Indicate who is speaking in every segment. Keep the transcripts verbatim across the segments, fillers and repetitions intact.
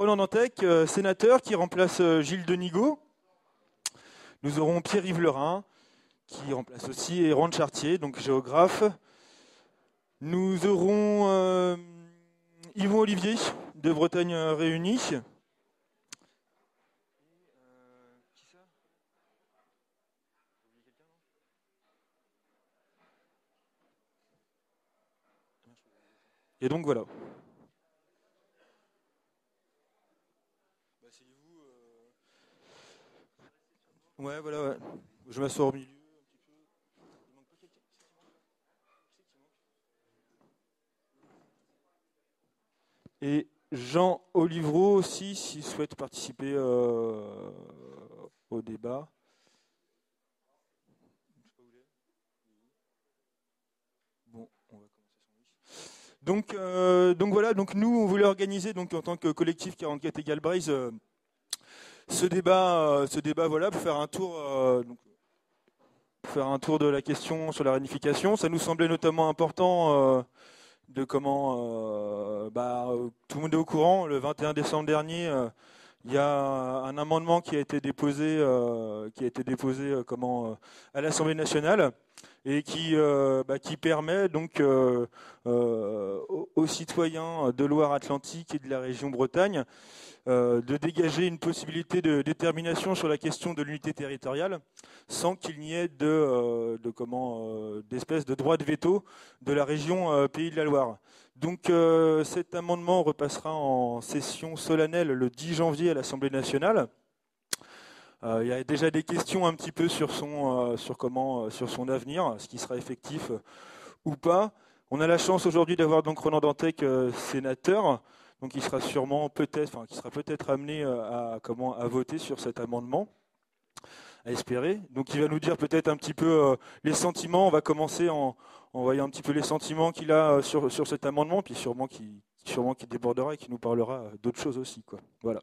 Speaker 1: Roland Dantec, euh, sénateur, qui remplace euh, Gilles Denigaud. Nous aurons Pierre-Yves Lerin, qui remplace aussi Erwan Chartier, donc géographe. Nous aurons euh, Yvon Olivier, de Bretagne Réunie. Et donc voilà. Ouais, voilà, ouais. Je m'assois au milieu. Et Jean Olivreau aussi, s'il souhaite participer euh, au débat. Bon, on va commencer sans lui. Donc, euh, donc voilà, donc nous, on voulait organiser donc, en tant que collectif quarante-quatre égale Braise euh, ce débat, euh, ce débat voilà, pour faire un tour. Euh, donc, faire un tour de la question sur la réunification. Ça nous semblait notamment important euh, de comment euh, bah, tout le monde est au courant. Le vingt et un décembre dernier, euh, il y a un amendement qui a été déposé, euh, qui a été déposé euh, comment, euh, à l'Assemblée nationale et qui, euh, bah, qui permet donc euh, euh, aux, aux citoyens de Loire-Atlantique et de la région Bretagne euh, de dégager une possibilité de détermination sur la question de l'unité territoriale sans qu'il n'y ait de, euh, de comment euh, d'espèce de droit de veto de la région euh, Pays de la Loire. Donc euh, cet amendement repassera en session solennelle le dix janvier à l'Assemblée nationale. Euh, il y a déjà des questions un petit peu sur son, euh, sur comment, euh, sur son avenir, ce qui sera effectif euh, ou pas. On a la chance aujourd'hui d'avoir donc Roland Dantec, euh, sénateur. Donc il sera sûrement peut-être, enfin qui sera peut-être amené à comment à voter sur cet amendement, à espérer. Donc il va nous dire peut-être un petit peu euh, les sentiments. On va commencer en, en voyant un petit peu les sentiments qu'il a euh, sur, sur cet amendement, puis sûrement qu'il sûrement qu'il débordera et qu'il nous parlera d'autres choses aussi, quoi. Voilà.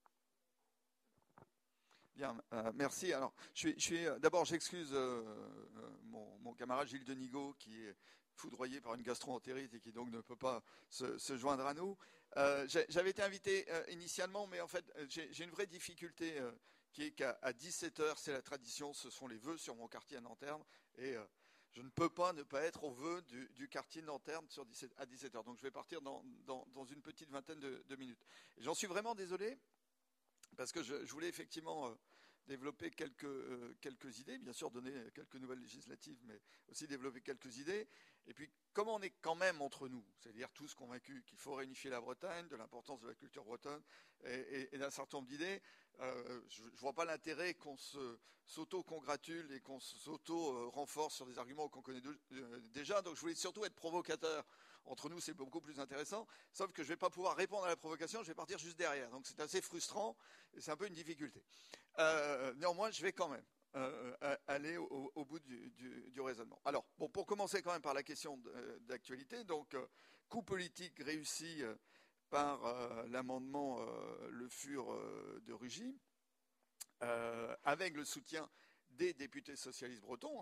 Speaker 2: Bien, euh, merci. Alors, je suis, je suis d'abord, j'excuse euh, mon, mon camarade Gilles Denigaud qui est foudroyé par une gastro-entérite et qui donc ne peut pas se, se joindre à nous. Euh, J'avais été invité euh, initialement, mais en fait, j'ai une vraie difficulté euh, qui est qu'à dix-sept heures, c'est la tradition, ce sont les vœux sur mon quartier à Nanterre, et euh, je ne peux pas ne pas être aux vœux du, du quartier Nanterre sur dix-sept, à dix-sept heures. Donc, je vais partir dans, dans, dans une petite vingtaine de, de minutes. J'en suis vraiment désolé, parce que je, je voulais effectivement... Euh, développer quelques, euh, quelques idées, bien sûr donner quelques nouvelles législatives, mais aussi développer quelques idées. Et puis, comme on est quand même entre nous, c'est-à-dire tous convaincus qu'il faut réunifier la Bretagne, de l'importance de la culture bretonne et, et, et d'un certain nombre d'idées, euh, je ne vois pas l'intérêt qu'on s'auto-congratule et qu'on s'auto-renforce sur des arguments qu'on connaît de, euh, déjà. Donc, je voulais surtout être provocateur. Entre nous, c'est beaucoup plus intéressant, sauf que je ne vais pas pouvoir répondre à la provocation, je vais partir juste derrière. Donc, c'est assez frustrant et c'est un peu une difficulté. Euh, néanmoins, je vais quand même euh, aller au, au bout du, du, du raisonnement. Alors, bon, pour commencer quand même par la question d'actualité, donc euh, coup politique réussi euh, par euh, l'amendement euh, Le Fur euh, de Rugy, euh, avec le soutien des députés socialistes bretons.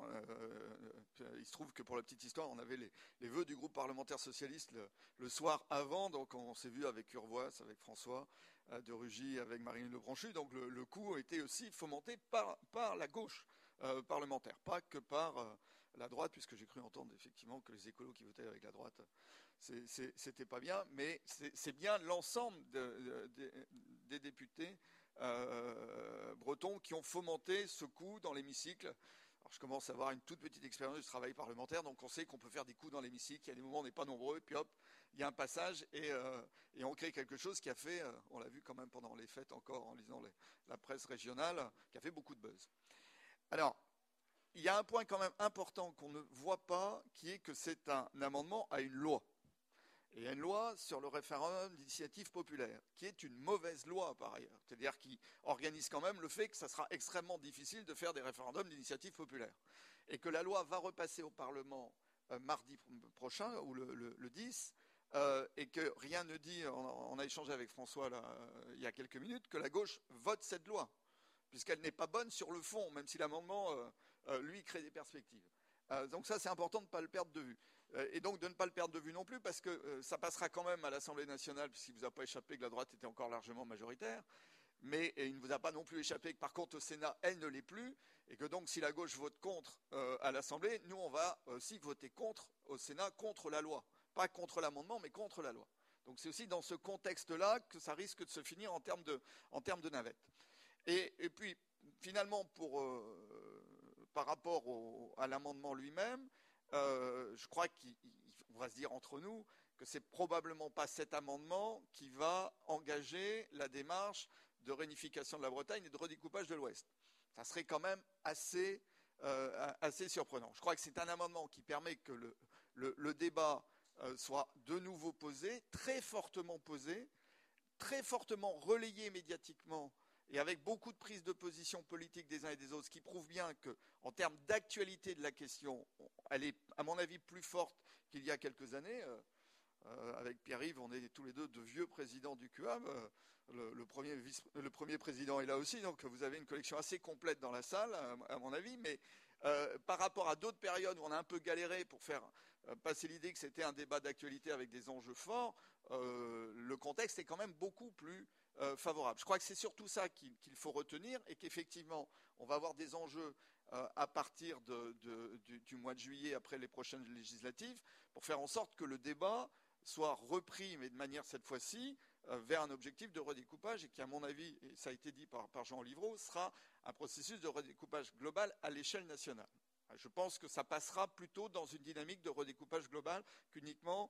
Speaker 2: Euh, il se trouve que pour la petite histoire, on avait les, les vœux du groupe parlementaire socialiste le, le soir avant, donc on s'est vu avec Urvoas, avec François euh, de Rugy, avec Marine Lebranchu. Donc le, le coup a été aussi fomenté par, par la gauche euh, parlementaire, pas que par euh, la droite, puisque j'ai cru entendre effectivement que les écolos qui votaient avec la droite, c'était pas bien, mais c'est bien l'ensemble de, de, de, des députés Euh, bretons qui ont fomenté ce coup dans l'hémicycle. Alors je commence à avoir une toute petite expérience du travail parlementaire, donc on sait qu'on peut faire des coups dans l'hémicycle, il y a des moments où on n'est pas nombreux, puis hop, il y a un passage et, euh, et on crée quelque chose qui a fait, euh, on l'a vu quand même pendant les fêtes encore en lisant les, la presse régionale, qui a fait beaucoup de buzz. Alors, il y a un point quand même important qu'on ne voit pas, qui est que c'est un amendement à une loi. Et il y a une loi sur le référendum d'initiative populaire, qui est une mauvaise loi par ailleurs, c'est-à-dire qui organise quand même le fait que ça sera extrêmement difficile de faire des référendums d'initiative populaire. Et que la loi va repasser au Parlement euh, mardi prochain, ou le, le, le dix, euh, et que rien ne dit, on, on a échangé avec François là, euh, il y a quelques minutes, que la gauche vote cette loi, puisqu'elle n'est pas bonne sur le fond, même si l'amendement, euh, euh, lui, crée des perspectives. Euh, donc ça, c'est important de ne pas le perdre de vue. Et donc de ne pas le perdre de vue non plus, parce que euh, ça passera quand même à l'Assemblée nationale, puisqu'il ne vous a pas échappé que la droite était encore largement majoritaire, mais il ne vous a pas non plus échappé que par contre au Sénat, elle ne l'est plus, et que donc si la gauche vote contre euh, à l'Assemblée, nous on va aussi voter contre au Sénat, contre la loi. Pas contre l'amendement, mais contre la loi. Donc c'est aussi dans ce contexte-là que ça risque de se finir en termes de, en termes de navette. Et, et puis finalement, pour, euh, par rapport au, à l'amendement lui-même, Euh, je crois qu'on va se dire entre nous que c'est probablement pas cet amendement qui va engager la démarche de réunification de la Bretagne et de redécoupage de l'Ouest. Ça serait quand même assez, euh, assez surprenant. Je crois que c'est un amendement qui permet que le, le, le débat euh, soit de nouveau posé, très fortement posé, très fortement relayé médiatiquement et avec beaucoup de prises de position politique des uns et des autres, ce qui prouve bien qu'en termes d'actualité de la question, elle est, à mon avis, plus forte qu'il y a quelques années. Euh, avec Pierre-Yves, on est tous les deux de vieux présidents du Q A M. Euh, le, le, premier vice, le premier président est là aussi, donc vous avez une collection assez complète dans la salle, à, à mon avis. Mais euh, par rapport à d'autres périodes où on a un peu galéré pour faire euh, passer l'idée que c'était un débat d'actualité avec des enjeux forts, euh, le contexte est quand même beaucoup plus Euh, favorable. Je crois que c'est surtout ça qu'il qu'il faut retenir et qu'effectivement, on va avoir des enjeux euh, à partir de, de, du, du mois de juillet après les prochaines législatives pour faire en sorte que le débat soit repris, mais de manière cette fois-ci, euh, vers un objectif de redécoupage et qui, à mon avis, et ça a été dit par, par Jean Olivreau, sera un processus de redécoupage global à l'échelle nationale. Je pense que ça passera plutôt dans une dynamique de redécoupage global qu'uniquement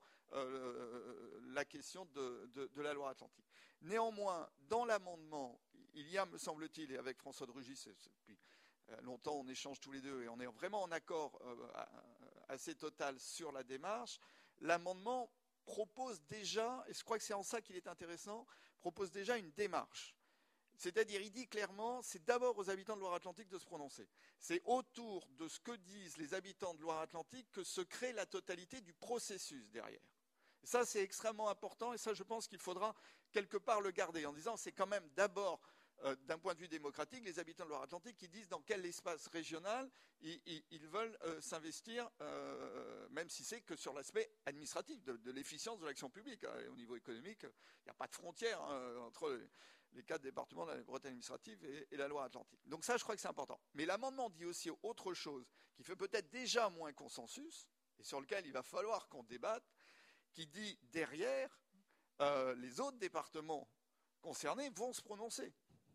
Speaker 2: euh, la question de, de, de la Loire-Atlantique. Néanmoins, dans l'amendement, il y a, me semble-t-il, et avec François de Rugy, depuis longtemps on échange tous les deux et on est vraiment en accord euh, assez total sur la démarche, l'amendement propose déjà, et je crois que c'est en ça qu'il est intéressant, propose déjà une démarche. C'est-à-dire, il dit clairement, c'est d'abord aux habitants de Loire-Atlantique de se prononcer. C'est autour de ce que disent les habitants de Loire-Atlantique que se crée la totalité du processus derrière. Et ça, c'est extrêmement important, et ça, je pense qu'il faudra quelque part le garder, en disant, c'est quand même d'abord, euh, d'un point de vue démocratique, les habitants de Loire-Atlantique qui disent dans quel espace régional ils, ils, ils veulent euh, s'investir, euh, même si c'est que sur l'aspect administratif, de, de l'efficience de l'action publique. Hein. Au niveau économique, il n'y a pas de frontière hein, entre... Les, les quatre départements de la Bretagne administrative et, et la Loire-Atlantique. Donc ça, je crois que c'est important. Mais l'amendement dit aussi autre chose, qui fait peut-être déjà moins consensus, et sur lequel il va falloir qu'on débatte, qui dit derrière, euh, les autres départements concernés vont se prononcer.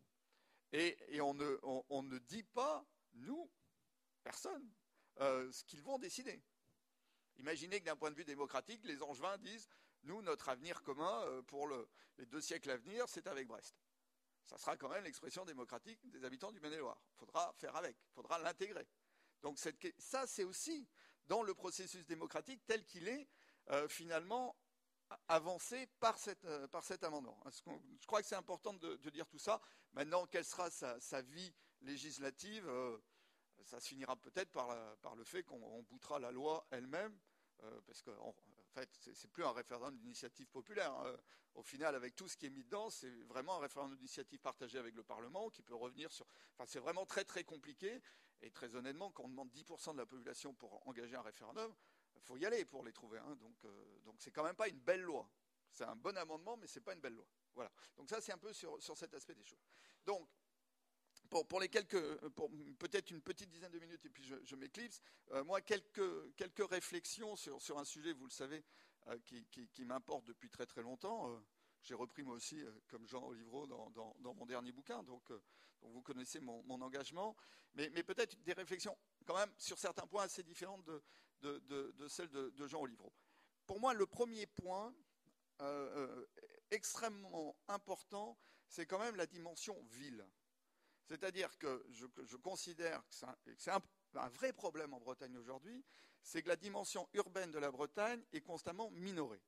Speaker 2: Et, et on, ne, on, on ne dit pas, nous, personne, euh, ce qu'ils vont décider. Imaginez que d'un point de vue démocratique, les Angevins disent, nous, notre avenir commun euh, pour le, les deux siècles à venir, c'est avec Brest. Ça sera quand même l'expression démocratique des habitants du Maine-et-Loire. Il faudra faire avec, il faudra l'intégrer. Donc cette, ça, c'est aussi dans le processus démocratique tel qu'il est euh, finalement avancé par, cette, euh, par cet amendement. Je crois que c'est important de, de dire tout ça. Maintenant, quelle sera sa, sa vie législative euh, ça se finira peut-être par, par le fait qu'on boutera la loi elle-même, euh, parce que en fait, c'est plus un référendum d'initiative populaire. Hein. Au final, avec tout ce qui est mis dedans, c'est vraiment un référendum d'initiative partagé avec le Parlement qui peut revenir sur... Enfin, c'est vraiment très très compliqué. Et très honnêtement, quand on demande dix pour cent de la population pour engager un référendum, il faut y aller pour les trouver. Hein. Donc, euh, donc c'est quand même pas une belle loi. C'est un bon amendement, mais c'est pas une belle loi. Voilà. Donc ça, c'est un peu sur, sur cet aspect des choses. Donc, Pour, pour les quelques, pour peut-être une petite dizaine de minutes et puis je, je m'éclipse. Euh, moi, quelques, quelques réflexions sur, sur un sujet, vous le savez, euh, qui, qui, qui m'importe depuis très très longtemps. Euh, j'ai repris moi aussi, euh, comme Jean Olivreau, dans, dans, dans mon dernier bouquin, donc, euh, donc vous connaissez mon, mon engagement. Mais, mais peut-être des réflexions quand même sur certains points assez différentes de, de, de, de celles de, de Jean Olivreau. Pour moi, le premier point euh, euh, extrêmement important, c'est quand même la dimension ville. C'est-à-dire que je, que je considère que c'est un, un, un vrai problème en Bretagne aujourd'hui, c'est que la dimension urbaine de la Bretagne est constamment minorée.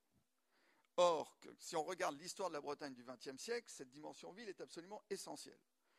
Speaker 2: Or, que, si on regarde l'histoire de la Bretagne du vingtième siècle, cette dimension ville est absolument essentielle.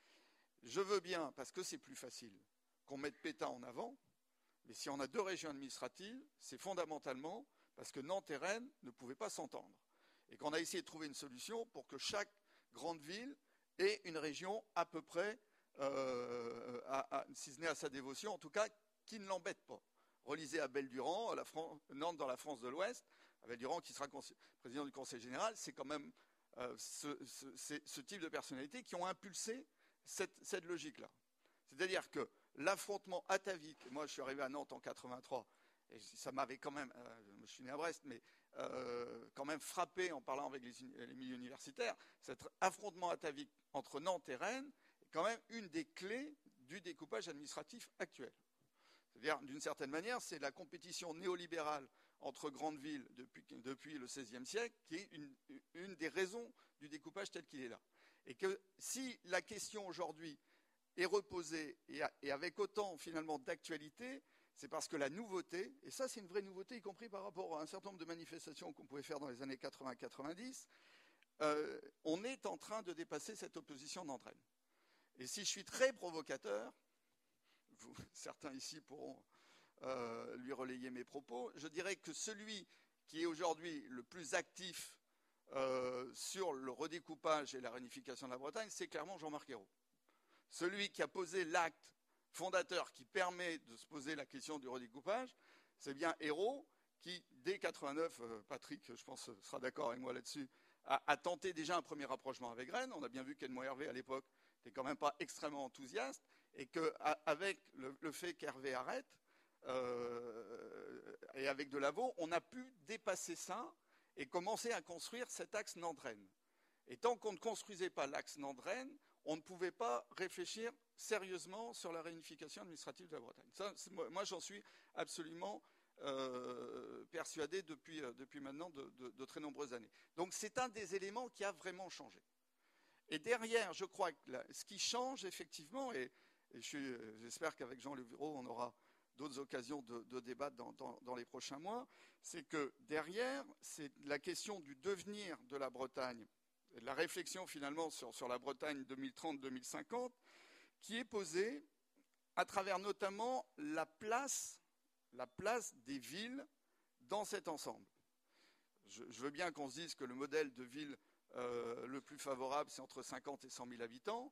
Speaker 2: Je veux bien, parce que c'est plus facile, qu'on mette Pétain en avant, mais si on a deux régions administratives, c'est fondamentalement parce que Nantes et Rennes ne pouvaient pas s'entendre. Et qu'on a essayé de trouver une solution pour que chaque grande ville ait une région à peu près... Euh, à, à, si ce n'est à sa dévotion, en tout cas, qui ne l'embête pas. Relisez Abel Durand, à la France, Nantes dans la France de l'Ouest. Abel Durand, qui sera président du Conseil général, c'est quand même euh, ce, ce, ce type de personnalités qui ont impulsé cette, cette logique-là. C'est-à-dire que l'affrontement atavique, moi je suis arrivé à Nantes en quatre-vingt-trois, et ça m'avait quand même, euh, je suis né à Brest, mais euh, quand même frappé en parlant avec les, les milieux universitaires, cet affrontement atavique entre Nantes et Rennes est quand même une des clés du découpage administratif actuel. C'est-à-dire, d'une certaine manière, c'est la compétition néolibérale entre grandes villes depuis, depuis le seizième siècle qui est une, une des raisons du découpage tel qu'il est là. Et que si la question aujourd'hui est reposée et, et avec autant finalement d'actualité, c'est parce que la nouveauté, et ça c'est une vraie nouveauté, y compris par rapport à un certain nombre de manifestations qu'on pouvait faire dans les années quatre-vingts quatre-vingt-dix, euh, on est en train de dépasser cette opposition d'entraîne. Et si je suis très provocateur, vous, certains ici pourront euh, lui relayer mes propos, je dirais que celui qui est aujourd'hui le plus actif euh, sur le redécoupage et la réunification de la Bretagne, c'est clairement Jean-Marc Ayrault. Celui qui a posé l'acte fondateur qui permet de se poser la question du redécoupage, c'est bien Ayrault qui, dès quatre-vingt-neuf, euh, Patrick, je pense, sera d'accord avec moi là-dessus, a, a tenté déjà un premier rapprochement avec Rennes. On a bien vu qu'Edmond Hervé, à l'époque, n'était quand même pas extrêmement enthousiaste, et qu'avec le, le fait qu'Hervé arrête, euh, et avec Delaveau, on a pu dépasser ça et commencer à construire cet axe Nantes-Rennes. Et tant qu'on ne construisait pas l'axe Nantes-Rennes, on ne pouvait pas réfléchir sérieusement sur la réunification administrative de la Bretagne. Ça, moi, j'en suis absolument euh, persuadé depuis, euh, depuis maintenant de, de, de très nombreuses années. Donc c'est un des éléments qui a vraiment changé. Et derrière, je crois que là, ce qui change effectivement, et, et j'espère qu'avec Jean Levureau, on aura d'autres occasions de, de débattre dans, dans, dans les prochains mois, c'est que derrière, c'est la question du devenir de la Bretagne, et de la réflexion finalement sur, sur la Bretagne deux mille trente deux mille cinquante, qui est posée à travers notamment la place, la place des villes dans cet ensemble. Je, je veux bien qu'on se dise que le modèle de ville euh, le plus favorable, c'est entre cinquante et cent mille habitants,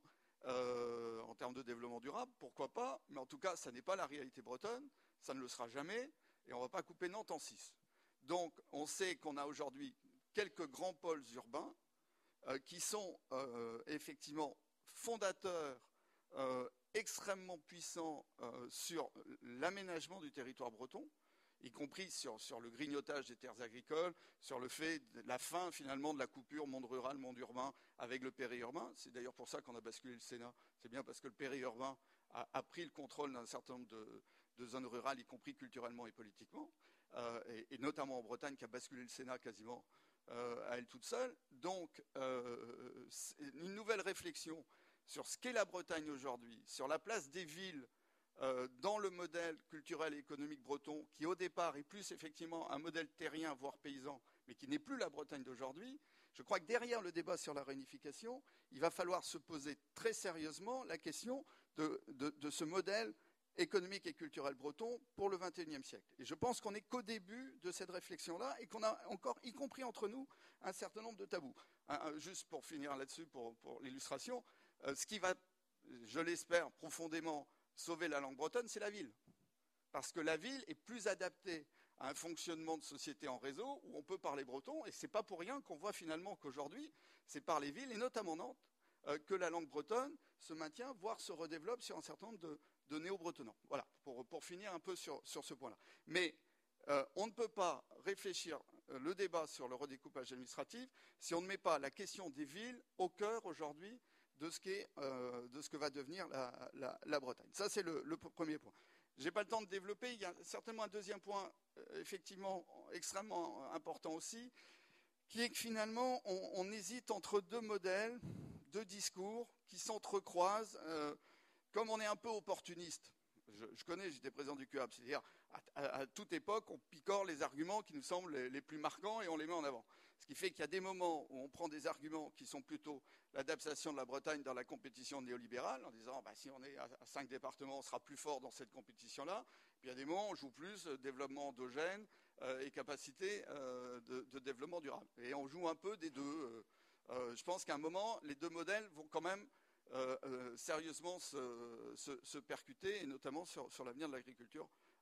Speaker 2: euh, en termes de développement durable, pourquoi pas, mais en tout cas, ça n'est pas la réalité bretonne, ça ne le sera jamais, et on ne va pas couper Nantes en six. Donc, on sait qu'on a aujourd'hui quelques grands pôles urbains euh, qui sont euh, effectivement fondateurs euh, extrêmement puissants euh, sur l'aménagement du territoire breton, y compris sur, sur le grignotage des terres agricoles, sur le fait de la fin finalement de la coupure monde rural, monde urbain avec le périurbain. C'est d'ailleurs pour ça qu'on a basculé le Sénat. C'est bien parce que le périurbain a, a pris le contrôle d'un certain nombre de, de zones rurales, y compris culturellement et politiquement, euh, et, et notamment en Bretagne qui a basculé le Sénat quasiment euh, à elle toute seule. Donc euh, une nouvelle réflexion sur ce qu'est la Bretagne aujourd'hui, sur la place des villes Euh, dans le modèle culturel et économique breton, qui au départ est plus effectivement un modèle terrien, voire paysan, mais qui n'est plus la Bretagne d'aujourd'hui, je crois que derrière le débat sur la réunification, il va falloir se poser très sérieusement la question de, de, de ce modèle économique et culturel breton pour le vingt et unième siècle. Et je pense qu'on n'est qu'au début de cette réflexion-là et qu'on a encore, y compris entre nous, un certain nombre de tabous. Un, un, juste pour finir là-dessus, pour, pour l'illustration, euh, ce qui va, je l'espère profondément, sauver la langue bretonne, c'est la ville. Parce que la ville est plus adaptée à un fonctionnement de société en réseau où on peut parler breton, et ce n'est pas pour rien qu'on voit finalement qu'aujourd'hui, c'est par les villes, et notamment Nantes, euh, que la langue bretonne se maintient, voire se redéveloppe sur un certain nombre de, de néo-bretonnants. Voilà, pour, pour finir un peu sur, sur ce point-là. Mais euh, on ne peut pas réfléchir euh, le débat sur le redécoupage administratif si on ne met pas la question des villes au cœur aujourd'hui de ce, qu'est, euh, de ce que va devenir la, la, la Bretagne. Ça, c'est le, le premier point. Je n'ai pas le temps de développer. Il y a certainement un deuxième point, euh, effectivement, extrêmement important aussi, qui est que finalement, on, on hésite entre deux modèles, deux discours qui s'entrecroisent, euh, comme on est un peu opportuniste. Je, je connais, j'étais président du C U A P, c'est-à-dire à, à, à toute époque, on picore les arguments qui nous semblent les, les plus marquants et on les met en avant. Ce qui fait qu'il y a des moments où on prend des arguments qui sont plutôt l'adaptation de la Bretagne dans la compétition néolibérale, en disant bah, si on est à, à cinq départements, on sera plus fort dans cette compétition-là. Puis il y a des moments où on joue plus euh, développement endogène euh, et capacité euh, de, de développement durable. Et on joue un peu des deux. Euh, euh, je pense qu'à un moment, les deux modèles vont quand même euh, euh, sérieusement se, se, se percuter, et notamment sur, sur l'avenir de l'agriculture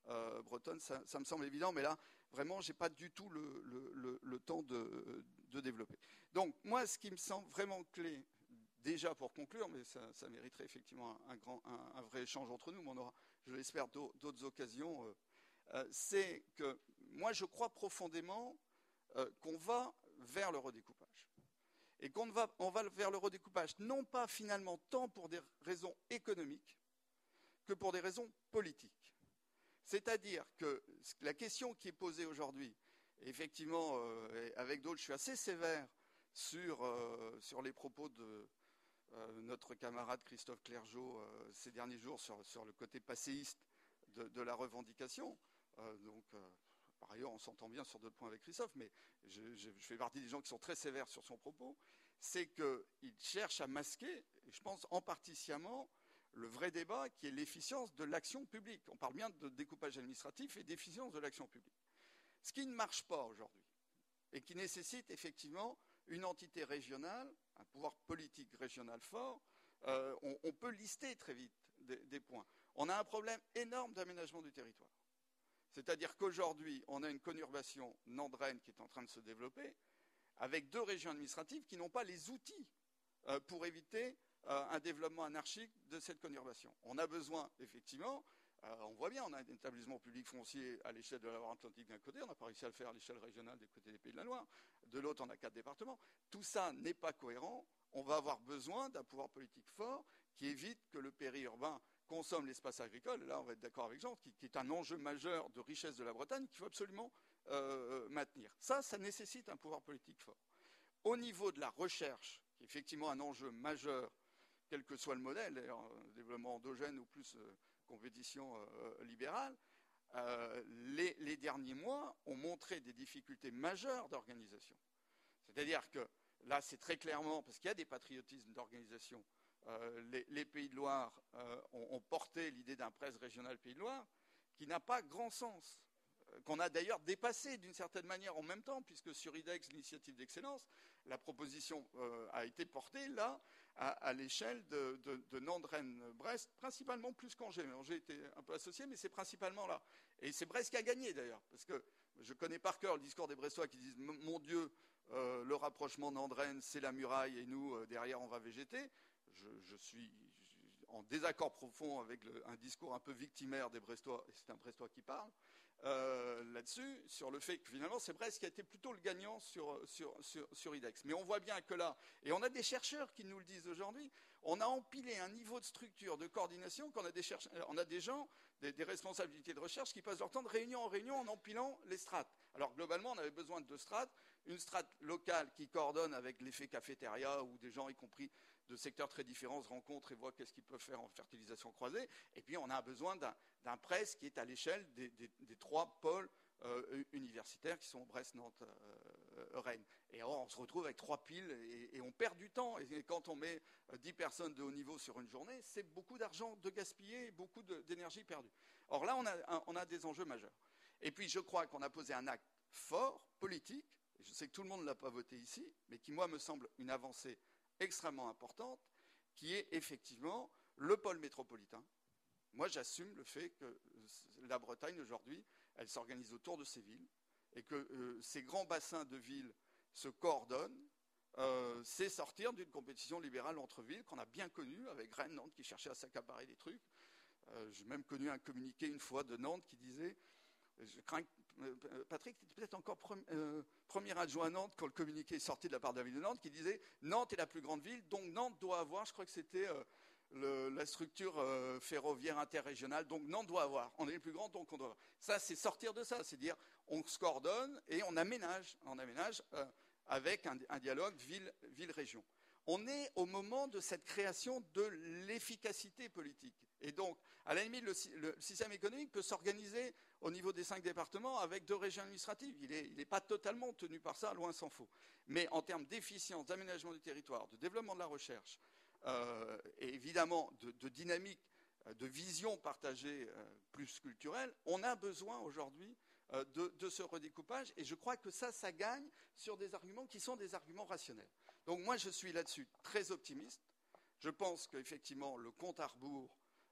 Speaker 2: euh, bretonne, ça, ça me semble évident, mais là, vraiment, j'ai pas du tout le, le, le, le temps de, de développer. Donc, moi, ce qui me semble vraiment clé, déjà pour conclure, mais ça, ça mériterait effectivement un, un, grand, un, un vrai échange entre nous, mais on aura, je l'espère, d'autres occasions, euh, euh, c'est que moi, je crois profondément euh, qu'on va vers le redécoupage. Et qu'on va, on va vers le redécoupage, non pas finalement tant pour des raisons économiques que pour des raisons politiques. C'est-à-dire que la question qui est posée aujourd'hui, effectivement, euh, avec d'autres, je suis assez sévère sur, euh, sur les propos de euh, notre camarade Christophe Clergeau euh, ces derniers jours sur, sur le côté passéiste de, de la revendication. Euh, donc, euh, par ailleurs, on s'entend bien sur d'autres points avec Christophe, mais je, je, je fais partie des gens qui sont très sévères sur son propos. C'est qu'il cherche à masquer, et je pense en partie sciemment, le vrai débat qui est l'efficience de l'action publique. On parle bien de découpage administratif et d'efficience de l'action publique. Ce qui ne marche pas aujourd'hui et qui nécessite effectivement une entité régionale, un pouvoir politique régional fort, euh, on, on peut lister très vite des, des points. On a un problème énorme d'aménagement du territoire. C'est-à-dire qu'aujourd'hui, on a une conurbation Nantes-Rennes qui est en train de se développer, avec deux régions administratives qui n'ont pas les outils euh, pour éviter euh, un développement anarchique de cette conurbation. On a besoin, effectivement, euh, on voit bien, on a un établissement public foncier à l'échelle de la Loire-Atlantique d'un côté, on n'a pas réussi à le faire à l'échelle régionale des côtés des Pays de la Loire, de l'autre, on a quatre départements. Tout ça n'est pas cohérent. On va avoir besoin d'un pouvoir politique fort qui évite que le périurbain consomme l'espace agricole, là on va être d'accord avec Jean, qui, qui est un enjeu majeur de richesse de la Bretagne qu'il faut absolument euh, maintenir. Ça, ça nécessite un pouvoir politique fort. Au niveau de la recherche, qui est effectivement un enjeu majeur, quel que soit le modèle, d'ailleurs, développement endogène ou plus euh, compétition euh, libérale, euh, les, les derniers mois ont montré des difficultés majeures d'organisation. C'est-à-dire que là, c'est très clairement, parce qu'il y a des patriotismes d'organisation, Euh, les, les Pays de Loire euh, ont, ont porté l'idée d'un presse régional Pays de Loire qui n'a pas grand sens, euh, qu'on a d'ailleurs dépassé d'une certaine manière en même temps, puisque sur I D E X, l'initiative d'excellence, la proposition euh, a été portée là à, à l'échelle de, de, de Nantes-Rennes-Brest, principalement plus qu'Angers. Angers était un peu associé, mais c'est principalement là. Et c'est Brest qui a gagné d'ailleurs, parce que je connais par cœur le discours des Brestois qui disent « Mon Dieu, euh, le rapprochement Nantes-Rennes, c'est la muraille et nous, euh, derrière, on va végéter ». Je, je suis en désaccord profond avec le, un discours un peu victimaire des Brestois, et c'est un Brestois qui parle, euh, là-dessus, sur le fait que finalement c'est Brest qui a été plutôt le gagnant sur, sur, sur, sur I D E X. Mais on voit bien que là, et on a des chercheurs qui nous le disent aujourd'hui, on a empilé un niveau de structure, de coordination, qu'on a des chercheurs, on a des gens, des, des responsabilités de recherche qui passent leur temps de réunion en réunion en empilant les strates. Alors globalement, on avait besoin de deux strates, une strate locale qui coordonne avec l'effet cafétéria, où des gens, y compris de secteurs très différents, se rencontrent et voient qu'est-ce qu'ils peuvent faire en fertilisation croisée. Et puis, on a besoin d'un presse qui est à l'échelle des, des, des trois pôles euh, universitaires qui sont Brest, Nantes, euh, Rennes. Et alors, on se retrouve avec trois piles et, et on perd du temps. Et quand on met dix personnes de haut niveau sur une journée, c'est beaucoup d'argent de gaspillé et beaucoup d'énergie perdue. Or là, on a, un, on a des enjeux majeurs. Et puis, je crois qu'on a posé un acte fort, politique, et je sais que tout le monde ne l'a pas voté ici, mais qui, moi, me semble une avancée extrêmement importante, qui est effectivement le pôle métropolitain. Moi, j'assume le fait que la Bretagne, aujourd'hui, elle s'organise autour de ces villes, et que euh, ces grands bassins de villes se coordonnent. Euh, c'est sortir d'une compétition libérale entre villes qu'on a bien connue, avec Rennes, Nantes, qui cherchait à s'accaparer des trucs. Euh, j'ai même connu un communiqué une fois de Nantes qui disait... Je crains que Patrick était peut-être encore premier, euh, premier adjoint à Nantes quand le communiqué est sorti de la part de la ville de Nantes, qui disait Nantes est la plus grande ville, donc Nantes doit avoir, je crois que c'était euh, le, la structure euh, ferroviaire interrégionale, donc Nantes doit avoir. On est les plus grands, donc on doit avoir. Ça, c'est sortir de ça, c'est dire on se coordonne et on aménage, on aménage euh, avec un, un dialogue ville-région. On est au moment de cette création de l'efficacité politique. Et donc, à la limite, le, le système économique peut s'organiser au niveau des cinq départements avec deux régions administratives. Il n'est pas totalement tenu par ça, loin s'en faut. Mais en termes d'efficience, d'aménagement du territoire, de développement de la recherche, euh, et évidemment de, de dynamique, de vision partagée euh, plus culturelle, on a besoin aujourd'hui euh, de, de ce redécoupage. Et je crois que ça, ça gagne sur des arguments qui sont des arguments rationnels. Donc moi, je suis là-dessus très optimiste. Je pense qu'effectivement, le compte à rebours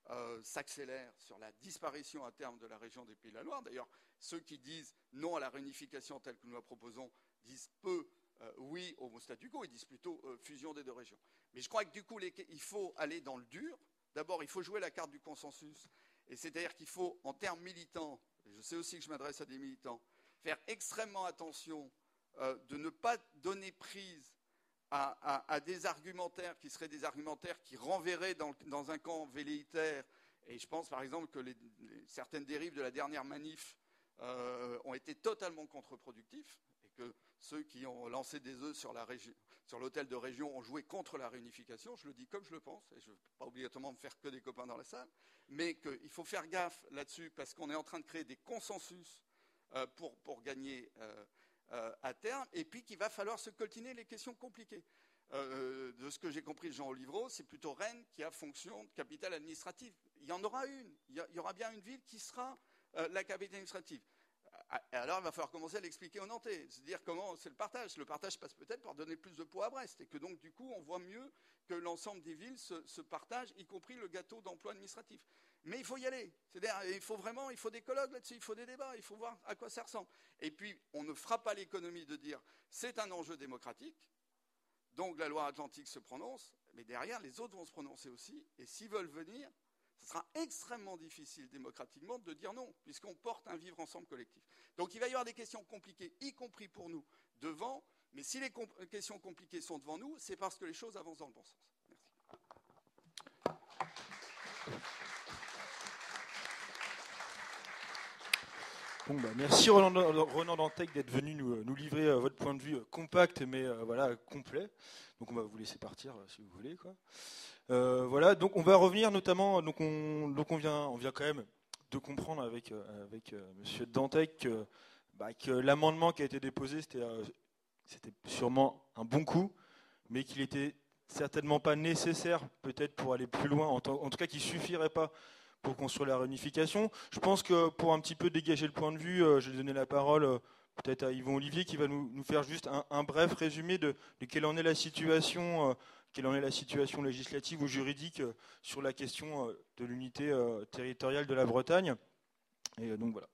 Speaker 2: euh, s'accélère sur la disparition à terme de la région des Pays de la Loire. D'ailleurs, ceux qui disent non à la réunification telle que nous la proposons disent peu euh, oui au statu quo, ils disent plutôt euh, fusion des deux régions. Mais je crois que du coup, les, il faut aller dans le dur. D'abord, il faut jouer la carte du consensus. Et c'est-à-dire qu'il faut, en termes militants, et je sais aussi que je m'adresse à des militants, faire extrêmement attention euh, de ne pas donner prise à, à, à des argumentaires qui seraient des argumentaires qui renverraient dans, dans un camp velléitaire. Et je pense par exemple que les, les, certaines dérives de la dernière manif euh, ont été totalement contre-productifs et que ceux qui ont lancé des œufs sur, la régi- sur l'hôtel de région ont joué contre la réunification. Je le dis comme je le pense, et je ne veux pas obligatoirement me faire que des copains dans la salle, mais qu'il faut faire gaffe là-dessus parce qu'on est en train de créer des consensus euh, pour, pour gagner euh, euh, à terme, et puis qu'il va falloir se coltiner les questions compliquées. Euh, de ce que j'ai compris de Jean Olivreau, c'est plutôt Rennes qui a fonction de capitale administrative. Il y en aura une, il y, a, il y aura bien une ville qui sera euh, la capitale administrative. Alors, il va falloir commencer à l'expliquer aux Nantais, c'est-à-dire comment c'est le partage. Le partage passe peut-être par donner plus de poids à Brest, et que donc, du coup, on voit mieux que l'ensemble des villes se, se partagent, y compris le gâteau d'emploi administratif. Mais il faut y aller. C'est-à-dire, il faut vraiment, il faut des colloques là-dessus, il faut des débats, il faut voir à quoi ça ressemble. Et puis, on ne fera pas l'économie de dire c'est un enjeu démocratique, donc la Loire-Atlantique se prononce, mais derrière, les autres vont se prononcer aussi, et s'ils veulent venir, ce sera extrêmement difficile démocratiquement de dire non, puisqu'on porte un vivre ensemble collectif. Donc il va y avoir des questions compliquées, y compris pour nous, devant, mais si les comp- questions compliquées sont devant nous, c'est parce que les choses avancent dans le bon sens. Merci.
Speaker 1: Bon, bah, merci Ronan, Ronan Dantec d'être venu nous, nous livrer euh, votre point de vue euh, compact, mais euh, voilà, complet. Donc on va vous laisser partir euh, si vous voulez, quoi. Euh, voilà, donc on va revenir notamment, donc on, donc on vient, on vient quand même de comprendre avec euh, avec euh, Monsieur Dantec que, bah, que l'amendement qui a été déposé, c'était euh, c'était sûrement un bon coup, mais qu'il était certainement pas nécessaire, peut-être pour aller plus loin, en, en tout cas qu'il suffirait pas pour construire la réunification. Je pense que pour un petit peu dégager le point de vue, euh, je vais donner la parole euh, peut-être à Yvon Olivier qui va nous, nous faire juste un, un bref résumé de, de quelle en est la situation. Euh, Quelle en est la situation législative ou juridique sur la question de l'unité territoriale de la Bretagne. Et donc voilà.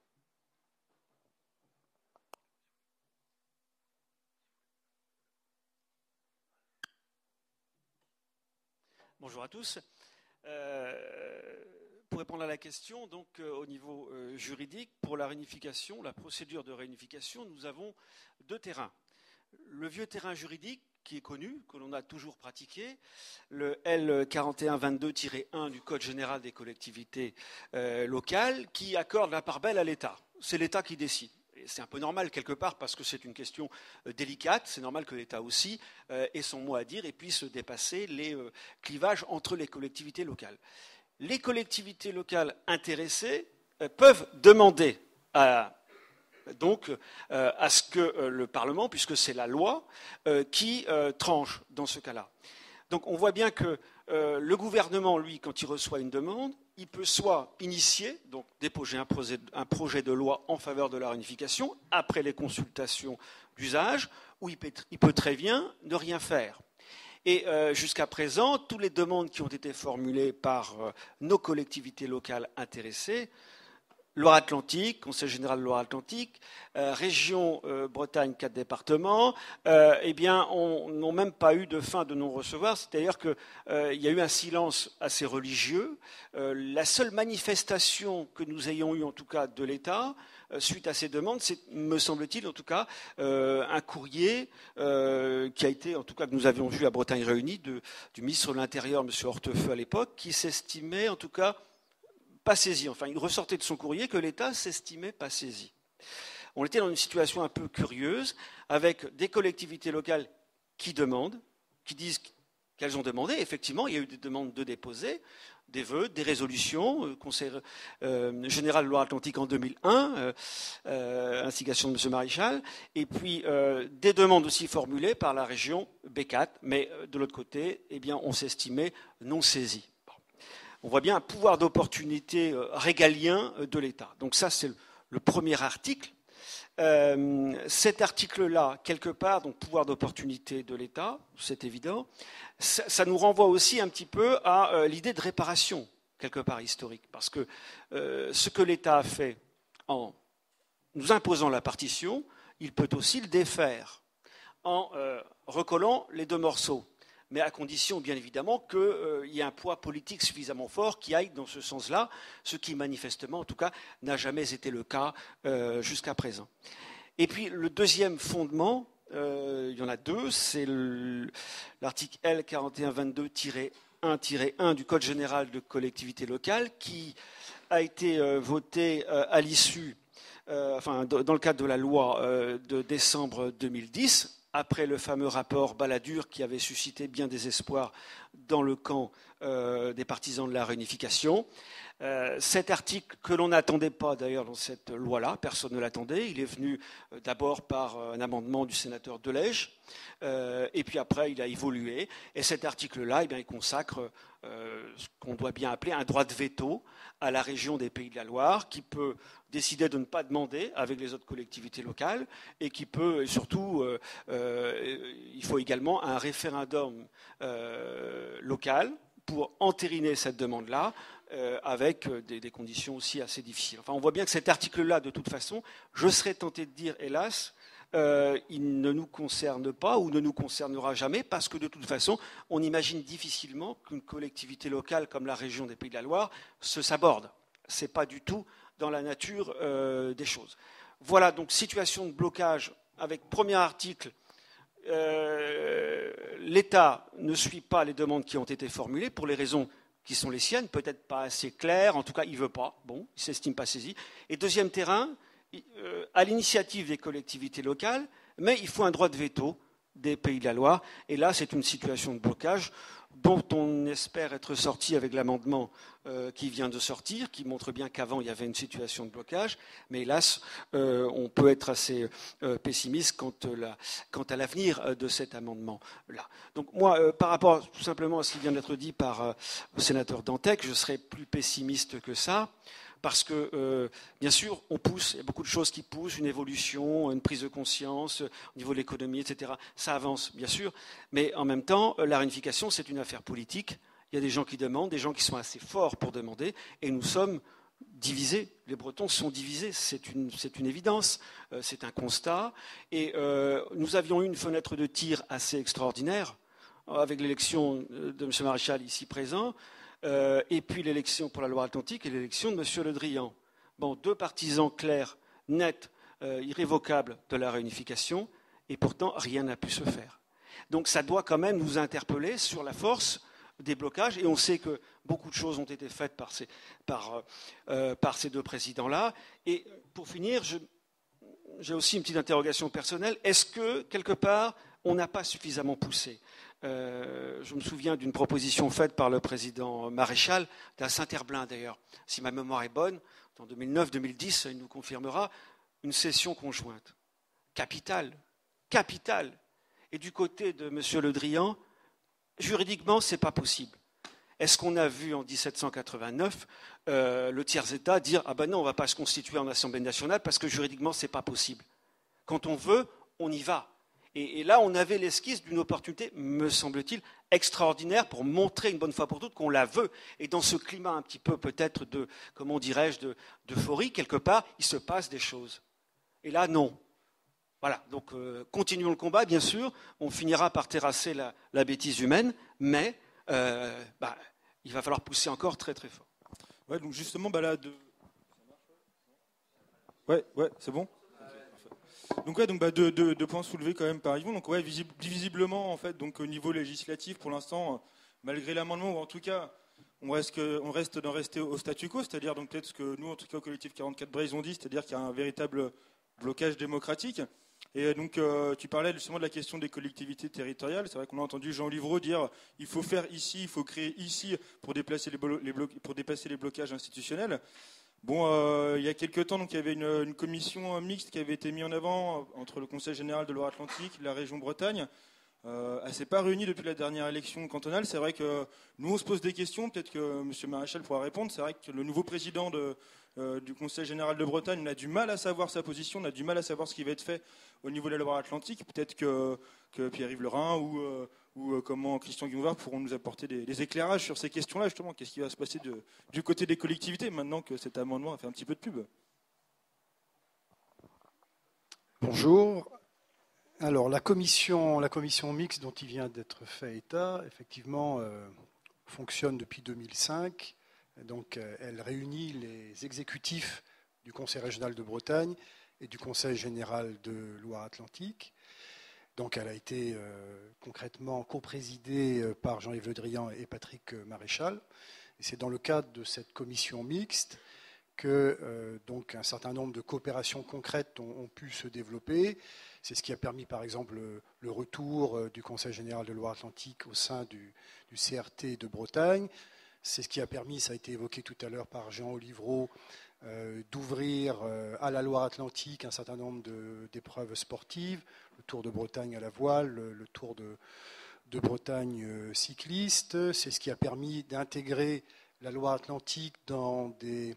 Speaker 3: Bonjour à tous. Euh, pour répondre à la question, donc euh, au niveau euh, juridique, pour la réunification, la procédure de réunification, nous avons deux terrains. Le vieux terrain juridique, qui est connu, que l'on a toujours pratiqué, le L quarante et un vingt-deux tiret un du Code général des collectivités euh, locales, qui accorde la part belle à l'État. C'est l'État qui décide. Et c'est un peu normal quelque part parce que c'est une question euh, délicate. C'est normal que l'État aussi euh, ait son mot à dire et puisse dépasser les euh, clivages entre les collectivités locales. Les collectivités locales intéressées euh, peuvent demander à donc euh, à ce que euh, le Parlement, puisque c'est la loi, euh, qui euh, tranche dans ce cas-là. Donc on voit bien que euh, le gouvernement, lui, quand il reçoit une demande, il peut soit initier, donc déposer un projet, un projet de loi en faveur de la réunification, après les consultations d'usage, ou il peut, il peut très bien ne rien faire. Et euh, jusqu'à présent, toutes les demandes qui ont été formulées par euh, nos collectivités locales intéressées, Loire-Atlantique, Conseil général de Loire-Atlantique, euh, région euh, Bretagne, quatre départements, euh, eh bien, on n'ont même pas eu de fin de non-recevoir, c'est-à-dire qu'il euh, y a eu un silence assez religieux. Euh, la seule manifestation que nous ayons eue, en tout cas, de l'État, euh, suite à ces demandes, c'est, me semble-t-il, en tout cas, euh, un courrier euh, qui a été, en tout cas, que nous avions vu à Bretagne Réunie, de, du ministre de l'Intérieur, M. Hortefeux, à l'époque, qui s'estimait, en tout cas, pas saisi. Enfin, il ressortait de son courrier que l'État s'estimait pas saisi. On était dans une situation un peu curieuse, avec des collectivités locales qui demandent, qui disent qu'elles ont demandé. Effectivement, il y a eu des demandes de déposer, des vœux, des résolutions, euh, Conseil euh, général de Loire-Atlantique en deux mille un, euh, euh, instigation de M. Maréchal, et puis euh, des demandes aussi formulées par la région B quatre, mais euh, de l'autre côté, eh bien, on s'estimait non saisi. On voit bien un pouvoir d'opportunité régalien de l'État. Donc ça, c'est le premier article. Euh, cet article-là, quelque part, donc pouvoir d'opportunité de l'État, c'est évident, ça, ça nous renvoie aussi un petit peu à euh, l'idée de réparation. quelque part historique. Parce que euh, ce que l'État a fait en nous imposant la partition, il peut aussi le défaire en euh, recollant les deux morceaux. Mais à condition, bien évidemment, qu'il euh, y ait un poids politique suffisamment fort qui aille dans ce sens-là, ce qui manifestement, en tout cas, n'a jamais été le cas euh, jusqu'à présent. Et puis, le deuxième fondement, euh, il y en a deux, c'est l'article L quarante et un vingt-deux un tiret un du Code général de collectivité locale qui a été euh, voté euh, à l'issue, euh, enfin, dans le cadre de la loi euh, de décembre deux mille dix, après le fameux rapport Balladur qui avait suscité bien des espoirs dans le camp euh, des partisans de la réunification. Euh, cet article que l'on n'attendait pas d'ailleurs dans cette loi-là, personne ne l'attendait, il est venu euh, d'abord par euh, un amendement du sénateur Delège, euh, et puis après il a évolué, et cet article-là, eh bien, il consacre euh, ce qu'on doit bien appeler un droit de veto à la région des Pays de la Loire, qui peut décider de ne pas demander avec les autres collectivités locales, et qui peut, et surtout, euh, euh, il faut également un référendum euh, local pour entériner cette demande-là, Euh, avec des, des conditions aussi assez difficiles. Enfin, on voit bien que cet article-là, de toute façon, je serais tenté de dire, hélas, euh, il ne nous concerne pas ou ne nous concernera jamais, parce que de toute façon, on imagine difficilement qu'une collectivité locale comme la région des Pays de la Loire se saborde. Ce n'est pas du tout dans la nature euh, des choses. Voilà, donc situation de blocage avec premier article. Euh, L'État ne suit pas les demandes qui ont été formulées pour les raisons qui sont les siennes, peut-être pas assez claires, en tout cas il ne veut pas, bon, il ne s'estime pas saisi. Et deuxième terrain, euh, à l'initiative des collectivités locales, mais il faut un droit de veto des Pays de la Loire, et là c'est une situation de blocage dont on espère être sorti avec l'amendement euh, qui vient de sortir, qui montre bien qu'avant il y avait une situation de blocage, mais hélas euh, on peut être assez euh, pessimiste quant, la, quant à l'avenir de cet amendement-là. Donc moi, euh, par rapport tout simplement à ce qui vient d'être dit par euh, le sénateur Dantec, je serais plus pessimiste que ça. Parce que, euh, bien sûr, on pousse, il y a beaucoup de choses qui poussent, une évolution, une prise de conscience euh, au niveau de l'économie, et cetera. Ça avance, bien sûr, mais en même temps, euh, la réunification, c'est une affaire politique. Il y a des gens qui demandent, des gens qui sont assez forts pour demander, et nous sommes divisés. Les Bretons sont divisés, c'est une, c'est une évidence, euh, c'est un constat. Et euh, nous avions eu une fenêtre de tir assez extraordinaire, avec l'élection de M. Maréchal ici présent, Euh, et puis l'élection pour la Loire-Atlantique et l'élection de M. Le Drian. Bon, deux partisans clairs, nets, euh, irrévocables de la réunification, et pourtant rien n'a pu se faire. Donc ça doit quand même nous interpeller sur la force des blocages, et on sait que beaucoup de choses ont été faites par ces, par, euh, par ces deux présidents-là. Et pour finir, je, j'ai aussi une petite interrogation personnelle. Est-ce que, quelque part, on n'a pas suffisamment poussé ? Euh, je me souviens d'une proposition faite par le président Maréchal, à Saint-Herblain d'ailleurs, si ma mémoire est bonne, en deux mille neuf deux mille dix, il nous confirmera, une session conjointe. Capitale, capitale. Et du côté de M. Le Drian, juridiquement, ce n'est pas possible. Est-ce qu'on a vu en dix-sept cent quatre-vingt-neuf euh, le tiers-État dire « Ah ben non, on ne va pas se constituer en Assemblée nationale parce que juridiquement, ce n'est pas possible ». Quand on veut, on y va. Et, et là, on avait l'esquisse d'une opportunité, me semble-t-il, extraordinaire pour montrer une bonne fois pour toutes qu'on la veut. Et dans ce climat un petit peu peut-être de, comment dirais-je, de, d'euphorie, quelque part, il se passe des choses. Et là, non. Voilà, donc euh, continuons le combat, bien sûr. On finira par terrasser la, la bêtise humaine, mais euh, bah, il va falloir pousser encore très très fort.
Speaker 1: Ouais, donc justement, bah là, de... ouais, ouais, c'est bon. Donc ouais, donc bah deux, deux, deux points soulevés quand même par Yvon. Donc ouais, visible, visiblement en fait, donc au niveau législatif, pour l'instant, malgré l'amendement, ou en tout cas, on reste, que, on reste d'en rester au statu quo, c'est-à-dire donc peut-être ce que nous, en tout cas au collectif quarante-quatre Braise, ont dit, c'est-à-dire qu'il y a un véritable blocage démocratique. Et donc euh, tu parlais justement de la question des collectivités territoriales. C'est vrai qu'on a entendu Jean Livreau dire il faut faire ici, il faut créer ici pour déplacer les, blo- les, blo- pour dépasser les blocages institutionnels. Bon, euh, il y a quelques temps, donc, il y avait une, une commission mixte qui avait été mise en avant entre le Conseil général de Loire-Atlantique et la région Bretagne. Euh, elle ne s'est pas réunie depuis la dernière élection cantonale. C'est vrai que nous, on se pose des questions. Peut-être que M. Maréchal pourra répondre. C'est vrai que le nouveau président de, euh, du Conseil général de Bretagne, on a du mal à savoir sa position, on a du mal à savoir ce qui va être fait au niveau de la Loire-Atlantique. Peut-être que, que Pierre-Yves Lerin ou, euh, ou euh, comment Christian Guimard pourront nous apporter des, des éclairages sur ces questions-là, justement. Qu'est-ce qui va se passer de, du côté des collectivités, maintenant que cet amendement a fait un petit peu de pub?
Speaker 4: Bonjour. Alors, la commission, la commission mixte dont il vient d'être fait état, effectivement, euh, fonctionne depuis deux mille cinq. Donc, euh, elle réunit les exécutifs du Conseil régional de Bretagne et du Conseil général de Loire-Atlantique. Donc, elle a été euh, concrètement coprésidée euh, par Jean-Yves Le Drian et Patrick Maréchal. Et c'est dans le cadre de cette commission mixte que euh, donc un certain nombre de coopérations concrètes ont, ont pu se développer. C'est ce qui a permis, par exemple, le, le retour euh, du Conseil général de Loire-Atlantique au sein du, du C R T de Bretagne. C'est ce qui a permis, ça a été évoqué tout à l'heure par Jean Olivreau, euh, d'ouvrir euh, à la Loire-Atlantique un certain nombre de, d'épreuves sportives, le Tour de Bretagne à la voile, le, le Tour de, de Bretagne euh, cycliste. C'est ce qui a permis d'intégrer la Loire-Atlantique dans des,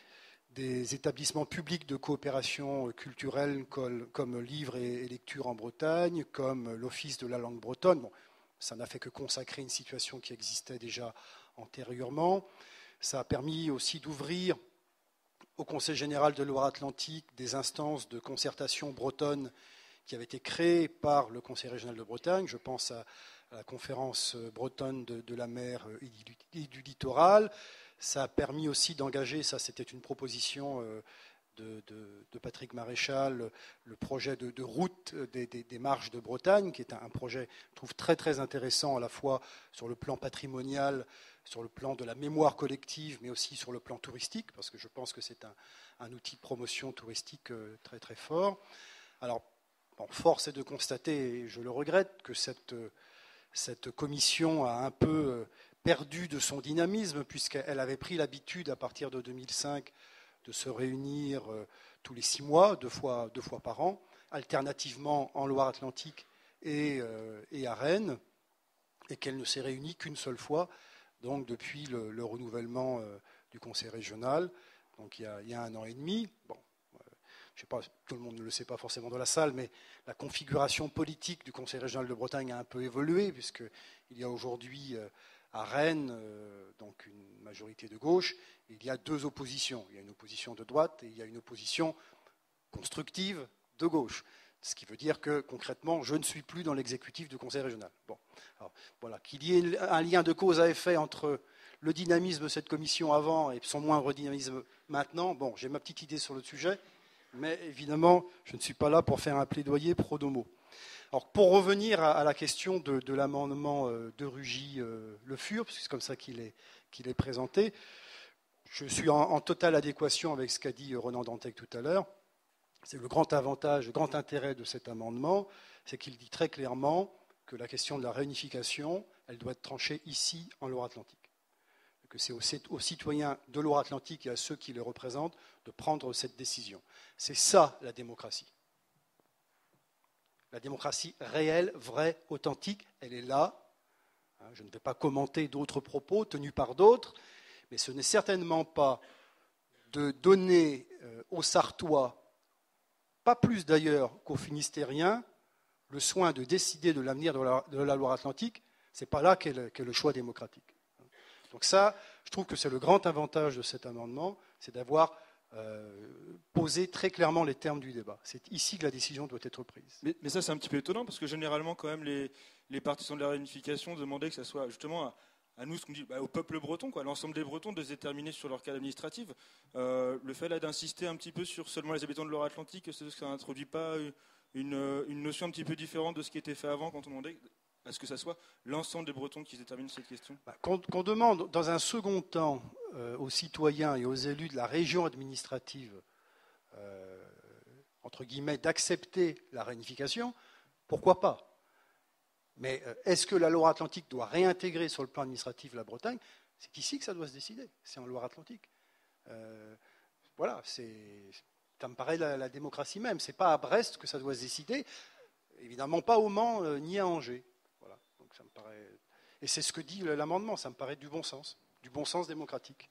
Speaker 4: des établissements publics de coopération culturelle comme, comme Livres et, et Lecture en Bretagne, comme l'Office de la langue bretonne. Bon, ça n'a fait que consacrer une situation qui existait déjà antérieurement. Ça a permis aussi d'ouvrir au Conseil général de Loire-Atlantique des instances de concertation bretonne qui avaient été créées par le Conseil régional de Bretagne. Je pense à, à la conférence bretonne de, de la mer et du, et du littoral. Ça a permis aussi d'engager, ça c'était une proposition de, de, de Patrick Maréchal, le projet de, de route des, des, des marges de Bretagne, qui est un, un projet, je trouve, très très intéressant à la fois sur le plan patrimonial, sur le plan de la mémoire collective, mais aussi sur le plan touristique, parce que je pense que c'est un, un outil de promotion touristique très très fort. Alors, bon, force est de constater, et je le regrette, que cette, cette commission a un peu perdu de son dynamisme, puisqu'elle avait pris l'habitude, à partir de deux mille cinq, de se réunir tous les six mois, deux fois, deux fois par an, alternativement en Loire-Atlantique et, et à Rennes, et qu'elle ne s'est réunie qu'une seule fois, donc depuis le, le renouvellement euh, du Conseil régional, donc il y a, il y a un an et demi. Bon, euh, je sais pas, tout le monde ne le sait pas forcément dans la salle, mais la configuration politique du Conseil régional de Bretagne a un peu évolué, puisqu'il y a aujourd'hui euh, à Rennes euh, donc une majorité de gauche, et il y a deux oppositions. Il y a une opposition de droite et il y a une opposition constructive de gauche. Ce qui veut dire que, concrètement, je ne suis plus dans l'exécutif du Conseil régional. Bon, alors, voilà, qu'il y ait un lien de cause à effet entre le dynamisme de cette commission avant et son moindre dynamisme maintenant, bon, j'ai ma petite idée sur le sujet, mais évidemment, je ne suis pas là pour faire un plaidoyer pro domo. Alors, pour revenir à, à la question de, de l'amendement de Rugy euh, Le Fur, parce que c'est comme ça qu'il est, qu'il est présenté, je suis en, en totale adéquation avec ce qu'a dit Ronan Dantec tout à l'heure. C'est le grand avantage, le grand intérêt de cet amendement, c'est qu'il dit très clairement que la question de la réunification, elle doit être tranchée ici, en Loire-Atlantique. Que c'est aux, aux citoyens de Loire-Atlantique et à ceux qui les représentent de prendre cette décision. C'est ça, la démocratie. La démocratie réelle, vraie, authentique, elle est là. Je ne vais pas commenter d'autres propos tenus par d'autres, mais ce n'est certainement pas de donner aux Sartois, pas plus d'ailleurs qu'aux Finistériens, le soin de décider de l'avenir de la, de la Loire-Atlantique. Ce n'est pas là qu'est le, qu'est le choix démocratique. Donc ça, je trouve que c'est le grand avantage de cet amendement, c'est d'avoir euh, posé très clairement les termes du débat. C'est ici que la décision doit être prise.
Speaker 1: Mais, mais ça, c'est un petit peu étonnant, parce que généralement, quand même, les, les partisans de la réunification demandaient que ça soit justement à, à nous, ce qu'on dit, bah, au peuple breton, quoi, l'ensemble des Bretons, de se déterminer sur leur cas administratif. Euh, le fait là d'insister un petit peu sur seulement les habitants de Loire-Atlantique, ça n'introduit pas une, une notion un petit peu différente de ce qui était fait avant, quand on demandait à ce que ça soit l'ensemble des Bretons qui se déterminent cette question?
Speaker 4: Bah, qu'on, qu'on demande dans un second temps euh, aux citoyens et aux élus de la région administrative, euh, entre guillemets, d'accepter la réunification, pourquoi pas? Mais euh, est-ce que la Loire-Atlantique doit réintégrer sur le plan administratif la Bretagne? C'est ici que ça doit se décider, c'est en Loire-Atlantique. Euh, voilà, c'est, ça me paraît la, la démocratie même. C'est pas à Brest que ça doit se décider, évidemment pas au Mans euh, ni à Angers. Voilà, donc ça me paraît, et c'est ce que dit l'amendement. Ça me paraît du bon sens, du bon sens démocratique.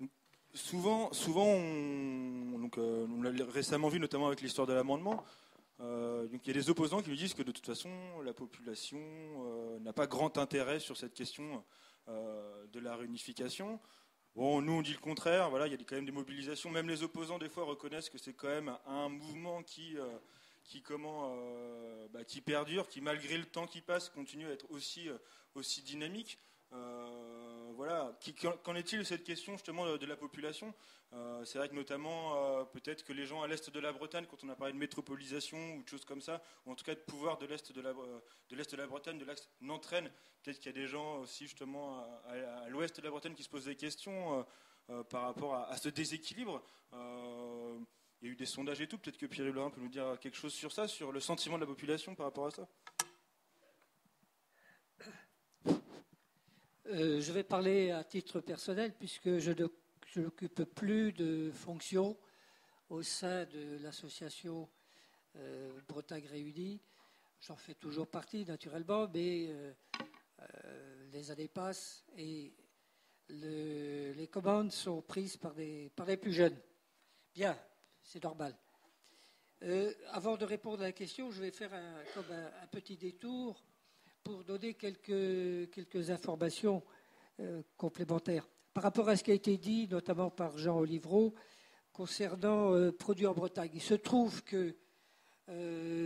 Speaker 1: Souvent, souvent, on, donc, euh, on l'a récemment vu, notamment avec l'histoire de l'amendement. Euh, donc il y a des opposants qui nous disent que de toute façon la population euh, n'a pas grand intérêt sur cette question euh, de la réunification. Bon, nous on dit le contraire, voilà, il y a quand même des mobilisations, même les opposants des fois reconnaissent que c'est quand même un mouvement qui, euh, qui, comment, euh, bah, qui perdure, qui malgré le temps qui passe continue à être aussi, euh, aussi dynamique. Euh, voilà. Qu'en est-il de cette question justement de, de la population? euh, C'est vrai que notamment euh, peut-être que les gens à l'est de la Bretagne, quand on a parlé de métropolisation ou de choses comme ça, ou en tout cas de pouvoir de l'est de la, de l'est de la Bretagne, de l'axe Nantes-Rennes, peut-être qu'il y a des gens aussi justement à, à, à l'ouest de la Bretagne qui se posent des questions euh, euh, par rapport à, à ce déséquilibre. Euh, il y a eu des sondages et tout, peut-être que Pierre Laurent peut nous dire quelque chose sur ça, sur le sentiment de la population par rapport à ça.
Speaker 5: Euh, je vais parler à titre personnel puisque je n'occupe plus de fonction au sein de l'association euh, Bretagne Réunie. J'en fais toujours partie naturellement, mais euh, euh, les années passent et le, les commandes sont prises par des, par les plus jeunes. Bien, c'est normal. Euh, avant de répondre à la question, je vais faire un, comme un, un petit détour pour donner quelques, quelques informations euh, complémentaires. Par rapport à ce qui a été dit, notamment par Jean Olivreau, concernant euh, Produits en Bretagne. Il se trouve que euh,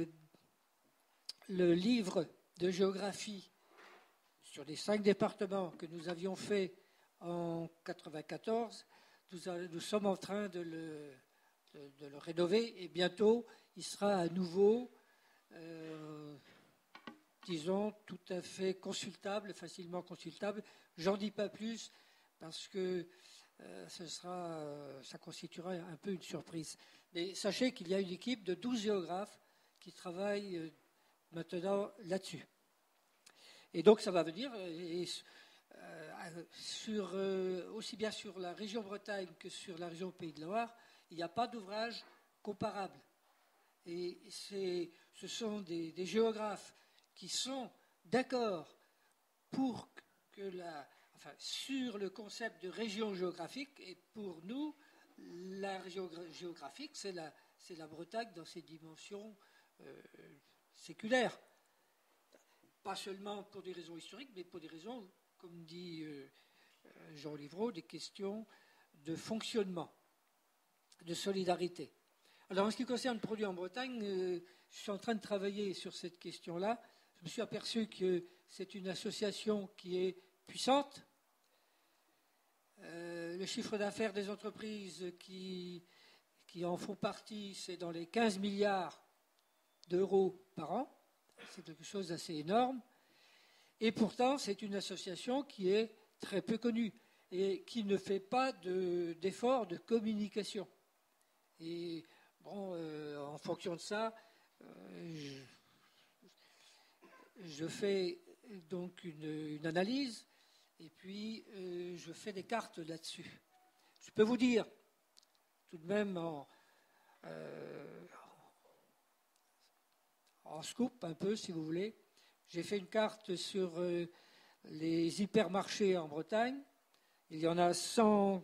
Speaker 5: le livre de géographie sur les cinq départements que nous avions fait en mille neuf cent quatre-vingt-quatorze, nous, a, nous sommes en train de le, de, de le rénover et bientôt il sera à nouveau euh, disons, tout à fait consultable, facilement consultable. J'en dis pas plus parce que euh, ce sera, euh, ça constituera un peu une surprise. Mais sachez qu'il y a une équipe de douze géographes qui travaillent euh, maintenant là-dessus. Et donc ça va venir, et, euh, sur, euh, aussi bien sur la région Bretagne que sur la région Pays de la Loire, il n'y a pas d'ouvrage comparable. Et c'est, ce sont des, des géographes qui sont d'accord pour que la, enfin, sur le concept de région géographique, et pour nous, la région géographique, c'est la, c'est la Bretagne dans ses dimensions euh, séculaires. Pas seulement pour des raisons historiques, mais pour des raisons, comme dit euh, Jean Olivreau, des questions de fonctionnement, de solidarité. Alors, en ce qui concerne Produits en Bretagne, euh, je suis en train de travailler sur cette question-là. Je me suis aperçu que c'est une association qui est puissante. Euh, le chiffre d'affaires des entreprises qui, qui en font partie, c'est dans les quinze milliards d'euros par an. C'est quelque chose d'assez énorme. Et pourtant, c'est une association qui est très peu connue et qui ne fait pas de, d'efforts de communication. Et bon, euh, en fonction de ça, euh, je, je fais donc une, une analyse et puis euh, je fais des cartes là-dessus. Je peux vous dire, tout de même en, euh, en scoop un peu si vous voulez, j'ai fait une carte sur euh, les hypermarchés en Bretagne. Il y en a cent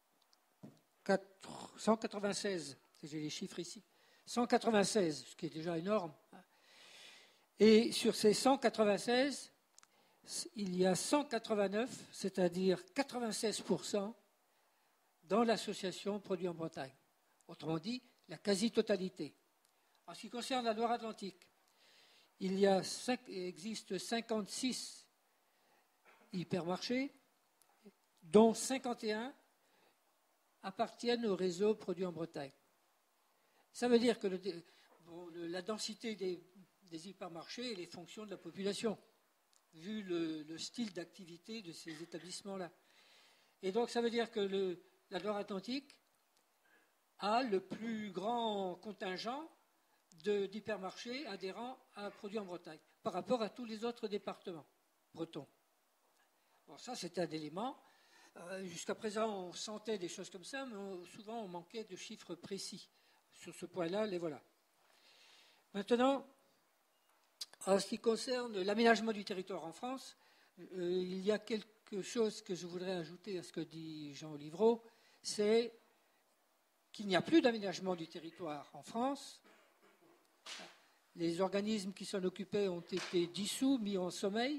Speaker 5: quatre-vingt-seize, j'ai les chiffres ici, cent quatre-vingt-seize, ce qui est déjà énorme. Et sur ces cent quatre-vingt-seize, il y a cent quatre-vingt-neuf, c'est-à-dire quatre-vingt-seize pour cent, dans l'association Produits en Bretagne. Autrement dit, la quasi-totalité. En ce qui concerne la Loire-Atlantique, il y a cinq, existe cinquante-six hypermarchés, dont cinquante et un appartiennent au réseau Produits en Bretagne. Ça veut dire que le, bon, le, la densité des, des hypermarchés est les fonctions de la population, vu le, le style d'activité de ces établissements-là. Et donc ça veut dire que le, la Loire-Atlantique a le plus grand contingent de, d'hypermarchés adhérents à Produits en Bretagne, par rapport à tous les autres départements bretons. Bon, ça c'est un élément. Euh, jusqu'à présent, on sentait des choses comme ça, mais on, souvent on manquait de chiffres précis. Sur ce point-là, les voilà. Maintenant, en ce qui concerne l'aménagement du territoire en France, euh, il y a quelque chose que je voudrais ajouter à ce que dit Jean Olivreau, c'est qu'il n'y a plus d'aménagement du territoire en France Les organismes qui s'en occupaient ont été dissous, mis en sommeil.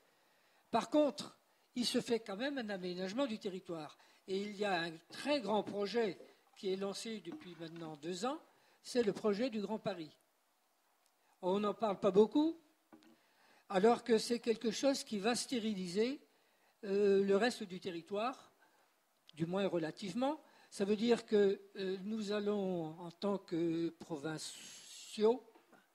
Speaker 5: Par contre, il se fait quand même un aménagement du territoire. Et il y a un très grand projet qui est lancé depuis maintenant deux ans, c'est le projet du Grand Paris. On n'en parle pas beaucoup, alors que c'est quelque chose qui va stériliser euh, le reste du territoire, du moins relativement. Ça veut dire que euh, nous allons, en tant que provinciaux,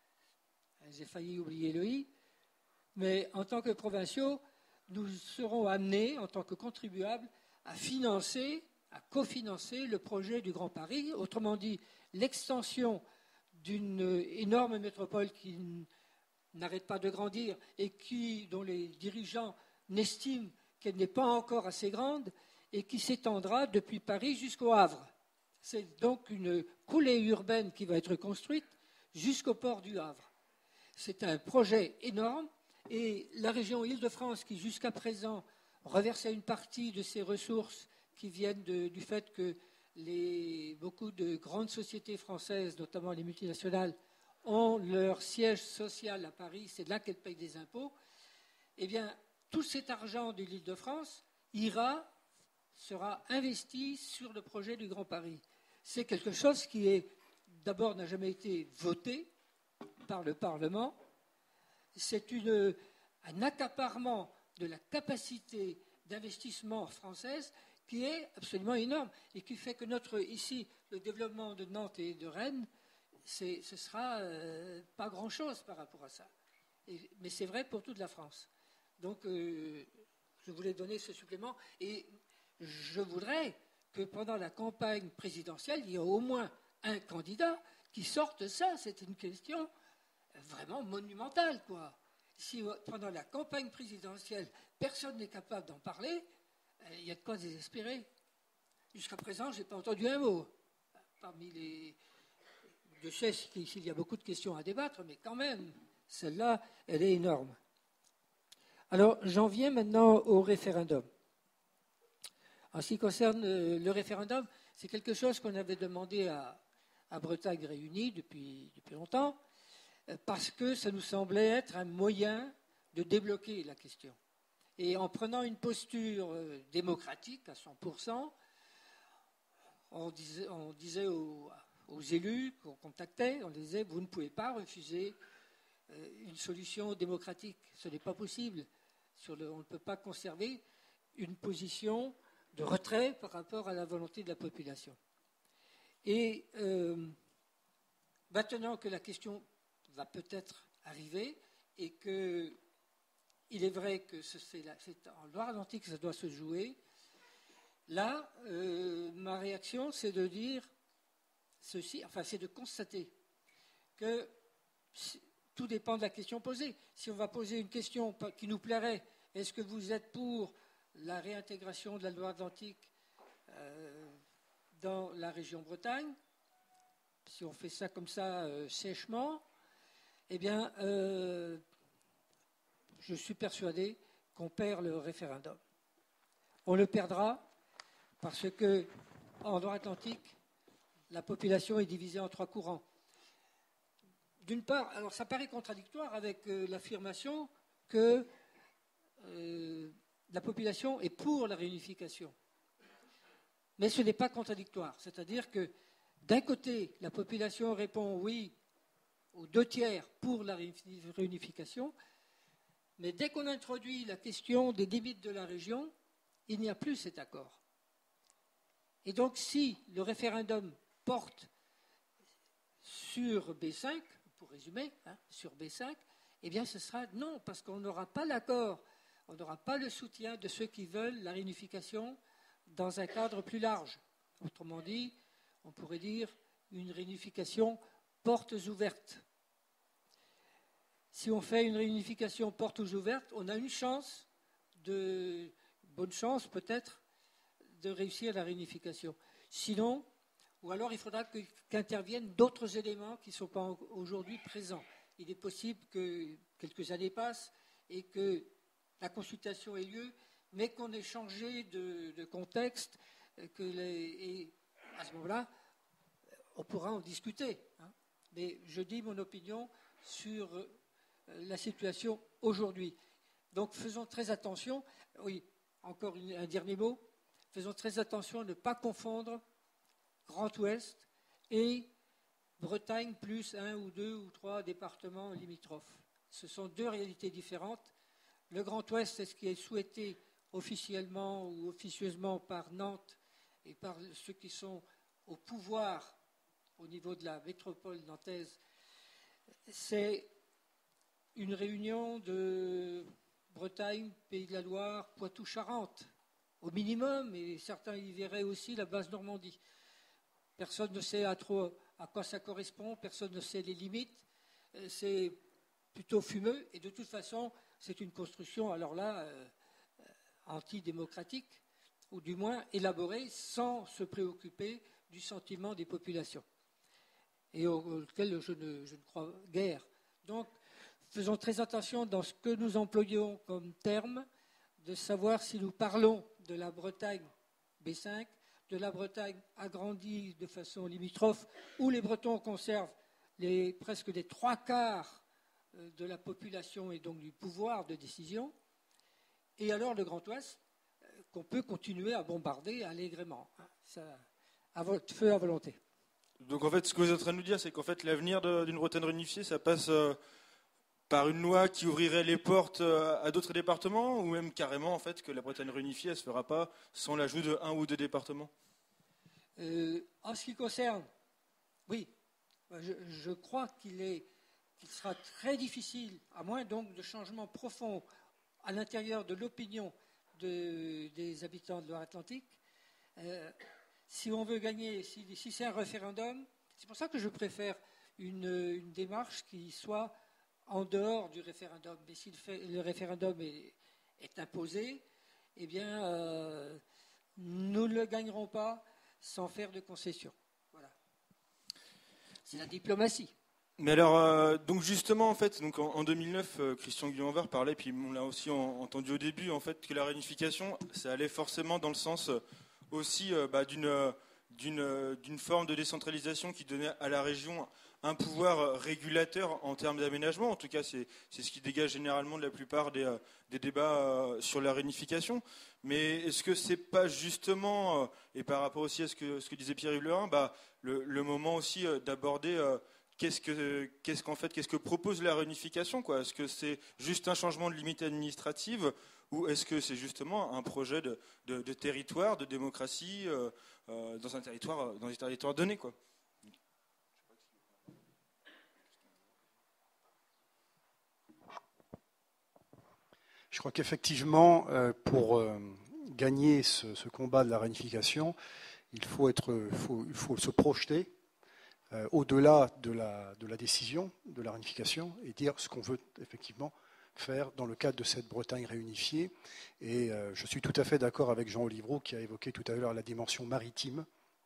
Speaker 5: j'ai failli oublier le i, mais en tant que provinciaux, nous serons amenés, en tant que contribuables, à financer, à cofinancer le projet du Grand Paris, autrement dit, l'extension d'une énorme métropole qui n'arrête pas de grandir et qui, dont les dirigeants n'estiment qu'elle n'est pas encore assez grande et qui s'étendra depuis Paris jusqu'au Havre. C'est donc une coulée urbaine qui va être construite jusqu'au port du Havre. C'est un projet énorme et la région Île-de-France, qui jusqu'à présent reversait une partie de ses ressources qui viennent de, du fait que les, beaucoup de grandes sociétés françaises, notamment les multinationales, ont leur siège social à Paris, c'est là qu'elles payent des impôts, eh bien, tout cet argent de l'Île-de-France ira, sera investi sur le projet du Grand Paris. C'est quelque chose qui est, d'abord, n'a jamais été voté par le Parlement. C'est une, un accaparement de la capacité d'investissement française qui est absolument énorme et qui fait que notre, ici, le développement de Nantes et de Rennes, c'est, ce sera euh, pas grand-chose par rapport à ça. Et, mais c'est vrai pour toute la France. Donc, euh, je voulais donner ce supplément et je voudrais que pendant la campagne présidentielle, il y ait au moins un candidat qui sorte de ça. C'est une question vraiment monumentale, quoi. Si pendant la campagne présidentielle, personne n'est capable d'en parler, il y a de quoi désespérer. Jusqu'à présent, je n'ai pas entendu un mot. Parmi les... Je sais qu'il y a beaucoup de questions à débattre, mais quand même, celle-là, elle est énorme. Alors, j'en viens maintenant au référendum. En ce qui concerne le référendum, c'est quelque chose qu'on avait demandé à, à Bretagne Réunie depuis, depuis longtemps, parce que ça nous semblait être un moyen de débloquer la question. Et en prenant une posture démocratique à cent pour cent, on disait, on disait aux, aux élus qu'on contactait, on disait, vous ne pouvez pas refuser une solution démocratique. Ce n'est pas possible. Sur le, on ne peut pas conserver une position de retrait par rapport à la volonté de la population. Et euh, maintenant que la question va peut-être arriver et que il est vrai que c'est, la, c'est en Loire-Atlantique que ça doit se jouer, là, euh, ma réaction, c'est de dire ceci, enfin, c'est de constater que tout dépend de la question posée. Si on va poser une question qui nous plairait, est-ce que vous êtes pour la réintégration de la Loire-Atlantique euh, dans la région Bretagne? Si on fait ça comme ça euh, sèchement, eh bien, euh, je suis persuadé qu'on perd le référendum. On le perdra parce que en Loire-Atlantique, la population est divisée en trois courants. D'une part, alors ça paraît contradictoire avec euh, l'affirmation que euh, la population est pour la réunification. Mais ce n'est pas contradictoire. C'est-à-dire que d'un côté, la population répond oui aux deux tiers pour la réunification, mais dès qu'on introduit la question des limites de la région, il n'y a plus cet accord. Et donc, si le référendum porte sur B cinq, pour résumer, hein, sur B cinq, eh bien, ce sera non, parce qu'on n'aura pas l'accord, on n'aura pas le soutien de ceux qui veulent la réunification dans un cadre plus large. Autrement dit, on pourrait dire une réunification portes ouvertes. Si on fait une réunification portes ouvertes, on a une chance, de, bonne chance peut-être, de réussir la réunification. Sinon, ou alors il faudra que, qu'interviennent d'autres éléments qui ne sont pas aujourd'hui présents. Il est possible que quelques années passent et que la consultation ait lieu, mais qu'on ait changé de, de contexte, que les, et à ce moment-là, on pourra en discuter. Hein. Mais je dis mon opinion sur la situation aujourd'hui. Donc faisons très attention. Oui, encore une, un dernier mot. Faisons très attention à ne pas confondre Grand Ouest et Bretagne plus un ou deux ou trois départements limitrophes. Ce sont deux réalités différentes. Le Grand Ouest, c'est ce qui est souhaité officiellement ou officieusement par Nantes et par ceux qui sont au pouvoir au niveau de la métropole nantaise. C'est une réunion de Bretagne, Pays de la Loire, Poitou-Charentes, au minimum, et certains y verraient aussi la base Normandie. Personne ne sait à, trop, à quoi ça correspond, personne ne sait les limites. C'est plutôt fumeux, et de toute façon, c'est une construction, alors là, euh, antidémocratique, ou du moins élaborée sans se préoccuper du sentiment des populations, et auquel je ne, je ne crois guère. Donc, faisons très attention dans ce que nous employons comme terme, de savoir si nous parlons de la Bretagne B cinq, de la Bretagne agrandie de façon limitrophe, où les Bretons conservent les, presque les trois quarts de la population et donc du pouvoir de décision, et alors le Grand Ouest, qu'on peut continuer à bombarder allègrement. Ça, à votre feu à volonté.
Speaker 1: Donc en fait, ce que vous êtes en train de nous dire, c'est qu'en fait, l'avenir d'une Bretagne réunifiée, ça passe euh, par une loi qui ouvrirait les portes euh, à d'autres départements, ou même carrément en fait que la Bretagne réunifiée, elle ne se fera pas sans l'ajout de un ou deux départements.
Speaker 5: Euh, en ce qui concerne, oui, je, je crois qu'il est, qu'il sera très difficile, à moins donc de changements profonds à l'intérieur de l'opinion de, des habitants de Loire-Atlantique. Euh, si on veut gagner, si, si c'est un référendum, c'est pour ça que je préfère une, une démarche qui soit en dehors du référendum. Mais si le, fait, le référendum est, est imposé, eh bien, euh, nous ne le gagnerons pas sans faire de concessions. Voilà. C'est la diplomatie.
Speaker 1: Mais alors, euh, donc justement, en fait, donc en, en deux mille neuf, euh, Christian Guyenvar parlait, puis on l'a aussi en, entendu au début, en fait, que la réunification, ça allait forcément dans le sens euh, aussi euh, bah, d'une, euh, d'une, euh, d'une forme de décentralisation qui donnait à la région un pouvoir régulateur en termes d'aménagement. En tout cas, c'est, c'est ce qui dégage généralement de la plupart des, euh, des débats euh, sur la réunification. Mais est-ce que c'est pas justement, euh, et par rapport aussi à ce que, ce que disait Pierre-Yves Lerin, bah, le, le moment aussi euh, d'aborder euh, qu'est-ce que, qu'est-ce qu'en fait, qu'est-ce que propose la réunification, quoi ? Est-ce que c'est juste un changement de limite administrative, ou est-ce que c'est justement un projet de, de, de territoire, de démocratie euh, euh, dans un territoire, dans un territoire donné, quoi ?
Speaker 4: Je crois qu'effectivement, euh, pour euh, gagner ce, ce combat de la réunification, il faut, être, faut, il faut se projeter euh, au-delà de la, de la décision de la réunification et dire ce qu'on veut effectivement faire dans le cadre de cette Bretagne réunifiée. Et euh, je suis tout à fait d'accord avec Jean Olivreau qui a évoqué tout à l'heure la dimension maritime.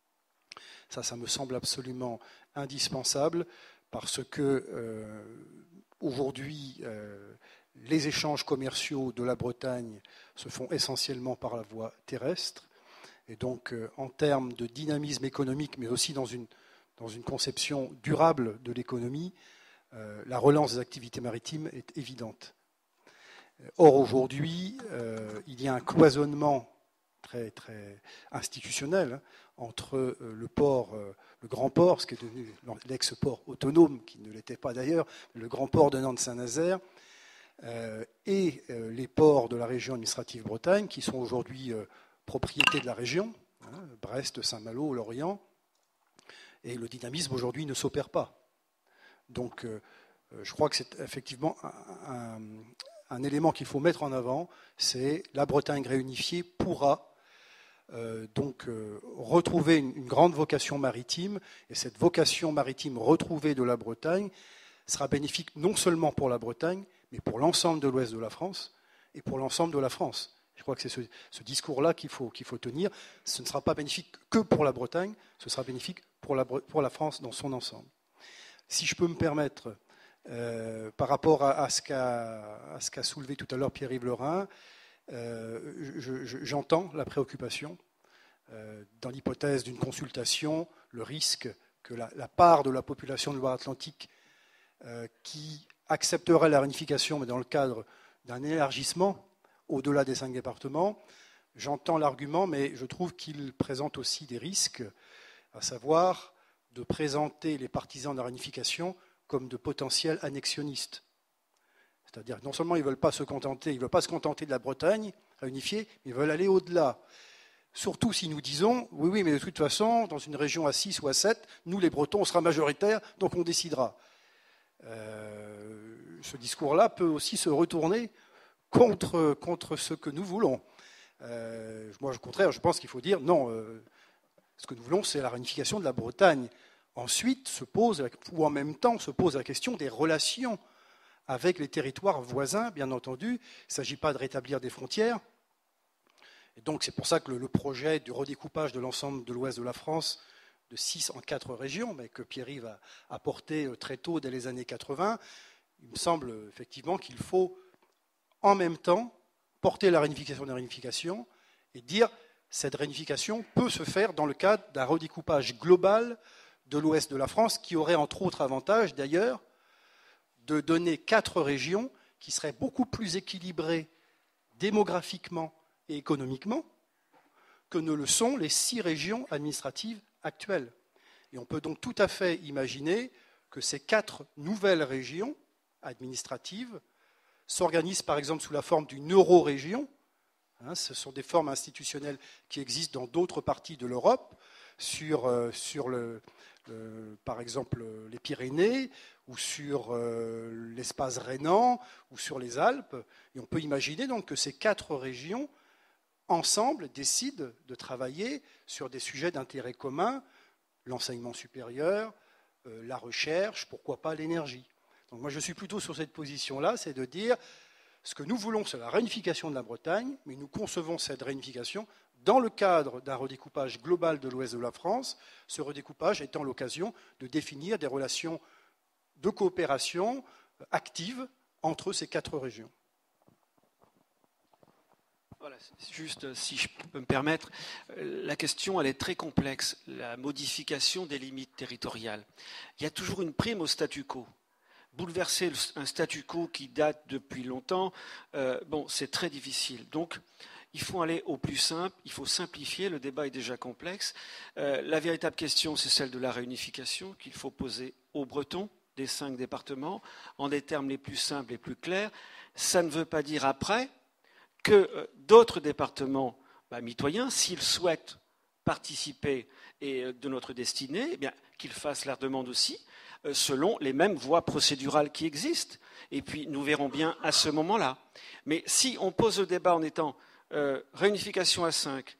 Speaker 4: Ça, ça me semble absolument indispensable parce que euh, aujourd'hui, euh, les échanges commerciaux de la Bretagne se font essentiellement par la voie terrestre. Et donc, euh, en termes de dynamisme économique, mais aussi dans une, dans une conception durable de l'économie, euh, la relance des activités maritimes est évidente. Or, aujourd'hui, euh, il y a un cloisonnement très, très institutionnel hein, entre euh, le port, euh, le grand port, ce qui est devenu l'ex-port autonome, qui ne l'était pas d'ailleurs, le grand port de Nantes-Saint-Nazaire, Euh, et euh, les ports de la région administrative Bretagne, qui sont aujourd'hui euh, propriété de la région, hein, Brest, Saint-Malo, Lorient, et le dynamisme aujourd'hui ne s'opère pas. Donc euh, je crois que c'est effectivement un, un, un élément qu'il faut mettre en avant, c'est la Bretagne réunifiée pourra euh, donc euh, retrouver une, une grande vocation maritime, et cette vocation maritime retrouvée de la Bretagne sera bénéfique non seulement pour la Bretagne, mais pour l'ensemble de l'ouest de la France et pour l'ensemble de la France. Je crois que c'est ce, ce discours-là qu'il faut, qu'il faut tenir. Ce ne sera pas bénéfique que pour la Bretagne, ce sera bénéfique pour la, pour la France dans son ensemble. Si je peux me permettre, euh, par rapport à, à, ce qu'a, à ce qu'a soulevé tout à l'heure Pierre-Yves Lerin, euh, je, je, j'entends la préoccupation. Euh, dans l'hypothèse d'une consultation, le risque que la, la part de la population de Loire-Atlantique euh, qui accepterait la réunification, mais dans le cadre d'un élargissement au-delà des cinq départements. J'entends l'argument, mais je trouve qu'il présente aussi des risques, à savoir de présenter les partisans de la réunification comme de potentiels annexionnistes. C'est-à-dire que non seulement ils ne veulent pas se contenter, ils veulent pas se contenter de la Bretagne réunifiée, mais ils veulent aller au-delà. Surtout si nous disons, oui, oui, mais de toute façon, dans une région à six ou à sept, nous les Bretons, on sera majoritaires, donc on décidera. Euh, ce discours-là peut aussi se retourner contre, contre ce que nous voulons. Euh, moi, au contraire, je pense qu'il faut dire, non, euh, ce que nous voulons, c'est la réunification de la Bretagne. Ensuite, se pose, ou en même temps, se pose la question des relations avec les territoires voisins, bien entendu. Il ne s'agit pas de rétablir des frontières. Et donc, c'est pour ça que le, le projet du redécoupage de l'ensemble de l'ouest de la France, de six en quatre régions, mais que Pierre-Yves a apporté très tôt, dès les années quatre-vingts, il me semble effectivement qu'il faut, en même temps, porter la réunification de la réunification et dire cette réunification peut se faire dans le cadre d'un redécoupage global de l'ouest de la France, qui aurait entre autres avantage, d'ailleurs, de donner quatre régions qui seraient beaucoup plus équilibrées démographiquement et économiquement que ne le sont les six régions administratives actuelles. Et on peut donc tout à fait imaginer que ces quatre nouvelles régions administratives s'organisent par exemple sous la forme d'une euro-région. Hein, ce sont des formes institutionnelles qui existent dans d'autres parties de l'Europe, sur, euh, sur le, le, par exemple les Pyrénées, ou sur euh, l'espace rhénan, ou sur les Alpes. Et on peut imaginer donc que ces quatre régions, ensemble, décident de travailler sur des sujets d'intérêt commun, l'enseignement supérieur, euh, la recherche, pourquoi pas l'énergie. Donc moi je suis plutôt sur cette position-là, c'est de dire ce que nous voulons, c'est la réunification de la Bretagne, mais nous concevons cette réunification dans le cadre d'un redécoupage global de l'ouest de la France, ce redécoupage étant l'occasion de définir des relations de coopération active entre ces quatre régions.
Speaker 3: Voilà, juste si je peux me permettre, la question elle est très complexe, la modification des limites territoriales. Il y a toujours une prime au statu quo. Bouleverser un statu quo qui date depuis longtemps, euh, bon, c'est très difficile. Donc, il faut aller au plus simple, il faut simplifier, le débat est déjà complexe. Euh, la véritable question, c'est celle de la réunification qu'il faut poser aux Bretons des cinq départements, en des termes les plus simples et plus clairs. Ça ne veut pas dire après que euh, d'autres départements bah, mitoyens, s'ils souhaitent participer et, euh, de notre destinée, eh bien, qu'ils fassent leur demande aussi, euh, selon les mêmes voies procédurales qui existent. Et puis, nous verrons bien à ce moment-là. Mais si on pose le débat en étant euh, réunification à cinq,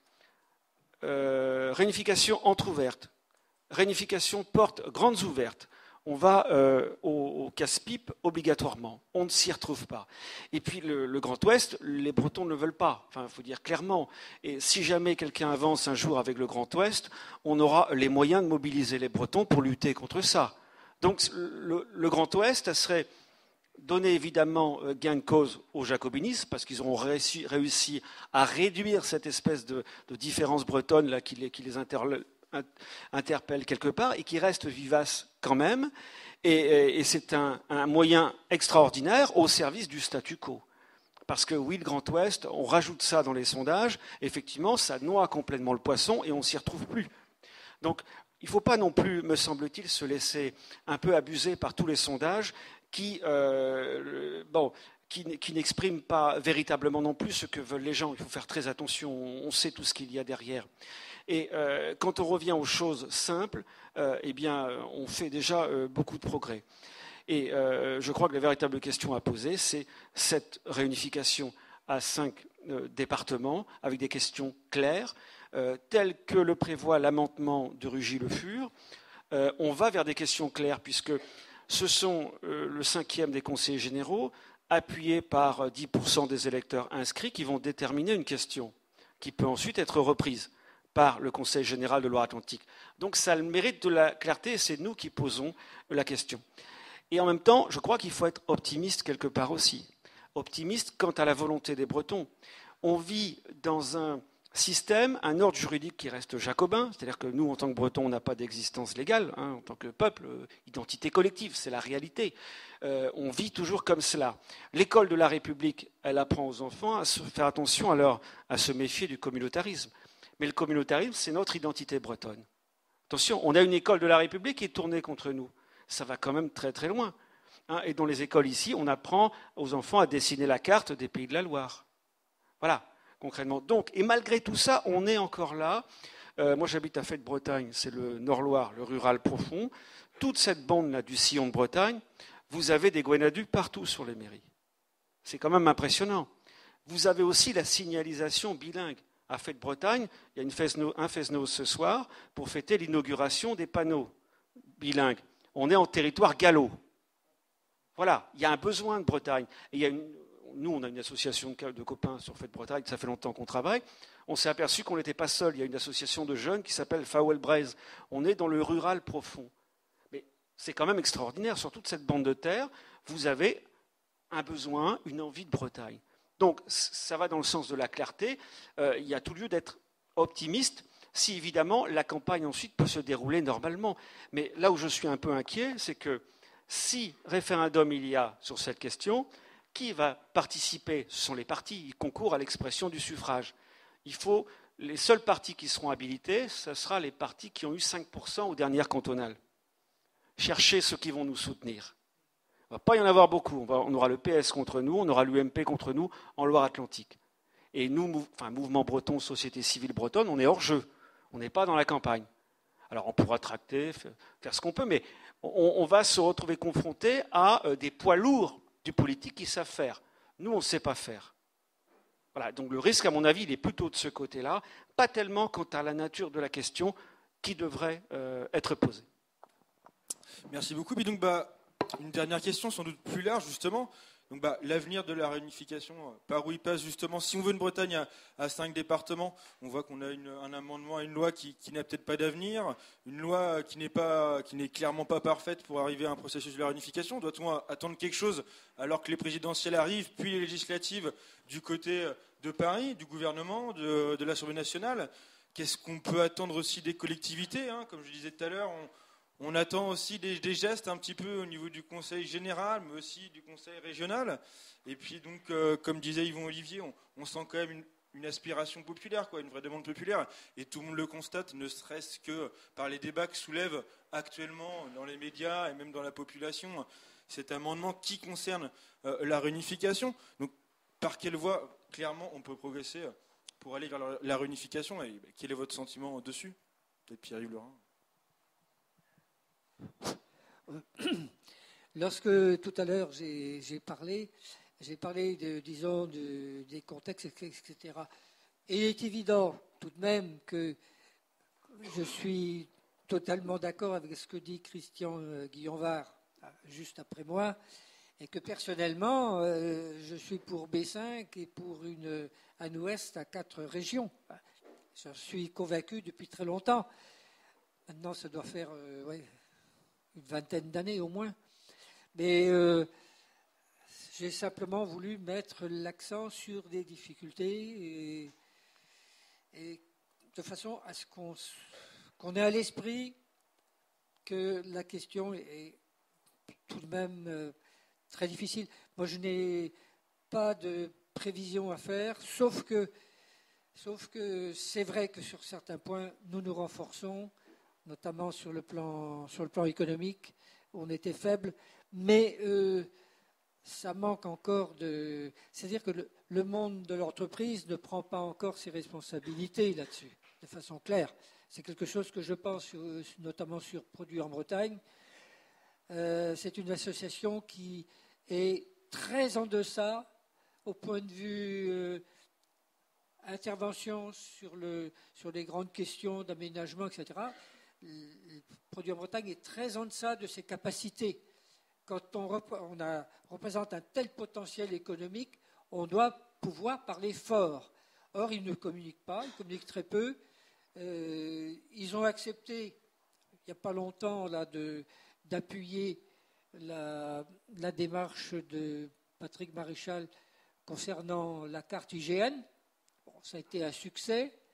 Speaker 3: euh, réunification entrouverte, réunification porte grandes ouvertes, on va euh, au, au casse-pipe obligatoirement. On ne s'y retrouve pas. Et puis le, le Grand Ouest, les Bretons ne le veulent pas. Enfin, il faut dire clairement. Et si jamais quelqu'un avance un jour avec le Grand Ouest, on aura les moyens de mobiliser les Bretons pour lutter contre ça. Donc le, le Grand Ouest, ça serait donner évidemment gain de cause aux jacobinistes, parce qu'ils auront réussi, réussi à réduire cette espèce de, de différence bretonne là, qui les, qui les interloque, interpelle quelque part et qui reste vivace quand même. Et, et c'est un, un moyen extraordinaire au service du statu quo. Parce que oui, le Grand Ouest, on rajoute ça dans les sondages, effectivement, ça noie complètement le poisson et on ne s'y retrouve plus. Donc, il ne faut pas non plus, me semble-t-il, se laisser un peu abuser par tous les sondages qui, euh, bon, qui, qui n'expriment pas véritablement non plus ce que veulent les gens. Il faut faire très attention, on sait tout ce qu'il y a derrière. Et euh, quand on revient aux choses simples, euh, eh bien, on fait déjà euh, beaucoup de progrès. Et euh, je crois que la véritable question à poser, c'est cette réunification à cinq euh, départements, avec des questions claires, euh, telles que le prévoit l'amendement de Rugy-Le Fur. Euh, on va vers des questions claires, puisque ce sont euh, le cinquième des conseillers généraux, appuyés par dix pour cent des électeurs inscrits, qui vont déterminer une question, qui peut ensuite être reprise par le Conseil général de Loire-Atlantique. Donc ça a le mérite de la clarté, et c'est nous qui posons la question. Et en même temps, je crois qu'il faut être optimiste quelque part aussi. Optimiste quant à la volonté des Bretons. On vit dans un système, un ordre juridique qui reste jacobin, c'est-à-dire que nous, en tant que Bretons, on n'a pas d'existence légale, hein, en tant que peuple, euh, identité collective, c'est la réalité. Euh, on vit toujours comme cela. L'école de la République, elle apprend aux enfants à se faire attention à, leur, à se méfier du communautarisme. Mais le communautarisme, c'est notre identité bretonne. Attention, on a une école de la République qui est tournée contre nous. Ça va quand même très très loin. Hein, et dans les écoles ici, on apprend aux enfants à dessiner la carte des Pays de la Loire. Voilà. Concrètement. Donc, et malgré tout ça, on est encore là. Euh, moi, j'habite à Fête-Bretagne, c'est le Nord-Loire, le rural profond. Toute cette bande-là du sillon de Bretagne, vous avez des Gwenadu partout sur les mairies. C'est quand même impressionnant. Vous avez aussi la signalisation bilingue. À Fête-Bretagne, il y a une fesno, un Fesnos ce soir pour fêter l'inauguration des panneaux bilingues. On est en territoire gallo. Voilà, il y a un besoin de Bretagne. Et il y a une... Nous, on a une association de copains sur Fête-Bretagne, ça fait longtemps qu'on travaille. On s'est aperçu qu'on n'était pas seul. Il y a une association de jeunes qui s'appelle Fawel Braise. On est dans le rural profond. Mais c'est quand même extraordinaire. Sur toute cette bande de terre, vous avez un besoin, une envie de Bretagne. Donc, ça va dans le sens de la clarté. Euh, il y a tout lieu d'être optimiste si, évidemment, la campagne ensuite peut se dérouler normalement. Mais là où je suis un peu inquiet, c'est que si référendum il y a sur cette question, qui va participer? Ce sont les partis. Ils concourent à l'expression du suffrage. Il faut, les seuls partis qui seront habilités, ce sera les partis qui ont eu cinq pour cent aux dernières cantonales. Cherchez ceux qui vont nous soutenir. Il ne va pas y en avoir beaucoup. On, va, on aura le P S contre nous, on aura l'U M P contre nous en Loire-Atlantique. Et nous, enfin, Mouvement Breton, Société Civile Bretonne, on est hors jeu. On n'est pas dans la campagne. Alors on pourra tracter, faire ce qu'on peut, mais on, on va se retrouver confronté à euh, des poids lourds du politique qui savent faire. Nous, on ne sait pas faire. Voilà, donc le risque, à mon avis, il est plutôt de ce côté-là, pas tellement quant à la nature de la question qui devrait euh, être posée.
Speaker 1: Merci beaucoup. Et donc, bah, une dernière question, sans doute plus large, justement. Donc, bah, l'avenir de la réunification, par où il passe, justement. Si on veut une Bretagne à, à cinq départements, on voit qu'on a une, un amendement à une loi qui, qui n'a peut-être pas d'avenir, une loi qui n'est pas, qui n'est clairement pas parfaite pour arriver à un processus de la réunification. Doit-on attendre quelque chose alors que les présidentielles arrivent, puis les législatives du côté de Paris, du gouvernement, de, de l'Assemblée nationale? Qu'est-ce qu'on peut attendre aussi des collectivités, hein? Comme je disais tout à l'heure, on, On attend aussi des, des gestes un petit peu au niveau du Conseil général, mais aussi du Conseil régional. Et puis donc, euh, comme disait Yvon Olivier, on, on sent quand même une, une aspiration populaire, quoi, une vraie demande populaire. Et tout le monde le constate, ne serait-ce que par les débats que soulèvent actuellement dans les médias et même dans la population cet amendement qui concerne euh, la réunification. Donc, par quelle voie, clairement, on peut progresser pour aller vers la, la réunification? Et bah, quel est votre sentiment dessus? Peut-être Pierre-Yves Lerin.
Speaker 5: Lorsque tout à l'heure j'ai, j'ai parlé, j'ai parlé de, disons, de, des contextes, et cetera. Et il est évident tout de même que je suis totalement d'accord avec ce que dit Christian Guillonvard juste après moi, et que personnellement, euh, je suis pour B cinq et pour une, un ouest à quatre régions. J'en suis convaincu depuis très longtemps. Maintenant, ça doit faire... Euh, ouais, une vingtaine d'années au moins. Mais euh, j'ai simplement voulu mettre l'accent sur des difficultés et, et de façon à ce qu'on, qu'on ait à l'esprit que la question est tout de même euh, très difficile. Moi, je n'ai pas de prévision à faire, sauf que, sauf que c'est vrai que sur certains points, nous nous renforçons, notamment sur le plan, sur le plan économique, on était faible, mais euh, ça manque encore de... C'est-à-dire que le, le monde de l'entreprise ne prend pas encore ses responsabilités là-dessus, de façon claire. C'est quelque chose que je pense, sur, notamment sur Produits en Bretagne. Euh, c'est une association qui est très en deçà au point de vue... Euh, intervention sur, le, sur les grandes questions d'aménagement, et cetera. Le Produit en Bretagne est très en deçà de ses capacités. Quand on, rep- on a, représente un tel potentiel économique, on doit pouvoir parler fort. Or, ils ne communiquent pas, ils communiquent très peu. Euh, ils ont accepté, il n'y a pas longtemps, là, de, d'appuyer la, la démarche de Patrick Maréchal concernant la carte I G N. Bon, ça a été un succès.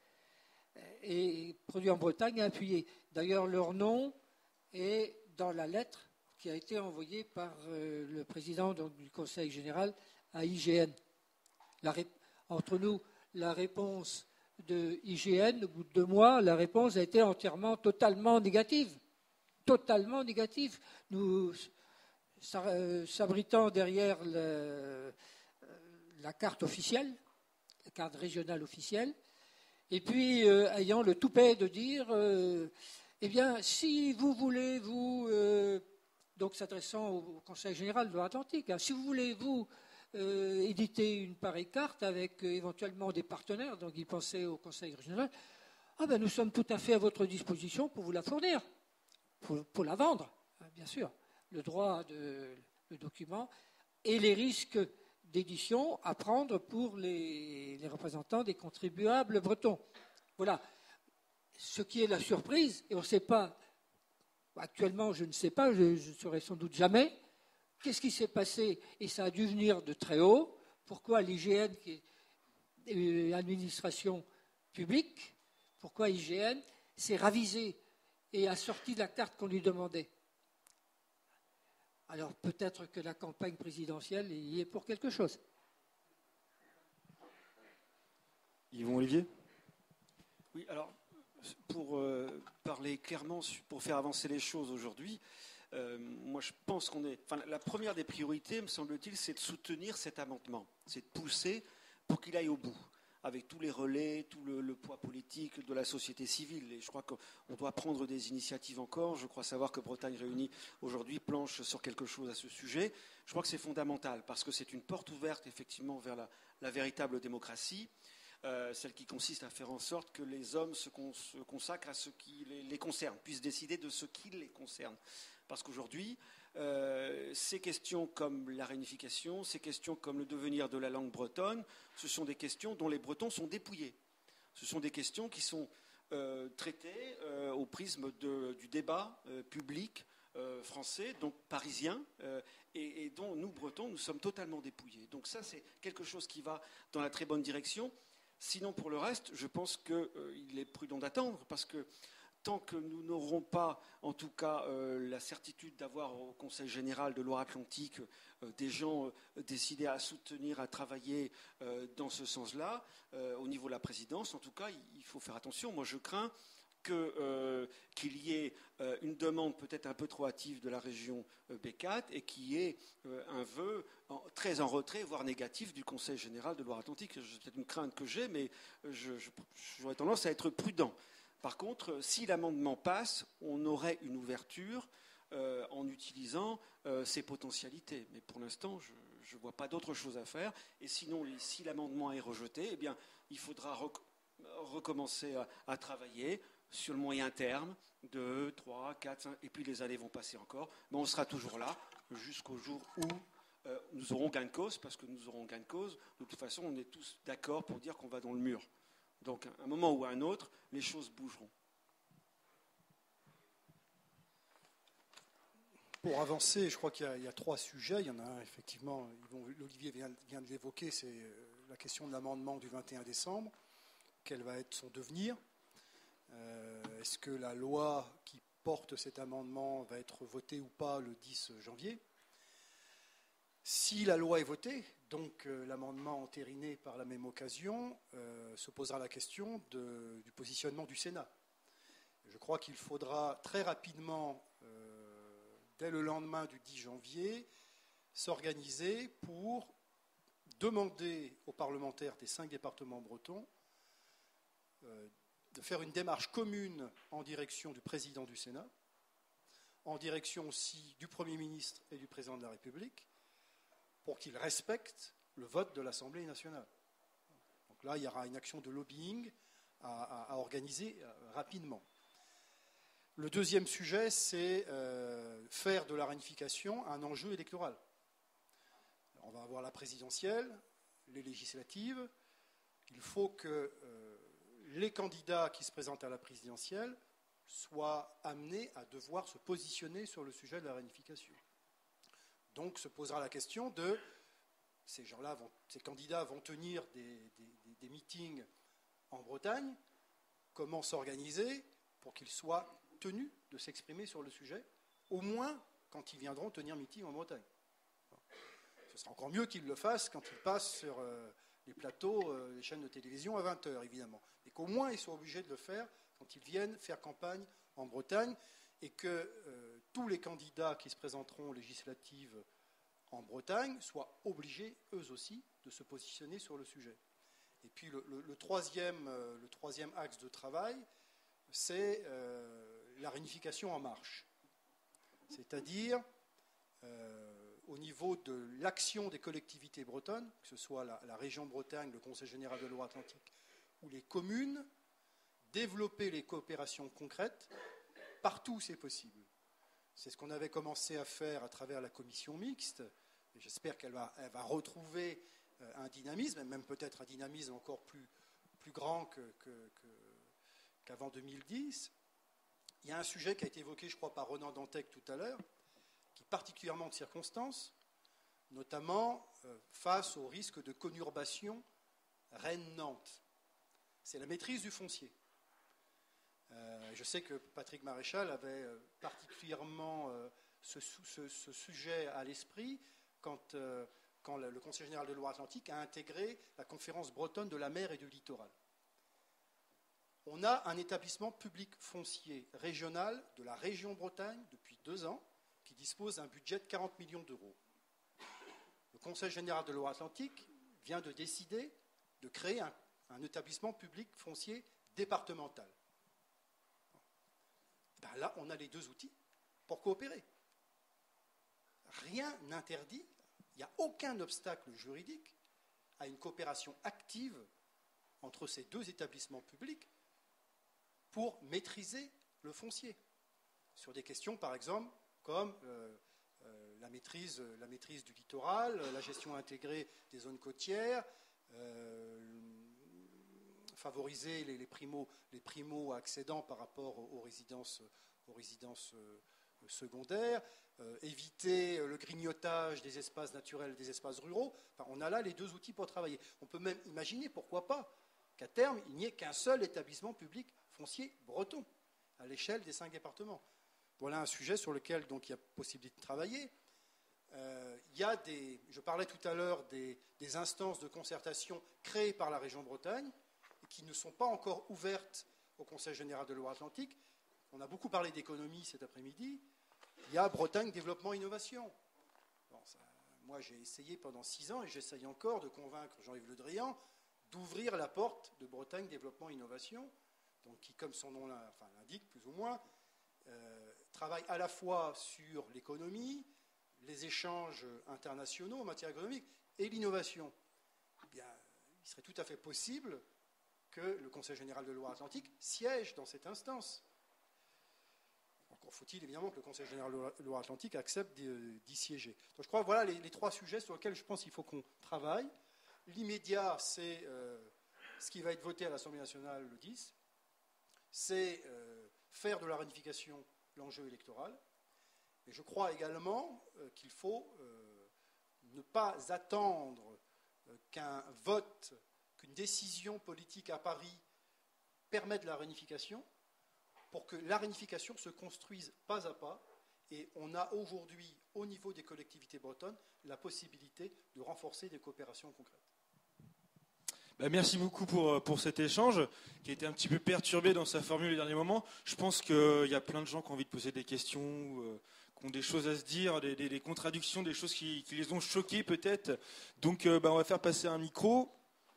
Speaker 5: et produit en Bretagne et appuyé. D'ailleurs, leur nom est dans la lettre qui a été envoyée par euh, le président donc, du Conseil général à I G N. La ré... Entre nous, la réponse de I G N, au bout de deux mois, la réponse a été entièrement, totalement négative. Totalement négative. Nous, s'abritant derrière le, la carte officielle, la carte régionale officielle, et puis euh, ayant le toupet de dire, euh, eh bien, si vous voulez, vous, euh, donc s'adressant au Conseil général de l'Atlantique, hein, si vous voulez, vous, euh, éditer une pareille carte avec euh, éventuellement des partenaires, donc il pensait au Conseil régional, ah ben, nous sommes tout à fait à votre disposition pour vous la fournir, pour, pour la vendre, hein, bien sûr, le droit de le document et les risques d'édition à prendre pour les, les représentants des contribuables bretons. Voilà. Ce qui est la surprise, et on ne sait pas, actuellement je ne sais pas, je ne saurai sans doute jamais, qu'est-ce qui s'est passé, et ça a dû venir de très haut, pourquoi l'I G N, qui est une administration publique, pourquoi I G N s'est ravisé et a sorti la carte qu'on lui demandait. Alors peut-être que la campagne présidentielle y est pour quelque chose.
Speaker 1: Yvon Olivier ?
Speaker 3: Oui, alors pour euh, parler clairement, pour faire avancer les choses aujourd'hui, euh, moi je pense qu'on est. Enfin, la première des priorités, me semble-t-il, c'est de soutenir cet amendement, c'est de pousser pour qu'il aille au bout, avec tous les relais, tout le, le poids politique de la société civile. Et je crois qu'on doit prendre des initiatives encore. Je crois savoir que Bretagne Réunie, aujourd'hui, planche sur quelque chose à ce sujet. Je crois que c'est fondamental, parce que c'est une porte ouverte, effectivement, vers la, la véritable démocratie, euh, celle qui consiste à faire en sorte que les hommes se, cons se consacrent à ce qui les, les concerne, puissent décider de ce qui les concerne. Parce qu'aujourd'hui, Euh, ces questions comme la réunification, ces questions comme le devenir de la langue bretonne, ce sont des questions dont les Bretons sont dépouillés. Ce sont des questions qui sont euh, traitées euh, au prisme de, du débat euh, public euh, français, donc parisien, euh, et, et dont nous, Bretons, nous sommes totalement dépouillés. Donc ça, c'est quelque chose qui va dans la très bonne direction. Sinon, pour le reste, je pense qu'il euh, est prudent d'attendre, parce que tant que nous n'aurons pas, en tout cas, euh, la certitude d'avoir au Conseil général de Loire-Atlantique euh, des gens euh, décidés à soutenir, à travailler euh, dans ce sens-là, euh, au niveau de la présidence, en tout cas, il, il faut faire attention. Moi, je crains que, euh, qu'il y ait euh, une demande peut-être un peu trop hâtive de la région euh, B quatre et qu'il y ait euh, un vœu en, très en retrait, voire négatif, du Conseil général de Loire-Atlantique. C'est peut-être une crainte que j'ai, mais je, je, j'aurais tendance à être prudent. Par contre, si l'amendement passe, on aurait une ouverture euh, en utilisant euh, ses potentialités. Mais pour l'instant, je ne vois pas d'autre chose à faire. Et sinon, si l'amendement est rejeté, eh bien, il faudra rec recommencer à, à travailler sur le moyen terme, deux, trois, quatre, cinq, et puis les années vont passer encore. Mais on sera toujours là jusqu'au jour où euh, nous aurons gain de cause, parce que nous aurons gain de cause. De toute façon, on est tous d'accord pour dire qu'on va dans le mur. Donc, à un moment ou à un autre, les choses bougeront.
Speaker 4: Pour avancer, je crois qu'il y, y a trois sujets. Il y en a un, effectivement, Olivier vient, vient de l'évoquer, c'est la question de l'amendement du vingt et un décembre. Quel va être son devenir? euh, Est-ce que la loi qui porte cet amendement va être votée ou pas le dix janvier? Si la loi est votée, donc euh, l'amendement entériné par la même occasion, euh, se posera la question de, du positionnement du Sénat. Je crois qu'il faudra très rapidement, euh, dès le lendemain du dix janvier, s'organiser pour demander aux parlementaires des cinq départements bretons euh, de faire une démarche commune en direction du président du Sénat, en direction aussi du Premier ministre et du président de la République, pour qu'ils respectent le vote de l'Assemblée nationale. Donc là, il y aura une action de lobbying à, à, à organiser euh, rapidement. Le deuxième sujet, c'est euh, faire de la réunification un enjeu électoral. Alors, on va avoir la présidentielle, les législatives. Il faut que euh, les candidats qui se présentent à la présidentielle soient amenés à devoir se positionner sur le sujet de la réunification. Donc se posera la question de, ces gens-là, vont, ces candidats vont tenir des, des, des meetings en Bretagne, comment s'organiser pour qu'ils soient tenus de s'exprimer sur le sujet, au moins quand ils viendront tenir meeting en Bretagne. Ce sera encore mieux qu'ils le fassent quand ils passent sur euh, les plateaux, euh, les chaînes de télévision à vingt heures, évidemment. Et qu'au moins ils soient obligés de le faire quand ils viennent faire campagne en Bretagne, et que euh, tous les candidats qui se présenteront aux législatives en Bretagne soient obligés, eux aussi, de se positionner sur le sujet. Et puis le, le, le, troisième, euh, le troisième axe de travail, c'est euh, la réunification en marche. C'est-à-dire, euh, au niveau de l'action des collectivités bretonnes, que ce soit la, la région Bretagne, le Conseil général de Loire-Atlantique ou les communes, développer les coopérations concrètes partout où c'est possible. C'est ce qu'on avait commencé à faire à travers la commission mixte, et j'espère qu'elle va, elle va retrouver un dynamisme, et même peut-être un dynamisme encore plus, plus grand que, que, que, qu'avant deux mille dix. Il y a un sujet qui a été évoqué, je crois, par Ronan Dantec tout à l'heure, qui est particulièrement de circonstance, notamment euh, face au risque de conurbation Rennes-Nantes. C'est la maîtrise du foncier. Euh, je sais que Patrick Maréchal avait particulièrement euh, ce, ce, ce sujet à l'esprit quand, euh, quand le, le Conseil général de Loire-Atlantique a intégré la conférence bretonne de la mer et du littoral. On a un établissement public foncier régional de la région Bretagne depuis deux ans qui dispose d'un budget de quarante millions d'euros. Le Conseil général de Loire-Atlantique vient de décider de créer un, un établissement public foncier départemental. Ben là, on a les deux outils pour coopérer. Rien n'interdit, il n'y a aucun obstacle juridique à une coopération active entre ces deux établissements publics pour maîtriser le foncier. Sur des questions, par exemple, comme euh, euh, la, maîtrise, la maîtrise du littoral, la gestion intégrée des zones côtières, euh, favoriser les, les, primo, les primo-accédants par rapport aux, aux résidences, aux résidences euh, secondaires, euh, éviter le grignotage des espaces naturels, des espaces ruraux. Enfin, on a là les deux outils pour travailler. On peut même imaginer, pourquoi pas, qu'à terme, il n'y ait qu'un seul établissement public foncier breton à l'échelle des cinq départements. Voilà un sujet sur lequel donc, il y a possibilité de travailler. Euh, il y a des, je parlais tout à l'heure des, des instances de concertation créées par la région Bretagne et qui ne sont pas encore ouvertes au Conseil général de Loire-Atlantique. On a beaucoup parlé d'économie cet après-midi. Il y a Bretagne Développement Innovation. Bon, ça, moi, j'ai essayé pendant six ans et j'essaye encore de convaincre Jean-Yves Le Drian d'ouvrir la porte de Bretagne Développement Innovation, donc qui, comme son nom enfin, l'indique plus ou moins, euh, travaille à la fois sur l'économie, les échanges internationaux en matière économique et l'innovation. Eh bien, il serait tout à fait possible que le Conseil général de Loire-Atlantique siège dans cette instance. Encore faut-il évidemment que le Conseil général de Loire-Atlantique accepte d'y siéger. Donc je crois que voilà les, les trois sujets sur lesquels je pense qu'il faut qu'on travaille. L'immédiat, c'est euh, ce qui va être voté à l'Assemblée nationale le dix. C'est euh, faire de la réunification l'enjeu électoral. Et je crois également euh, qu'il faut euh, ne pas attendre euh, qu'un vote, qu'une décision politique à Paris permette la réunification, pour que la réunification se construise pas à pas. Et on a aujourd'hui, au niveau des collectivités bretonnes, la possibilité de renforcer des coopérations concrètes.
Speaker 1: Bah, merci beaucoup pour, pour cet échange qui a été un petit peu perturbé dans sa formule les derniers moments. Je pense qu'il y a plein de gens qui ont envie de poser des questions, ou, euh, qui ont des choses à se dire, des, des, des contradictions, des choses qui, qui les ont choqués peut-être. Donc euh, bah, on va faire passer un micro.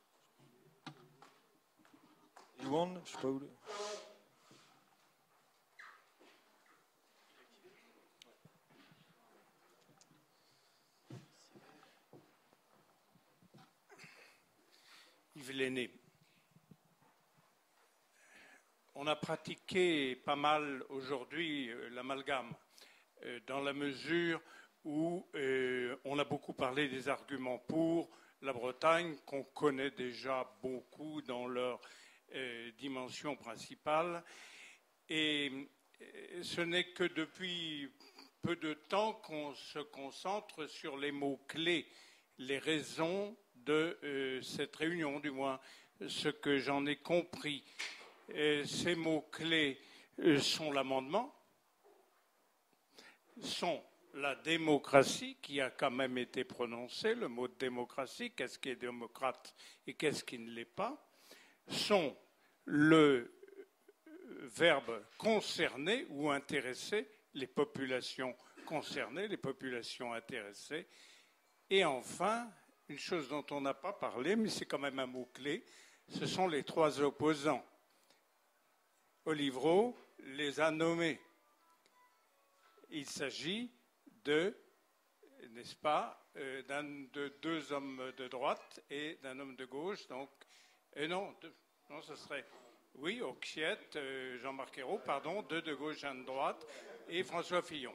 Speaker 1: Yuan, je sais pas où. Le...
Speaker 6: Yves Lenné. On a pratiqué pas mal aujourd'hui euh, l'amalgame, euh, dans la mesure où euh, on a beaucoup parlé des arguments pour la Bretagne, qu'on connaît déjà beaucoup dans leur euh, dimension principale. Et euh, ce n'est que depuis peu de temps qu'on se concentre sur les mots-clés, les raisons de euh, cette réunion, du moins ce que j'en ai compris. Et ces mots-clés sont l'amendement, sont la démocratie, qui a quand même été prononcé, le mot démocratie, qu'est-ce qui est démocrate et qu'est-ce qui ne l'est pas, sont le verbe concerner ou intéresser, les populations concernées, les populations intéressées, et enfin, une chose dont on n'a pas parlé, mais c'est quand même un mot-clé, ce sont les trois opposants. Olivreau les a nommés. Il s'agit de, n'est-ce pas, euh, d'un, de deux hommes de droite et d'un homme de gauche. Donc, et non, de, non, ce serait, oui, Oxiette, euh, Jean-Marc Ayrault, pardon, deux de gauche, un de droite, et François Fillon.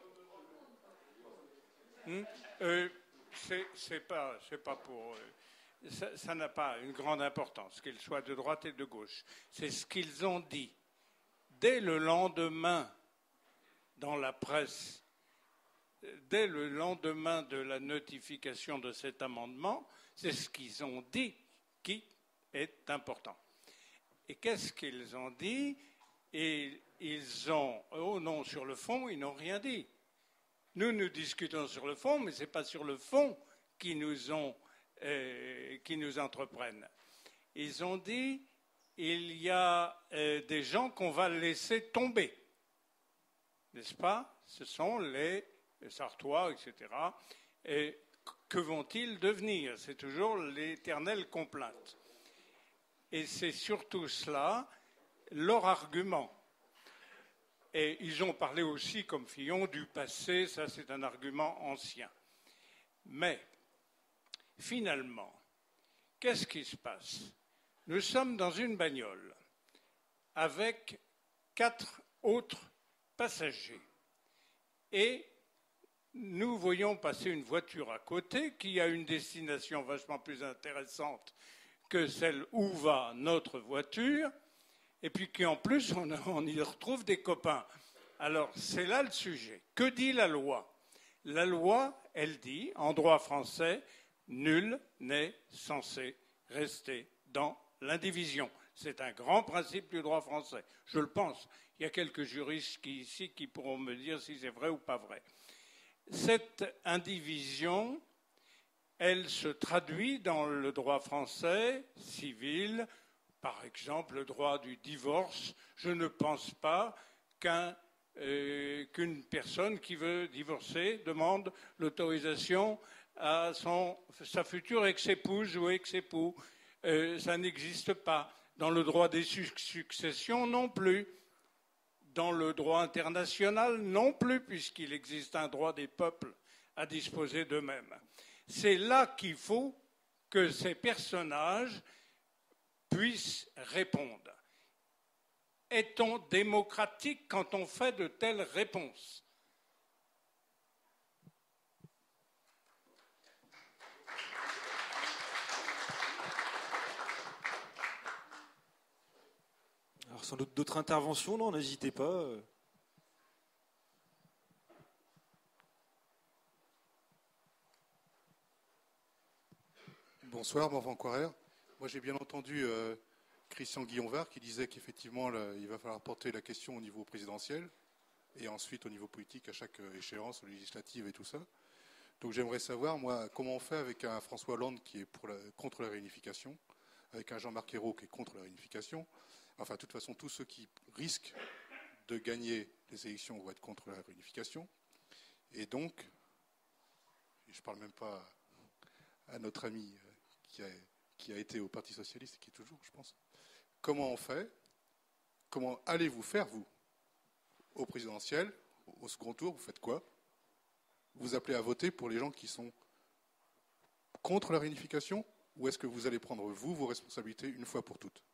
Speaker 6: Hmm euh, c'est, c'est pas, c'est pas pour, euh, ça, ça n'a pas une grande importance qu'ils soient de droite et de gauche. C'est ce qu'ils ont dit dès le lendemain dans la presse. Dès le lendemain de la notification de cet amendement, c'est ce qu'ils ont dit qui est important. Et qu'est-ce qu'ils ont dit? Et ils ont, oh non, sur le fond, ils n'ont rien dit. Nous, nous discutons sur le fond, mais ce n'est pas sur le fond qu'ils nous, ont, euh, qu'ils nous entreprennent. Ils ont dit, il y a euh, des gens qu'on va laisser tomber. N'est-ce pas? Ce sont les Sartois, et cetera. Et que vont-ils devenir? C'est toujours l'éternelle complainte. Et c'est surtout cela leur argument. Et ils ont parlé aussi, comme Fillon, du passé, ça c'est un argument ancien. Mais, finalement, qu'est-ce qui se passe? Nous sommes dans une bagnole avec quatre autres passagers. Et nous voyons passer une voiture à côté qui a une destination vachement plus intéressante que celle où va notre voiture, et puis qui en plus, on, on y retrouve des copains. Alors, c'est là le sujet. Que dit la loi? La loi, elle dit, en droit français, nul n'est censé rester dans l'indivision. C'est un grand principe du droit français. Je le pense. Il y a quelques juristes qui, ici qui pourront me dire si c'est vrai ou pas vrai. Cette indivision, elle se traduit dans le droit français civil, par exemple le droit du divorce. Je ne pense pas qu'un, euh, qu'une personne qui veut divorcer demande l'autorisation à son, sa future ex-épouse ou ex-époux. Euh, ça n'existe pas. Dans le droit des successions non plus. Dans le droit international non plus, puisqu'il existe un droit des peuples à disposer d'eux-mêmes. C'est là qu'il faut que ces personnages puissent répondre. Est-on démocratique quand on fait de telles réponses?
Speaker 1: Alors sans doute d'autres interventions, non, n'hésitez pas.
Speaker 7: Bonsoir, Morvan Coirère. Moi, j'ai bien entendu euh, Christian Guillon-Var qui disait qu'effectivement, là, il va falloir porter la question au niveau présidentiel et ensuite au niveau politique à chaque échéance législative et tout ça. Donc, j'aimerais savoir, moi, comment on fait avec un François Hollande qui est pour la, contre la réunification, avec un Jean-Marc Ayrault qui est contre la réunification. Enfin, de toute façon, tous ceux qui risquent de gagner les élections vont être contre la réunification. Et donc, je ne parle même pas à notre ami qui a, qui a été au Parti Socialiste et qui est toujours, je pense. Comment on fait? Comment allez-vous faire, vous, au présidentiel, au second tour? Vous faites quoi? Vous appelez à voter pour les gens qui sont contre la réunification? Ou est-ce que vous allez prendre, vous, vos responsabilités une fois pour toutes?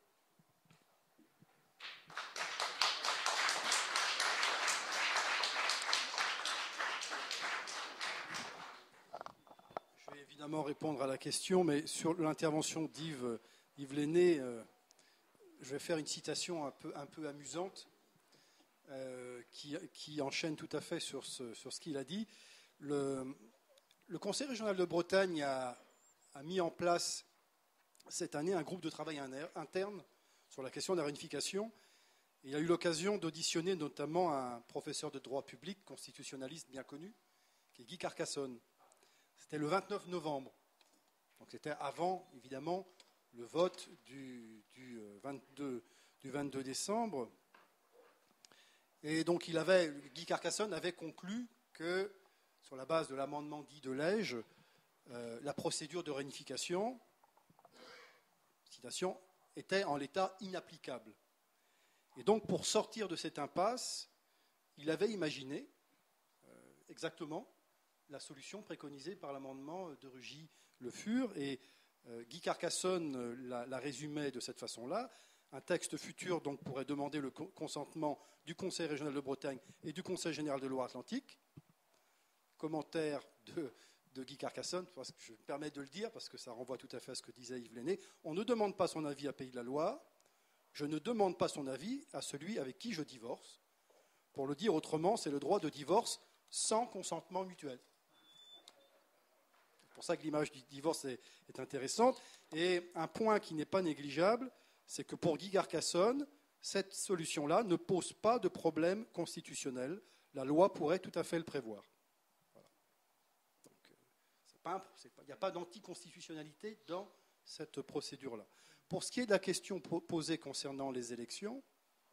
Speaker 4: Je vais évidemment répondre à la question, mais sur l'intervention d'Yves, Yves Lenné, euh, je vais faire une citation un peu, un peu amusante euh, qui, qui enchaîne tout à fait sur ce, sur ce qu'il a dit. Le, le Conseil régional de Bretagne a, a mis en place cette année un groupe de travail interne sur la question de la réunification Il a eu l'occasion d'auditionner notamment un professeur de droit public, constitutionnaliste bien connu, qui est Guy Carcassonne. C'était le vingt-neuf novembre. Donc c'était avant, évidemment, le vote du, du, vingt-deux, du vingt-deux décembre. Et donc il avait, Guy Carcassonne avait conclu que, sur la base de l'amendement dit de Lège, euh, la procédure de réunification, citation, était en l'état inapplicable. Et donc pour sortir de cette impasse, il avait imaginé euh, exactement la solution préconisée par l'amendement de Rugy-Le Fur. Et euh, Guy Carcassonne la, la résumait de cette façon-là. Un texte futur donc, pourrait demander le consentement du Conseil régional de Bretagne et du Conseil général de Loire-Atlantique. Commentaire de, de Guy Carcassonne, parce que je me permets de le dire, parce que ça renvoie tout à fait à ce que disait Yves Lenné. On ne demande pas son avis à Pays de la Loire. Je ne demande pas son avis à celui avec qui je divorce. Pour le dire autrement, c'est le droit de divorce sans consentement mutuel. C'est pour ça que l'image du divorce est, est intéressante. Et un point qui n'est pas négligeable, c'est que pour Guy Carcassonne, cette solution-là ne pose pas de problème constitutionnel. La loi pourrait tout à fait le prévoir. Voilà. Donc, c'est pas un, c'est pas, il n'y a pas d'anticonstitutionnalité dans cette procédure-là. Pour ce qui est de la question posée concernant les élections,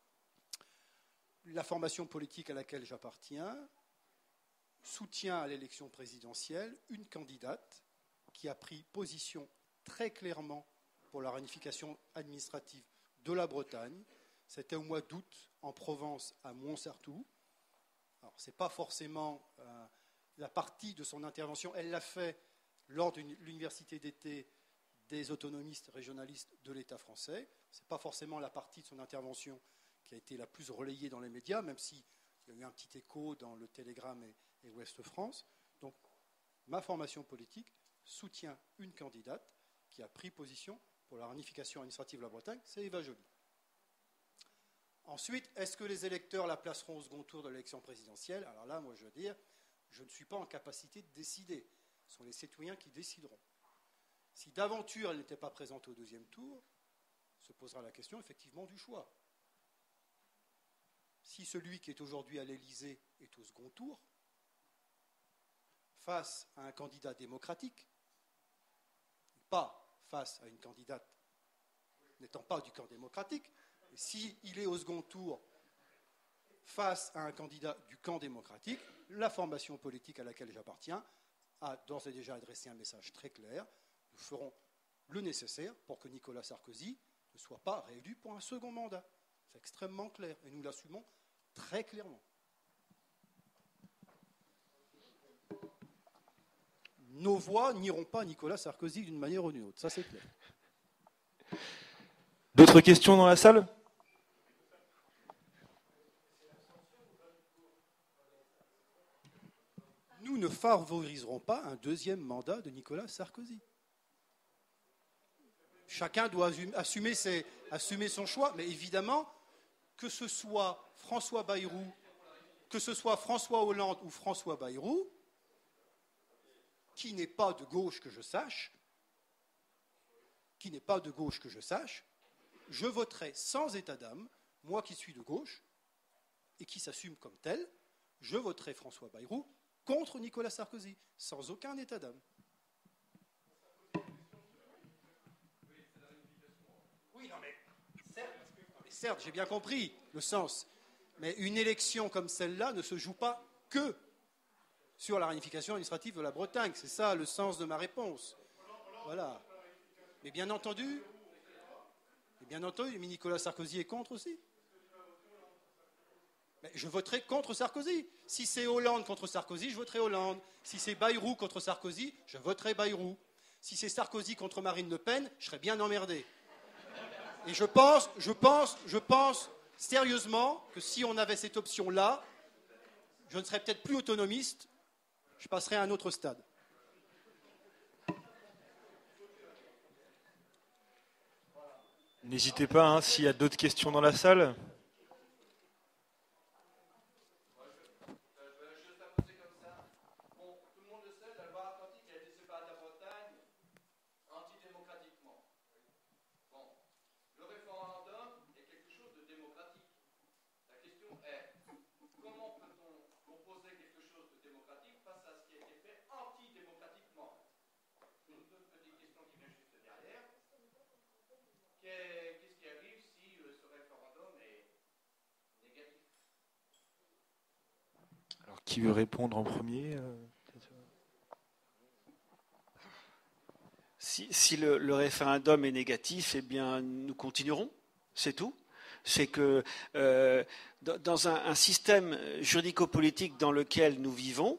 Speaker 4: la formation politique à laquelle j'appartiens soutient à l'élection présidentielle une candidate qui a pris position très clairement pour la réunification administrative de la Bretagne. C'était au mois d'août en Provence, à Montsartou. Alors, ce n'est pas forcément euh, la partie de son intervention. Elle l'a fait lors de l'université d'été des autonomistes régionalistes de l'État français. Ce n'est pas forcément la partie de son intervention qui a été la plus relayée dans les médias, même s'il y a eu un petit écho dans le Télégramme et, et Ouest France. Donc, ma formation politique soutient une candidate qui a pris position pour la réunification administrative de la Bretagne, c'est Eva Joly. Ensuite, est-ce que les électeurs la placeront au second tour de l'élection présidentielle? Alors là, moi, je veux dire, je ne suis pas en capacité de décider. Ce sont les citoyens qui décideront. Si d'aventure elle n'était pas présente au deuxième tour, se posera la question effectivement du choix. Si celui qui est aujourd'hui à l'Élysée est au second tour, face à un candidat démocratique, pas face à une candidate n'étant pas du camp démocratique, et s'il est au second tour face à un candidat du camp démocratique, la formation politique à laquelle j'appartiens a d'ores et déjà adressé un message très clair. Nous ferons le nécessaire pour que Nicolas Sarkozy ne soit pas réélu pour un second mandat. C'est extrêmement clair et nous l'assumons très clairement. Nos voix n'iront pas à Nicolas Sarkozy d'une manière ou d'une autre, ça c'est clair.
Speaker 1: D'autres questions dans la salle ?
Speaker 4: Nous ne favoriserons pas un deuxième mandat de Nicolas Sarkozy. Chacun doit assumer, ses, assumer son choix, mais évidemment, que ce soit François Bayrou, que ce soit François Hollande ou François Bayrou, qui n'est pas de gauche que je sache, qui n'est pas de gauche que je sache, je voterai sans état d'âme, moi qui suis de gauche et qui s'assume comme tel, je voterai François Bayrou contre Nicolas Sarkozy, sans aucun état d'âme. Oui, non mais, certes, certes, j'ai bien compris le sens, mais une élection comme celle-là ne se joue pas que sur la réunification administrative de la Bretagne. C'est ça le sens de ma réponse. Voilà. Mais bien entendu, mais bien entendu, mais Nicolas Sarkozy est contre aussi. Mais je voterai contre Sarkozy. Si c'est Hollande contre Sarkozy, je voterai Hollande. Si c'est Bayrou contre Sarkozy, je voterai Bayrou. Si c'est Sarkozy contre Marine Le Pen, je serais bien emmerdé. Et je pense, je pense, je pense sérieusement que si on avait cette option-là, je ne serais peut-être plus autonomiste, je passerai à un autre stade.
Speaker 1: N'hésitez pas, hein, s'il y a d'autres questions dans la salle. qui veut répondre en premier euh,
Speaker 3: Si, si le, le référendum est négatif, eh bien, nous continuerons, c'est tout. C'est que euh, dans un, un système juridico-politique dans lequel nous vivons,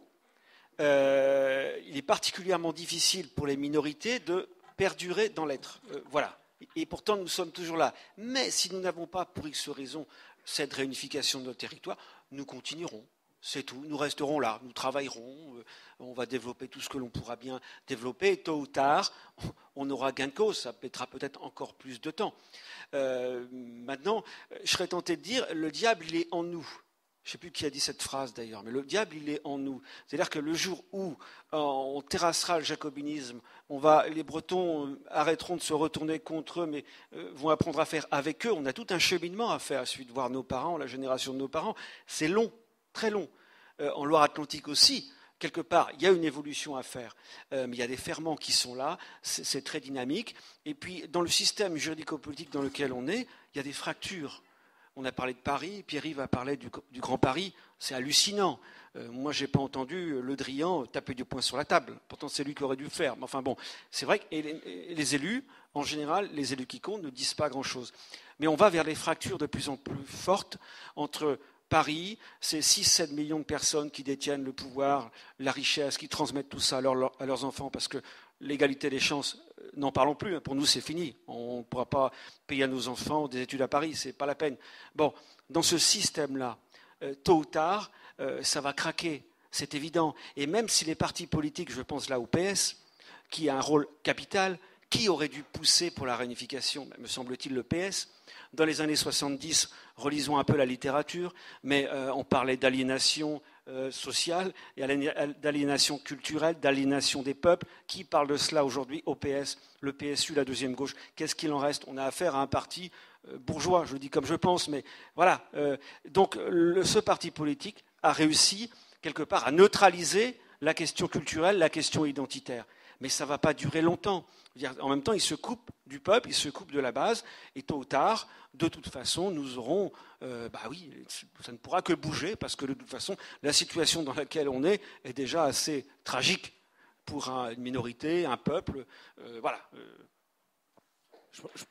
Speaker 3: euh, il est particulièrement difficile pour les minorités de perdurer dans l'être. Euh, voilà. Et pourtant, nous sommes toujours là. Mais si nous n'avons pas, pour X raison, cette réunification de notre territoire, nous continuerons. C'est tout. Nous resterons là. Nous travaillerons. Euh, on va développer tout ce que l'on pourra bien développer. Et tôt ou tard, on aura gain de cause. Ça mettra peut-être encore plus de temps. Euh, maintenant, je serais tenté de dire, le diable, il est en nous. Je ne sais plus qui a dit cette phrase d'ailleurs, mais le diable, il est en nous. C'est-à-dire que le jour où on terrassera le jacobinisme, on va, les Bretons arrêteront de se retourner contre eux, mais vont apprendre à faire avec eux. On a tout un cheminement à faire, à suite de voir nos parents, la génération de nos parents. C'est long, très long. Euh, en Loire-Atlantique aussi, quelque part, il y a une évolution à faire, euh, mais il y a des ferments qui sont là, c'est, c'est très dynamique. Et puis, dans le système juridico-politique dans lequel on est, il y a des fractures. On a parlé de Paris, Pierre-Yves a parlé du, du Grand Paris, c'est hallucinant. Euh, moi, je n'ai pas entendu Le Drian taper du poing sur la table. Pourtant, c'est lui qui aurait dû le faire. Mais enfin bon, c'est vrai que et les, et les élus, en général, les élus qui comptent ne disent pas grand-chose. Mais on va vers des fractures de plus en plus fortes entre Paris, c'est six à sept millions de personnes qui détiennent le pouvoir, la richesse, qui transmettent tout ça à, leur, à leurs enfants, parce que l'égalité des chances, n'en parlons plus. Pour nous, c'est fini. On ne pourra pas payer à nos enfants des études à Paris, c'est pas la peine. Bon, dans ce système-là, euh, tôt ou tard, euh, ça va craquer, c'est évident. Et même si les partis politiques, je pense là au P S, qui a un rôle capital, qui aurait dû pousser pour la réunification, me semble-t-il, le P S. Dans les années soixante-dix, relisons un peu la littérature, mais euh, on parlait d'aliénation euh, sociale, et d'aliénation culturelle, d'aliénation des peuples. Qui parle de cela aujourd'hui au P S? Le P S U, la deuxième gauche, qu'est-ce qu'il en reste? On a affaire à un parti euh, bourgeois, je le dis comme je pense, mais voilà. Euh, donc le, ce parti politique a réussi, quelque part, à neutraliser la question culturelle, la question identitaire. Mais ça ne va pas durer longtemps. En même temps, il se coupe du peuple, il se coupe de la base, et tôt ou tard, de toute façon, nous aurons, euh, bah oui, ça ne pourra que bouger, parce que de toute façon, la situation dans laquelle on est est déjà assez tragique pour un, une minorité, un peuple. Euh, voilà. Euh, je, je...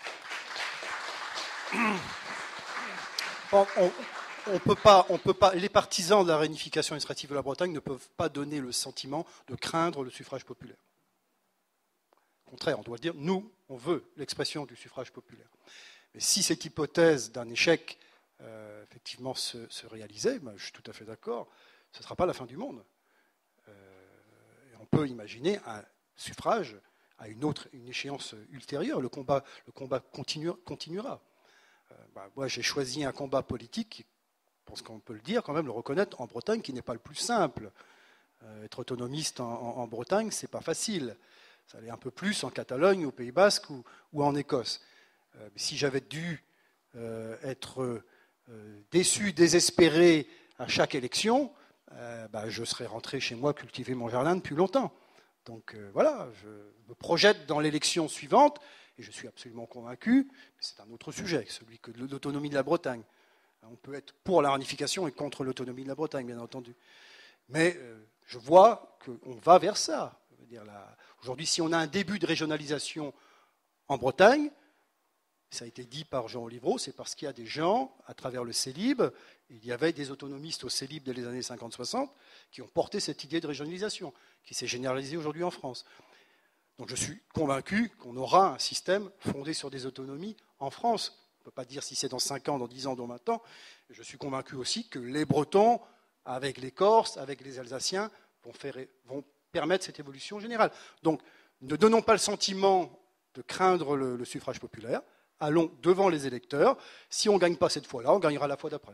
Speaker 4: On, on, on peut pas, on peut pas, les partisans de la réunification administrative de la Bretagne ne peuvent pas donner le sentiment de craindre le suffrage populaire. Au contraire, on doit dire, nous, on veut l'expression du suffrage populaire. Mais si cette hypothèse d'un échec, euh, effectivement, se, se réalisait, ben, je suis tout à fait d'accord, ce ne sera pas la fin du monde. Euh, et on peut imaginer un suffrage à une autre, une échéance ultérieure. Le combat, le combat continue, continuera. Euh, ben, moi, j'ai choisi un combat politique, qui, je pense qu'on peut le dire, quand même, le reconnaître, en Bretagne, qui n'est pas le plus simple. Euh, être autonomiste en, en, en Bretagne, c'est pas facile. Ça allait un peu plus en Catalogne, au Pays Basque ou, ou en Écosse. Euh, si j'avais dû euh, être euh, déçu, désespéré à chaque élection, euh, bah, je serais rentré chez moi cultiver mon jardin depuis longtemps. Donc euh, voilà, je me projette dans l'élection suivante et je suis absolument convaincu, mais c'est un autre sujet, celui que de l'autonomie de la Bretagne. On peut être pour la réunification et contre l'autonomie de la Bretagne, bien entendu. Mais euh, je vois qu'on va vers ça. Aujourd'hui, si on a un début de régionalisation en Bretagne, ça a été dit par Jean Olivreau, c'est parce qu'il y a des gens, à travers le Célib, il y avait des autonomistes au Célib dès les années cinquante soixante, qui ont porté cette idée de régionalisation, qui s'est généralisée aujourd'hui en France. Donc je suis convaincu qu'on aura un système fondé sur des autonomies en France. On ne peut pas dire si c'est dans cinq ans, dans dix ans, dans vingt ans. Je suis convaincu aussi que les Bretons, avec les Corses, avec les Alsaciens, vont, faire, vont permettre cette évolution générale. Donc, ne donnons pas le sentiment de craindre le, le suffrage populaire. Allons devant les électeurs. Si on ne gagne pas cette fois-là, on gagnera la fois d'après.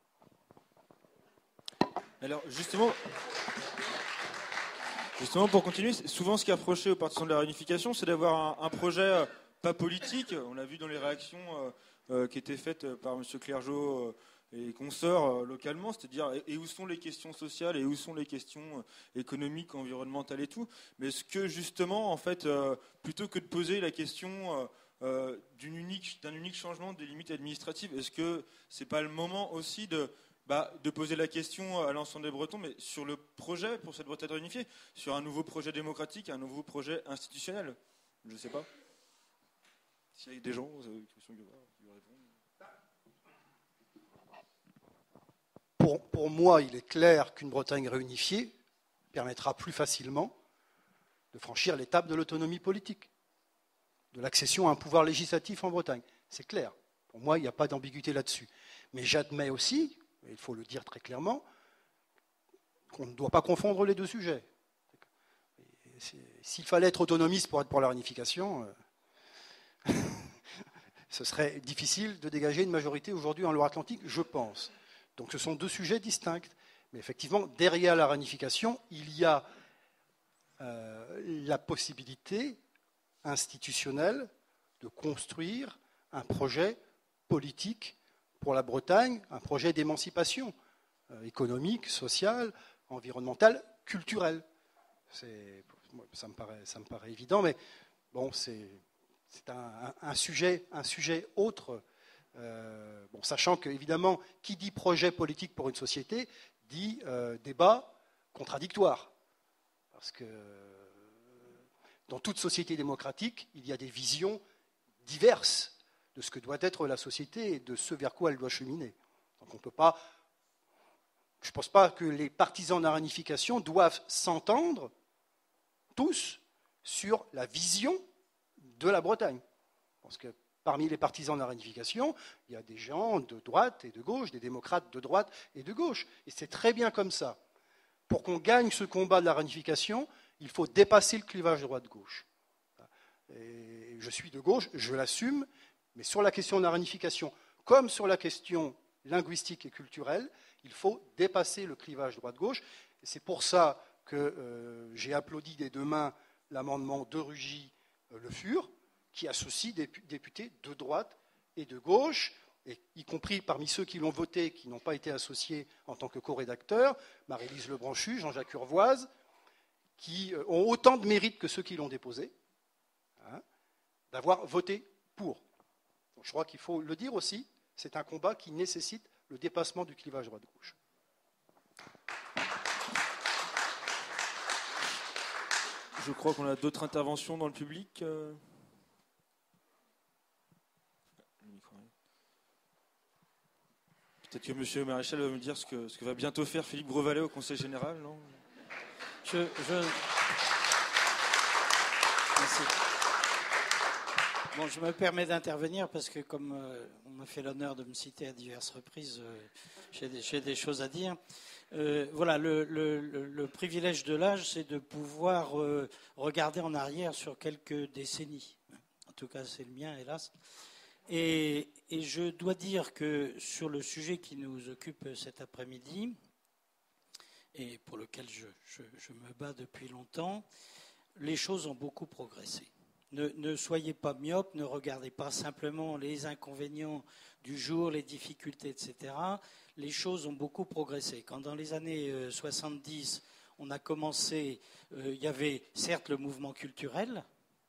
Speaker 1: Alors, justement, justement, pour continuer, souvent ce qui est reproché aux partisans de la réunification, c'est d'avoir un, un projet euh, pas politique. On l'a vu dans les réactions euh, euh, qui étaient faites par M. Clergeau euh, et consorts euh, localement, c'est-à-dire et, et où sont les questions sociales et où sont les questions euh, économiques, environnementales et tout. Mais est-ce que justement, en fait, euh, plutôt que de poser la question euh, euh, d'une unique, d'un unique changement des limites administratives, est-ce que c'est pas le moment aussi de bah, de poser la question à l'ensemble des Bretons, mais sur le projet pour cette Bretagne réunifiée, sur un nouveau projet démocratique, un nouveau projet institutionnel. Je ne sais pas. S'il y a des gens, vous avez des questions qui vous répondent.
Speaker 4: Pour, pour moi, il est clair qu'une Bretagne réunifiée permettra plus facilement de franchir l'étape de l'autonomie politique, de l'accession à un pouvoir législatif en Bretagne. C'est clair. Pour moi, il n'y a pas d'ambiguïté là-dessus. Mais j'admets aussi, et il faut le dire très clairement, qu'on ne doit pas confondre les deux sujets. S'il fallait être autonomiste pour être pour la réunification, euh, ce serait difficile de dégager une majorité aujourd'hui en Loire-Atlantique, je pense. Donc ce sont deux sujets distincts. Mais effectivement, derrière la réunification, il y a euh, la possibilité institutionnelle de construire un projet politique pour la Bretagne, un projet d'émancipation euh, économique, sociale, environnementale, culturelle. C'est, ça me paraît, ça me paraît évident, mais bon, c'est, c'est un, un, un, sujet, un sujet autre. Euh, bon, sachant qu'évidemment, qui dit projet politique pour une société dit euh, débat contradictoire. Parce que dans toute société démocratique, il y a des visions diverses de ce que doit être la société et de ce vers quoi elle doit cheminer. Donc on ne peut pas. Je ne pense pas que les partisans de la réunification doivent s'entendre tous sur la vision de la Bretagne. Parce que parmi les partisans de la réunification, il y a des gens de droite et de gauche, des démocrates de droite et de gauche. Et c'est très bien comme ça. Pour qu'on gagne ce combat de la réunification, il faut dépasser le clivage droite-gauche. Et je suis de gauche, je l'assume, mais sur la question de la réunification, comme sur la question linguistique et culturelle, il faut dépasser le clivage droite-gauche. Et c'est pour ça que euh, j'ai applaudi des deux mains l'amendement de Rugy euh, Le Fur, qui associe des députés de droite et de gauche, et y compris parmi ceux qui l'ont voté, qui n'ont pas été associés en tant que co-rédacteurs, Marie-Lise Lebranchu, Jean-Jacques Urvoise, qui ont autant de mérite que ceux qui l'ont déposé, hein, d'avoir voté pour. Donc je crois qu'il faut le dire aussi, c'est un combat qui nécessite le dépassement du clivage droite-gauche.
Speaker 1: Je crois qu'on a d'autres interventions dans le public. Peut-être que M. Maréchal va me dire ce que, ce que va bientôt faire Philippe Grosvalet au Conseil général, non ?
Speaker 8: Je, je... Merci. Bon, je me permets d'intervenir parce que comme euh, on m'a fait l'honneur de me citer à diverses reprises, euh, j'ai, des, j'ai des choses à dire. Euh, voilà, le, le, le, le privilège de l'âge, c'est de pouvoir euh, regarder en arrière sur quelques décennies. En tout cas, c'est le mien, hélas. Et, et je dois dire que sur le sujet qui nous occupe cet après-midi, et pour lequel je, je, je me bats depuis longtemps, les choses ont beaucoup progressé. Ne, ne soyez pas myopes, ne regardez pas simplement les inconvénients du jour, les difficultés, et cetera. Les choses ont beaucoup progressé. Quand dans les années soixante-dix, on a commencé, euh, il y avait certes le mouvement culturel,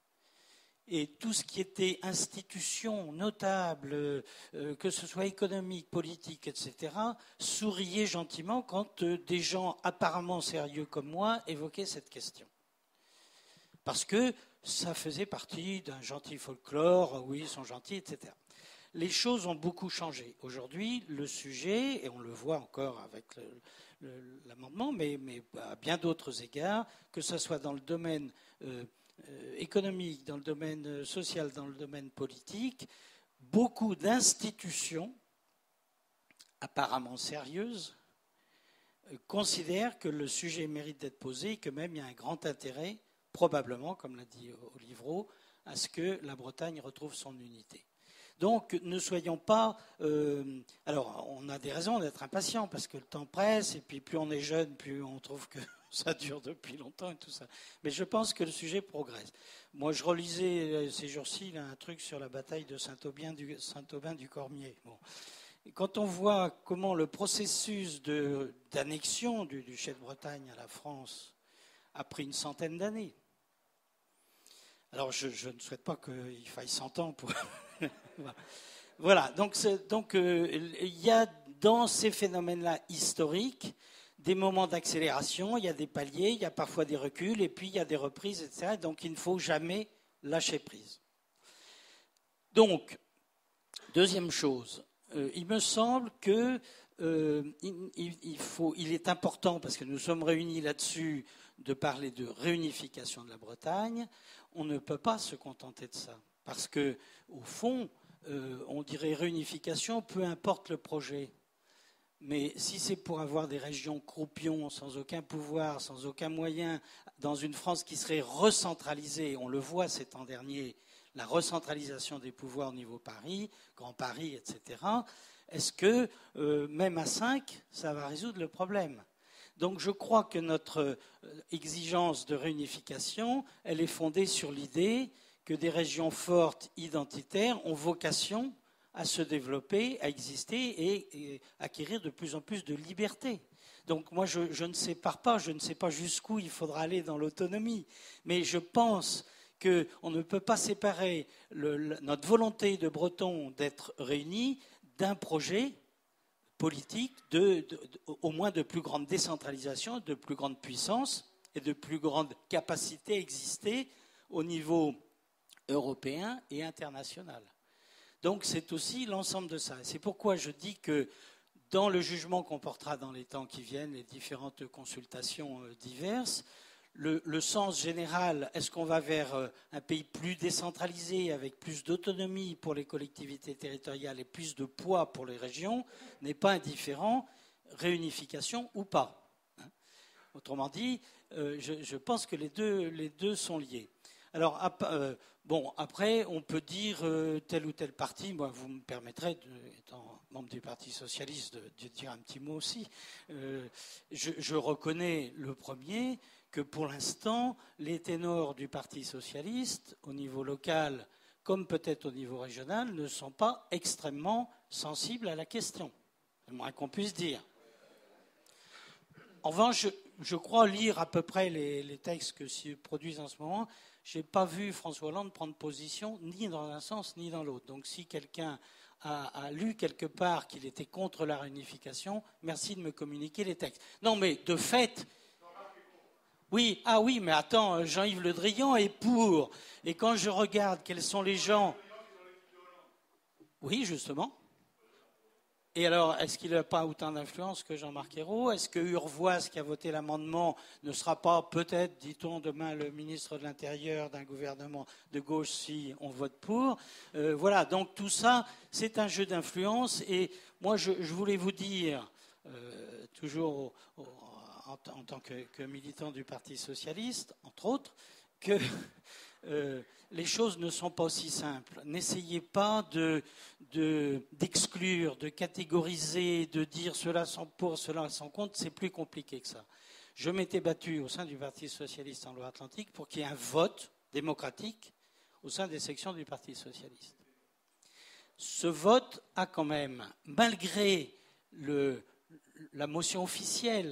Speaker 8: et tout ce qui était institution notable, euh, que ce soit économique, politique, et cetera, souriait gentiment quand euh, des gens apparemment sérieux comme moi évoquaient cette question. Parce que ça faisait partie d'un gentil folklore, oui, ils sont gentils, et cetera. Les choses ont beaucoup changé. Aujourd'hui, le sujet, et on le voit encore avec le, le, l'amendement, mais, mais à bien d'autres égards, que ce soit dans le domaine euh, économique, dans le domaine social, dans le domaine politique, beaucoup d'institutions apparemment sérieuses considèrent que le sujet mérite d'être posé et que même il y a un grand intérêt, probablement, comme l'a dit Olivreau, à ce que la Bretagne retrouve son unité. Donc, ne soyons pas... Euh, alors, on a des raisons d'être impatients parce que le temps presse et puis plus on est jeune, plus on trouve que ça dure depuis longtemps et tout ça. Mais je pense que le sujet progresse. Moi, je relisais ces jours-ci là, un truc sur la bataille de Saint-Aubin du, Saint-Aubin du Cormier. Bon. Et quand on voit comment le processus de, d'annexion du duché de Bretagne à la France a pris une centaine d'années. Alors, je, je ne souhaite pas qu'il faille cent ans pour... Voilà, donc, donc euh, il y a dans ces phénomènes-là historiques, des moments d'accélération, il y a des paliers, il y a parfois des reculs, et puis il y a des reprises, et cetera. Donc il ne faut jamais lâcher prise. Donc, deuxième chose, euh, il me semble que euh, il, il, faut, il est important, parce que nous sommes réunis là-dessus, de parler de réunification de la Bretagne. On ne peut pas se contenter de ça, parce que au fond, euh, on dirait réunification, peu importe le projet. Mais si c'est pour avoir des régions croupions, sans aucun pouvoir, sans aucun moyen, dans une France qui serait recentralisée, on le voit ces temps derniers, la recentralisation des pouvoirs au niveau Paris, Grand Paris, et cetera, est-ce que, euh, même à cinq, ça va résoudre le problème ? Donc je crois que notre exigence de réunification, elle est fondée sur l'idée que des régions fortes, identitaires, ont vocation à se développer, à exister et, et acquérir de plus en plus de liberté. Donc moi, je, je ne sépare pas, je ne sais pas jusqu'où il faudra aller dans l'autonomie, mais je pense qu'on ne peut pas séparer le, le, notre volonté de Bretons d'être réunis d'un projet politique de, de, de, au moins de plus grande décentralisation, de plus grande puissance et de plus grande capacité à exister au niveau européen et international. Donc c'est aussi l'ensemble de ça. C'est pourquoi je dis que dans le jugement qu'on portera dans les temps qui viennent, les différentes consultations diverses, le, le sens général, est-ce qu'on va vers un pays plus décentralisé, avec plus d'autonomie pour les collectivités territoriales et plus de poids pour les régions, n'est pas indifférent, réunification ou pas. Autrement dit, euh, je, je pense que les deux, les deux sont liés. Alors, euh, bon, après, on peut dire euh, tel ou tel parti. Moi, vous me permettrez, de, étant membre du Parti socialiste, de, de dire un petit mot aussi. Euh, je, je reconnais le premier que, pour l'instant, les ténors du Parti socialiste, au niveau local, comme peut-être au niveau régional, ne sont pas extrêmement sensibles à la question. C'est le moins qu'on puisse dire. En revanche, je, je crois lire à peu près les, les textes que se produisent en ce moment. Je n'ai pas vu François Hollande prendre position ni dans un sens ni dans l'autre. Donc si quelqu'un a, a lu quelque part qu'il était contre la réunification, merci de me communiquer les textes. Non mais de fait... Oui, ah oui, mais attends, Jean-Yves Le Drian est pour. Et quand je regarde quels sont les gens... Oui, justement. Et alors, est-ce qu'il n'a pas autant d'influence que Jean-Marc Ayrault ? Est-ce que Urvoas, qui a voté l'amendement, ne sera pas peut-être, dit-on, demain le ministre de l'Intérieur d'un gouvernement de gauche si on vote pour ? euh, Voilà, donc tout ça, c'est un jeu d'influence. Et moi, je, je voulais vous dire, euh, toujours au, au, en, en tant que, que militant du Parti socialiste, entre autres, que... Euh, les choses ne sont pas aussi simples. N'essayez pas de, de, d'exclure, de catégoriser, de dire cela sans pour, cela sans contre. C'est plus compliqué que ça. Je m'étais battu au sein du Parti socialiste en Loire-Atlantique pour qu'il y ait un vote démocratique au sein des sections du Parti socialiste. Ce vote a quand même, malgré le, la motion officielle,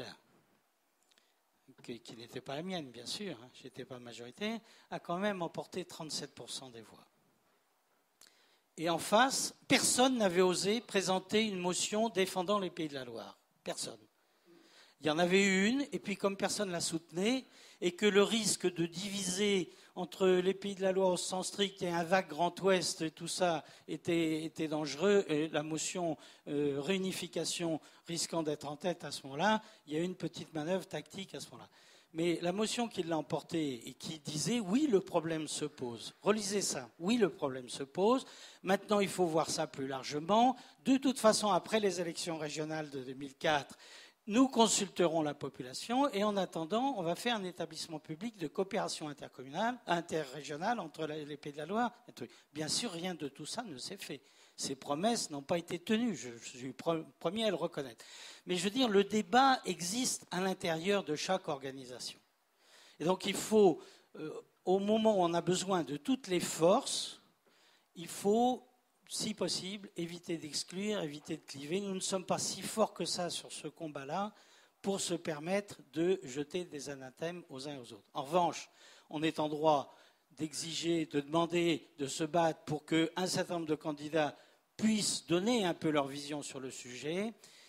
Speaker 8: qui n'était pas la mienne, bien sûr, hein, je n'étais pas majoritaire, a quand même emporté trente-sept pour cent des voix. Et en face, personne n'avait osé présenter une motion défendant les Pays de la Loire. Personne. Il y en avait eu une, et puis comme personne ne la soutenait, et que le risque de diviser entre les Pays de la Loire au sens strict et un vague Grand Ouest, et tout ça était, était dangereux, et la motion euh, réunification risquant d'être en tête à ce moment-là, il y a eu une petite manœuvre tactique à ce moment-là. Mais la motion qui l'a emportée et qui disait « oui, le problème se pose », relisez ça, « oui, le problème se pose, maintenant il faut voir ça plus largement, de toute façon, après les élections régionales de deux mille quatre, nous consulterons la population et en attendant, on va faire un établissement public de coopération intercommunale, interrégionale entre les Pays de la Loire. Bien sûr, rien de tout ça ne s'est fait. Ces promesses n'ont pas été tenues. Je, je suis le premier à le reconnaître. Mais je veux dire, le débat existe à l'intérieur de chaque organisation. Et donc, il faut, euh, au moment où on a besoin de toutes les forces, il faut, si possible, éviter d'exclure, éviter de cliver. Nous ne sommes pas si forts que ça sur ce combat-là pour se permettre de jeter des anathèmes aux uns et aux autres. En revanche, on est en droit d'exiger, de demander, de se battre pour qu'un certain nombre de candidats puissent donner un peu leur vision sur le sujet.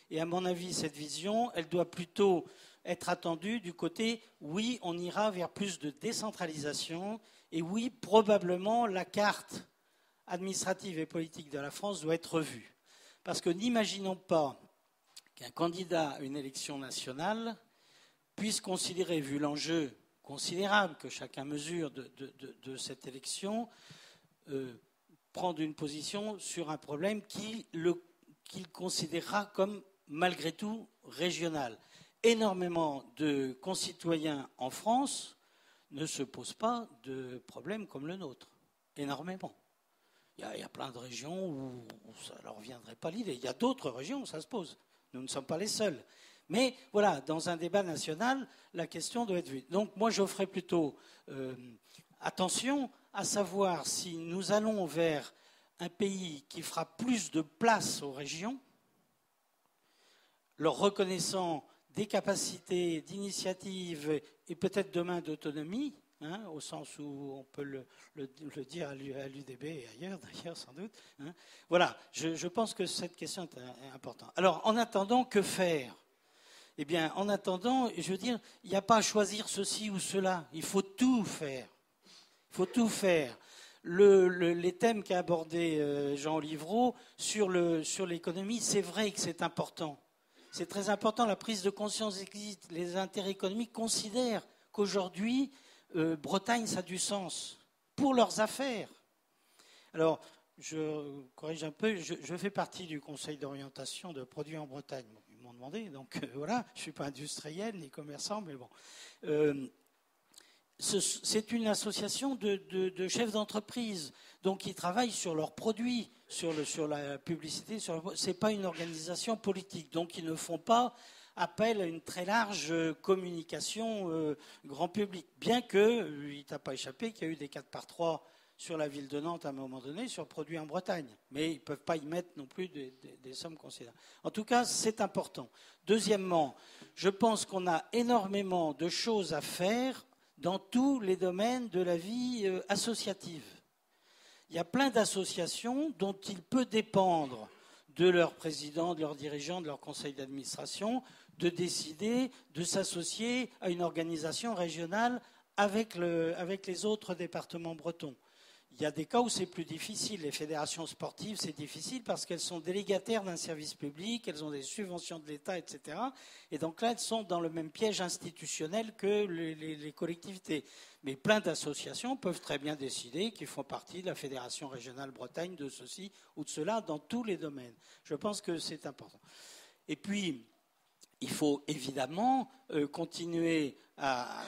Speaker 8: Et à mon avis, cette vision, elle doit plutôt être attendue du côté, oui, on ira vers plus de décentralisation, et oui, probablement, la carte administrative et politique de la France doit être revue. Parce que n'imaginons pas qu'un candidat à une élection nationale puisse considérer, vu l'enjeu considérable que chacun mesure de, de, de, de cette élection, euh, prendre une position sur un problème qu'il qu'il considérera comme malgré tout régional. Énormément de concitoyens en France ne se posent pas de problèmes comme le nôtre. Énormément. Il y a, il y a plein de régions où ça ne leur viendrait pas l'idée. Il y a d'autres régions où ça se pose. Nous ne sommes pas les seuls. Mais voilà, dans un débat national, la question doit être vue. Donc moi, je ferai plutôt euh, attention à savoir si nous allons vers un pays qui fera plus de place aux régions, leur reconnaissant des capacités d'initiative et peut-être demain d'autonomie, hein, au sens où on peut le, le, le dire à l'U D B et ailleurs, d'ailleurs, sans doute. Hein. Voilà, je, je pense que cette question est importante. Alors, en attendant, que faire ? Eh bien, en attendant, je veux dire, il n'y a pas à choisir ceci ou cela. Il faut tout faire. Il faut tout faire. Le, le, les thèmes qu'a abordé euh, Jean Livreau sur le, sur l'économie, c'est vrai que c'est important. C'est très important, la prise de conscience existe. Les intérêts économiques considèrent qu'aujourd'hui, euh, Bretagne, ça a du sens pour leurs affaires. Alors, je corrige un peu, je, je fais partie du conseil d'orientation de produits en Bretagne. Bon, ils m'ont demandé, donc euh, voilà, je ne suis pas industriel ni commerçant, mais bon. Euh, ce, c'est une association de, de, de chefs d'entreprise, donc ils travaillent sur leurs produits, sur, le, sur la publicité. Ce n'est pas une organisation politique, donc ils ne font pas appel à une très large communication euh, grand public, bien qu'il euh, ne t'a pas échappé qu'il y a eu des quatre par trois sur la ville de Nantes à un moment donné, sur produits en Bretagne. Mais ils ne peuvent pas y mettre non plus des, des, des sommes considérables. En tout cas, c'est important. Deuxièmement, je pense qu'on a énormément de choses à faire dans tous les domaines de la vie euh, associative. Il y a plein d'associations dont il peut dépendre de leurs présidents, de leurs dirigeants, de leur conseil d'administration, de décider de s'associer à une organisation régionale avec, le, avec les autres départements bretons. Il y a des cas où c'est plus difficile. Les fédérations sportives, c'est difficile parce qu'elles sont délégataires d'un service public, elles ont des subventions de l'État, et cetera. Et donc là, elles sont dans le même piège institutionnel que les, les, les collectivités. Mais plein d'associations peuvent très bien décider qu'ils font partie de la Fédération régionale Bretagne, de ceci ou de cela, dans tous les domaines. Je pense que c'est important. Et puis, il faut évidemment euh, continuer à,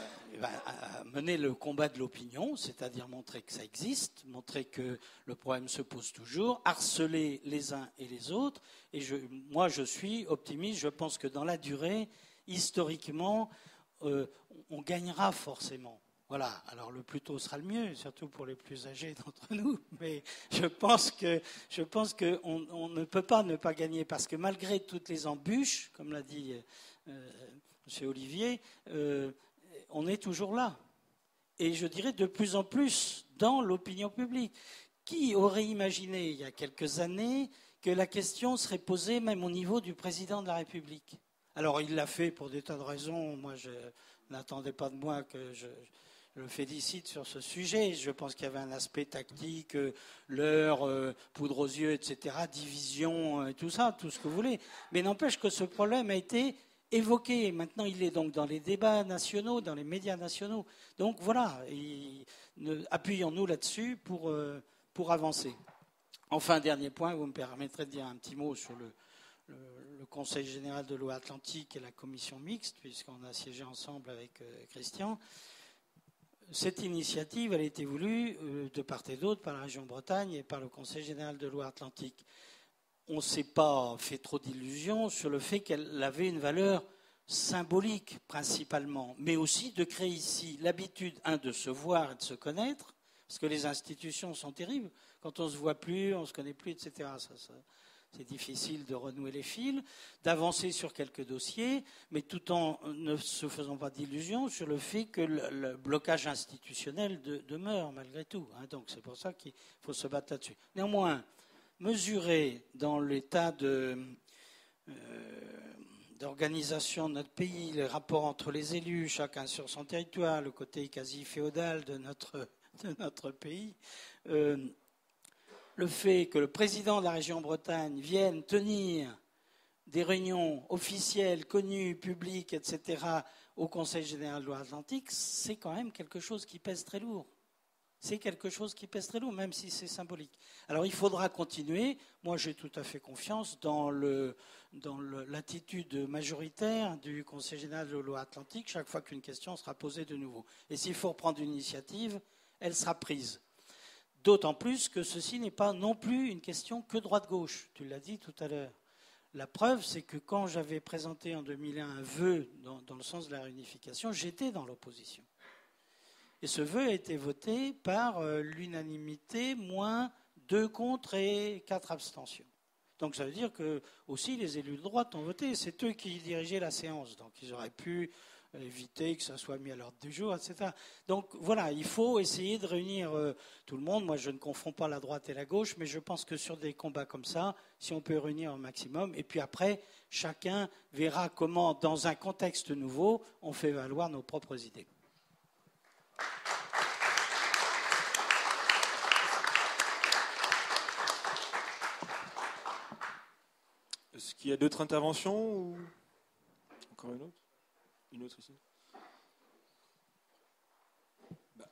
Speaker 8: à mener le combat de l'opinion, c'est-à-dire montrer que ça existe, montrer que le problème se pose toujours, harceler les uns et les autres. Et je, moi, je suis optimiste. Je pense que dans la durée, historiquement, euh, on gagnera forcément. Voilà, alors le plus tôt sera le mieux, surtout pour les plus âgés d'entre nous, mais je pense que je pense qu'on on ne peut pas ne pas gagner, parce que malgré toutes les embûches, comme l'a dit euh, M. Olivier, euh, on est toujours là. Et je dirais de plus en plus dans l'opinion publique. Qui aurait imaginé il y a quelques années que la question serait posée même au niveau du président de la République ? Alors il l'a fait pour des tas de raisons, moi je n'attendais pas de moi que je... Je le félicite sur ce sujet. Je pense qu'il y avait un aspect tactique, euh, l'heure, euh, poudre aux yeux, et cetera, division, euh, tout ça, tout ce que vous voulez. Mais n'empêche que ce problème a été évoqué. Maintenant, il est donc dans les débats nationaux, dans les médias nationaux. Donc voilà, il, ne, appuyons-nous là-dessus pour, euh, pour avancer. Enfin, dernier point, vous me permettrez de dire un petit mot sur le, le, le Conseil général de Loire-Atlantique et la commission mixte, puisqu'on a siégé ensemble avec euh, Christian. Cette initiative, elle a été voulue de part et d'autre par la région Bretagne et par le Conseil général de Loire-Atlantique. On ne s'est pas fait trop d'illusions sur le fait qu'elle avait une valeur symbolique principalement, mais aussi de créer ici l'habitude, un, de se voir et de se connaître, parce que les institutions sont terribles. Quand on ne se voit plus, on ne se connaît plus, et cetera. Ça, ça, c'est difficile de renouer les fils, d'avancer sur quelques dossiers, mais tout en ne se faisant pas d'illusions sur le fait que le, le blocage institutionnel de, demeure malgré tout. Hein, donc c'est pour ça qu'il faut se battre là-dessus. Néanmoins, mesurer dans l'état de, euh, d'organisation de notre pays, les rapports entre les élus, chacun sur son territoire, le côté quasi féodal de notre, de notre pays, euh, le fait que le président de la région Bretagne vienne tenir des réunions officielles, connues, publiques, et cetera, au Conseil général de Loire-Atlantique, c'est quand même quelque chose qui pèse très lourd. C'est quelque chose qui pèse très lourd, même si c'est symbolique. Alors il faudra continuer. Moi, j'ai tout à fait confiance dans, le, dans le, l'attitude majoritaire du Conseil général de Loire-Atlantique chaque fois qu'une question sera posée de nouveau. Et s'il faut reprendre une initiative, elle sera prise. D'autant plus que ceci n'est pas non plus une question que droite-gauche. Tu l'as dit tout à l'heure. La preuve, c'est que quand j'avais présenté en deux mille un un vœu dans, dans le sens de la réunification, j'étais dans l'opposition. Et ce vœu a été voté par euh, l'unanimité, moins deux contre et quatre abstentions. Donc ça veut dire que aussi les élus de droite ont voté. C'est eux qui dirigeaient la séance. Donc ils auraient pu éviter que ça soit mis à l'ordre du jour, et cetera. Donc voilà, il faut essayer de réunir euh, tout le monde. Moi, je ne confonds pas la droite et la gauche, mais je pense que sur des combats comme ça, si on peut réunir un maximum, et puis après, chacun verra comment, dans un contexte nouveau, on fait valoir nos propres idées.
Speaker 1: Est-ce qu'il y a d'autres interventions ou encore une autre? Une autre ici. Bah.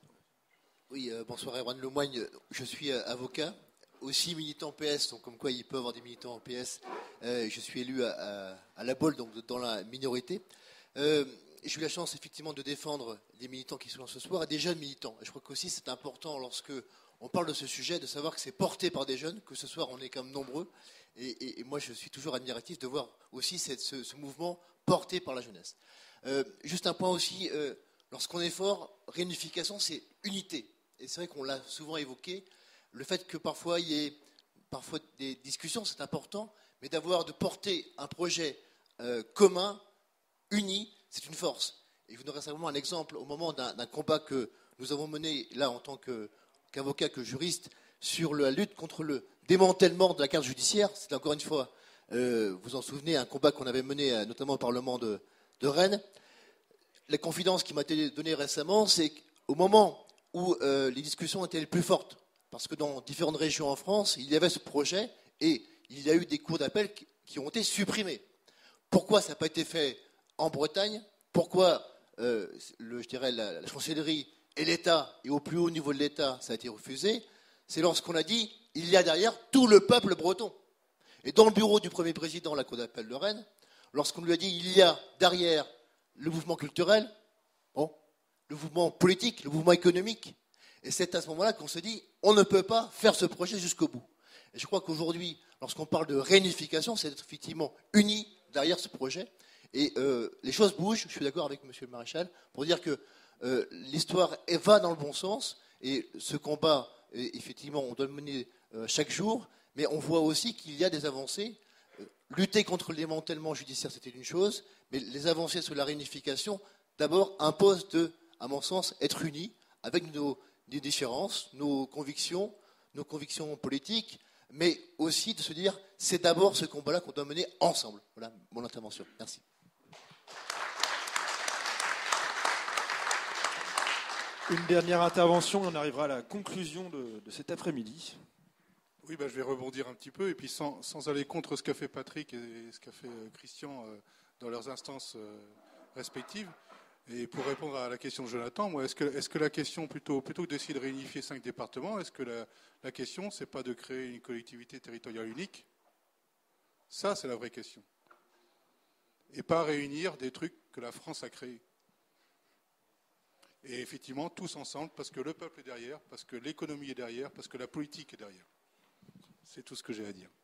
Speaker 9: Oui, euh, bonsoir Erwan Lemoigne, je suis euh, avocat, aussi militant P S, donc comme quoi il peut y avoir des militants en P S. Euh, je suis élu à, à, à la Baule, donc dans la minorité. Euh, j'ai eu la chance effectivement de défendre des militants qui sont là ce soir et des jeunes militants. Et je crois qu'aussi c'est important lorsque on parle de ce sujet de savoir que c'est porté par des jeunes, que ce soir on est quand même nombreux. Et, et, et moi je suis toujours admiratif de voir aussi cette, ce, ce mouvement porté par la jeunesse. Euh, juste un point aussi, euh, lorsqu'on est fort, réunification c'est unité. Et c'est vrai qu'on l'a souvent évoqué, le fait que parfois il y ait parfois des discussions, c'est important, mais d'avoir, de porter un projet euh, commun, uni, c'est une force. Et je vous donnerai simplement un exemple au moment d'un, d'un combat que nous avons mené, là en tant que, qu'avocat, que juriste, sur la lutte contre le démantèlement de la carte judiciaire. C'est encore une fois, euh, vous en souvenez, un combat qu'on avait mené euh, notamment au Parlement de, de Rennes. La confidence qui m'a été donnée récemment, c'est qu'au moment où euh, les discussions étaient les plus fortes, parce que dans différentes régions en France, il y avait ce projet et il y a eu des cours d'appel qui, qui ont été supprimés. Pourquoi ça n'a pas été fait en Bretagne? Pourquoi euh, le, je dirais, la, la chancellerie et l'État, et au plus haut niveau de l'État, ça a été refusé? C'est lorsqu'on a dit il y a derrière tout le peuple breton. Et dans le bureau du Premier Président, la Cour d'appel de Rennes, lorsqu'on lui a dit il y a derrière le mouvement culturel, bon, le mouvement politique, le mouvement économique, et c'est à ce moment-là qu'on se dit on ne peut pas faire ce projet jusqu'au bout. Et je crois qu'aujourd'hui, lorsqu'on parle de réunification, c'est d'être effectivement unis derrière ce projet. Et euh, les choses bougent, je suis d'accord avec Monsieur le Maréchal, pour dire que euh, l'histoire va dans le bon sens, et ce combat, effectivement, on doit le mener euh, chaque jour, mais on voit aussi qu'il y a des avancées. Euh, lutter contre le démantèlement judiciaire, c'était une chose, mais les avancées sur la réunification, d'abord, imposent de, à mon sens, être unis, avec nos, nos différences, nos convictions, nos convictions politiques, mais aussi de se dire, c'est d'abord ce combat-là qu'on doit mener ensemble. Voilà mon intervention. Merci.
Speaker 1: Une dernière intervention, et on arrivera à la conclusion de, de cet après-midi.
Speaker 7: Oui, bah, je vais rebondir un petit peu, et puis sans, sans aller contre ce qu'a fait Patrick et ce qu'a fait Christian euh, dans leurs instances euh, respectives. Et pour répondre à la question de Jonathan, moi, est-ce que, est-ce que la question, plutôt, plutôt que d'essayer de réunifier cinq départements, est-ce que la, la question, c'est pas de créer une collectivité territoriale unique? Ça, c'est la vraie question. Et pas réunir des trucs que la France a créés. Et effectivement, tous ensemble, parce que le peuple est derrière, parce que l'économie est derrière, parce que la politique est derrière. C'est tout ce que j'ai à dire.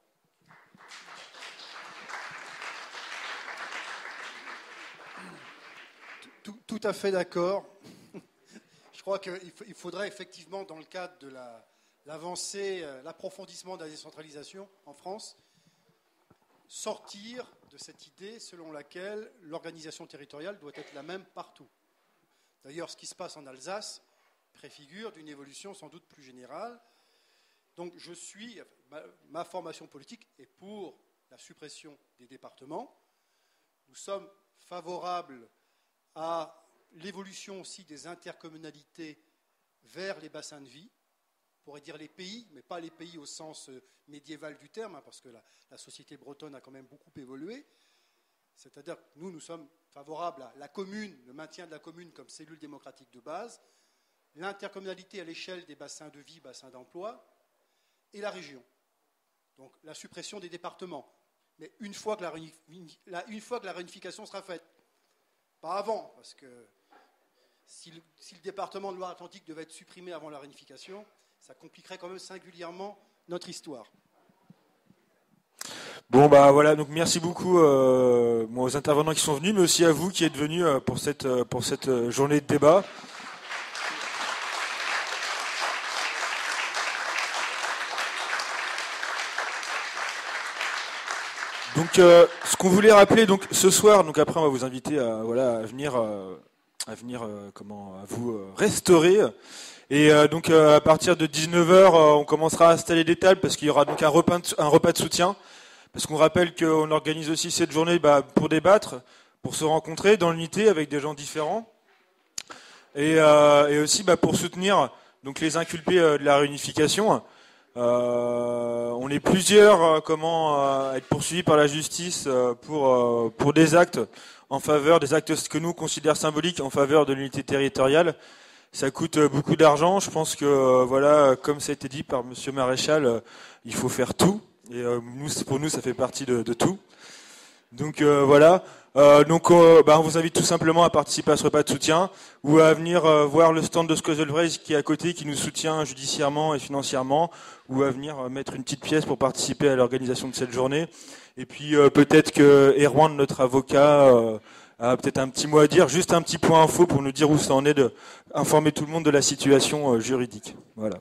Speaker 4: Tout, tout à fait d'accord. Je crois qu'il faudrait effectivement, dans le cadre de la, l'avancée, l'approfondissement de la décentralisation en France, sortir de cette idée selon laquelle l'organisation territoriale doit être la même partout. D'ailleurs, ce qui se passe en Alsace préfigure d'une évolution sans doute plus générale. Donc je suis, ma, ma formation politique est pour la suppression des départements. Nous sommes favorables à l'évolution aussi des intercommunalités vers les bassins de vie. On pourrait dire les pays, mais pas les pays au sens médiéval du terme, hein, parce que la, la société bretonne a quand même beaucoup évolué. C'est-à-dire que nous, nous sommes favorables à la commune, le maintien de la commune comme cellule démocratique de base, l'intercommunalité à l'échelle des bassins de vie, bassins d'emploi, et la région. Donc la suppression des départements. Mais une fois que la, la, une fois que la réunification sera faite. Pas avant, parce que si le, si le département de Loire-Atlantique devait être supprimé avant la réunification, ça compliquerait quand même singulièrement notre histoire.
Speaker 1: Bon bah voilà, donc merci beaucoup euh, aux intervenants qui sont venus, mais aussi à vous qui êtes venus euh, pour cette euh, pour cette euh, journée de débat. Donc euh, ce qu'on voulait rappeler donc ce soir, donc après on va vous inviter à voilà à venir euh, à venir euh, comment à vous euh, restaurer. Et euh, donc euh, à partir de dix-neuf heures, euh, on commencera à installer des tables parce qu'il y aura donc un repas de, un repas de soutien. Parce qu'on rappelle qu'on organise aussi cette journée bah, pour débattre, pour se rencontrer dans l'unité avec des gens différents, et, euh, et aussi bah, pour soutenir donc les inculpés euh, de la réunification. Euh, on est plusieurs euh, comment euh, être poursuivis par la justice euh, pour euh, pour des actes en faveur des actes que nous considérons symboliques en faveur de l'unité territoriale. Ça coûte beaucoup d'argent. Je pense que, voilà, comme ça a été dit par Monsieur Maréchal, il faut faire tout. Et nous, pour nous, ça fait partie de, de tout. Donc euh, voilà. Euh, donc, euh, bah, on vous invite tout simplement à participer à ce repas de soutien ou à venir euh, voir le stand de Scozzelvreis qui est à côté, qui nous soutient judiciairement et financièrement, ou à venir euh, mettre une petite pièce pour participer à l'organisation de cette journée. Et puis euh, peut-être que Erwan, notre avocat, euh, a peut-être un petit mot à dire, juste un petit point info pour nous dire où ça en est, de informer tout le monde de la situation euh, juridique. Voilà.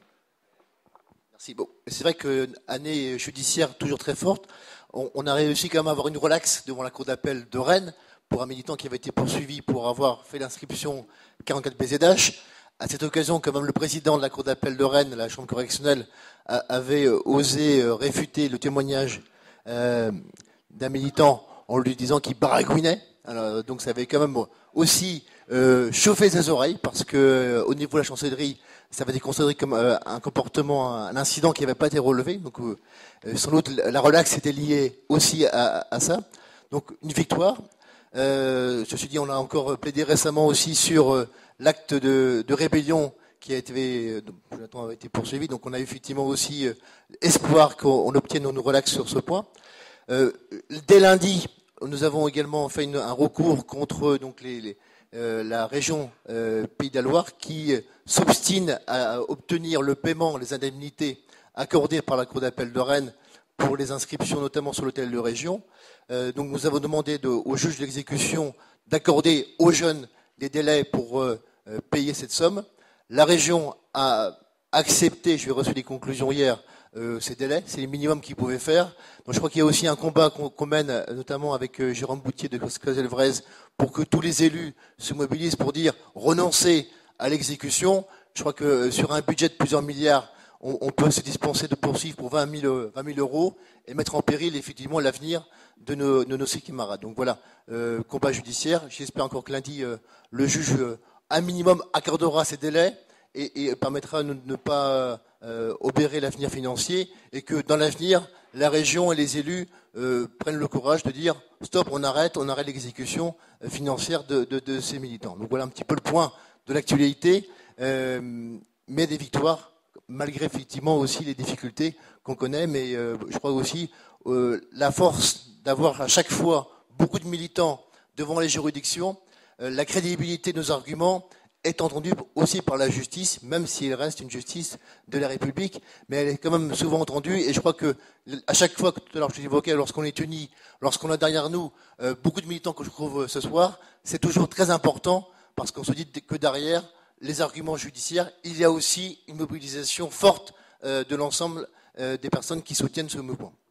Speaker 9: Merci. Bon, c'est vrai qu'une année judiciaire toujours très forte. On, on a réussi quand même à avoir une relaxe devant la cour d'appel de Rennes pour un militant qui avait été poursuivi pour avoir fait l'inscription quarante-quatre B Z H. À cette occasion, quand même, le président de la cour d'appel de Rennes, la chambre correctionnelle, a, avait osé réfuter le témoignage euh, d'un militant en lui disant qu'il baragouinait. Alors, donc ça avait quand même aussi euh, chauffé ses oreilles parce que euh, au niveau de la chancellerie, ça avait été considéré comme euh, un comportement, un incident qui n'avait pas été relevé. Donc euh, sans doute la relaxe était liée aussi à, à ça. Donc une victoire. Euh, ceci dit, on a encore plaidé récemment aussi sur euh, l'acte de, de rébellion qui a été, euh, a été poursuivi. Donc on a effectivement aussi euh, espoir qu'on obtienne une relaxe sur ce point. Euh, dès lundi, nous avons également fait une, un recours contre donc les, les, euh, la région euh, Pays de la Loire qui euh, s'obstine à obtenir le paiement, les indemnités accordées par la Cour d'appel de Rennes pour les inscriptions, notamment sur l'hôtel de région. Euh, donc nous avons demandé de, au juge de l'exécution d'accorder aux jeunes des délais pour euh, payer cette somme. La région a accepté, je vais reçu des conclusions hier, Euh, ces délais, c'est les minimums qu'ils pouvaient faire. Donc je crois qu'il y a aussi un combat qu'on qu'on mène, notamment avec euh, Jérôme Boutier de Scozzelvreis, pour que tous les élus se mobilisent pour dire renoncer à l'exécution. Je crois que euh, sur un budget de plusieurs milliards, on, on peut se dispenser de poursuivre pour vingt mille euros et mettre en péril effectivement l'avenir de nos, de nos camarades. Donc voilà, euh, combat judiciaire. J'espère encore que lundi, euh, le juge, euh, un minimum, accordera ces délais et, et permettra de ne pas Euh, obérer l'avenir financier et que dans l'avenir, la région et les élus euh, prennent le courage de dire stop, on arrête, on arrête l'exécution euh, financière de, de, de ces militants. Donc voilà un petit peu le point de l'actualité, euh, mais des victoires, malgré effectivement aussi les difficultés qu'on connaît, mais euh, je crois aussi euh, la force d'avoir à chaque fois beaucoup de militants devant les juridictions, euh, la crédibilité de nos arguments est entendue aussi par la justice, même s'il reste une justice de la République, mais elle est quand même souvent entendue, et je crois que à chaque fois que tout à l'heure je l'évoquais, lorsqu'on est unis, lorsqu'on a derrière nous euh, beaucoup de militants que je trouve ce soir, c'est toujours très important, parce qu'on se dit que derrière les arguments judiciaires, il y a aussi une mobilisation forte euh, de l'ensemble euh, des personnes qui soutiennent ce mouvement.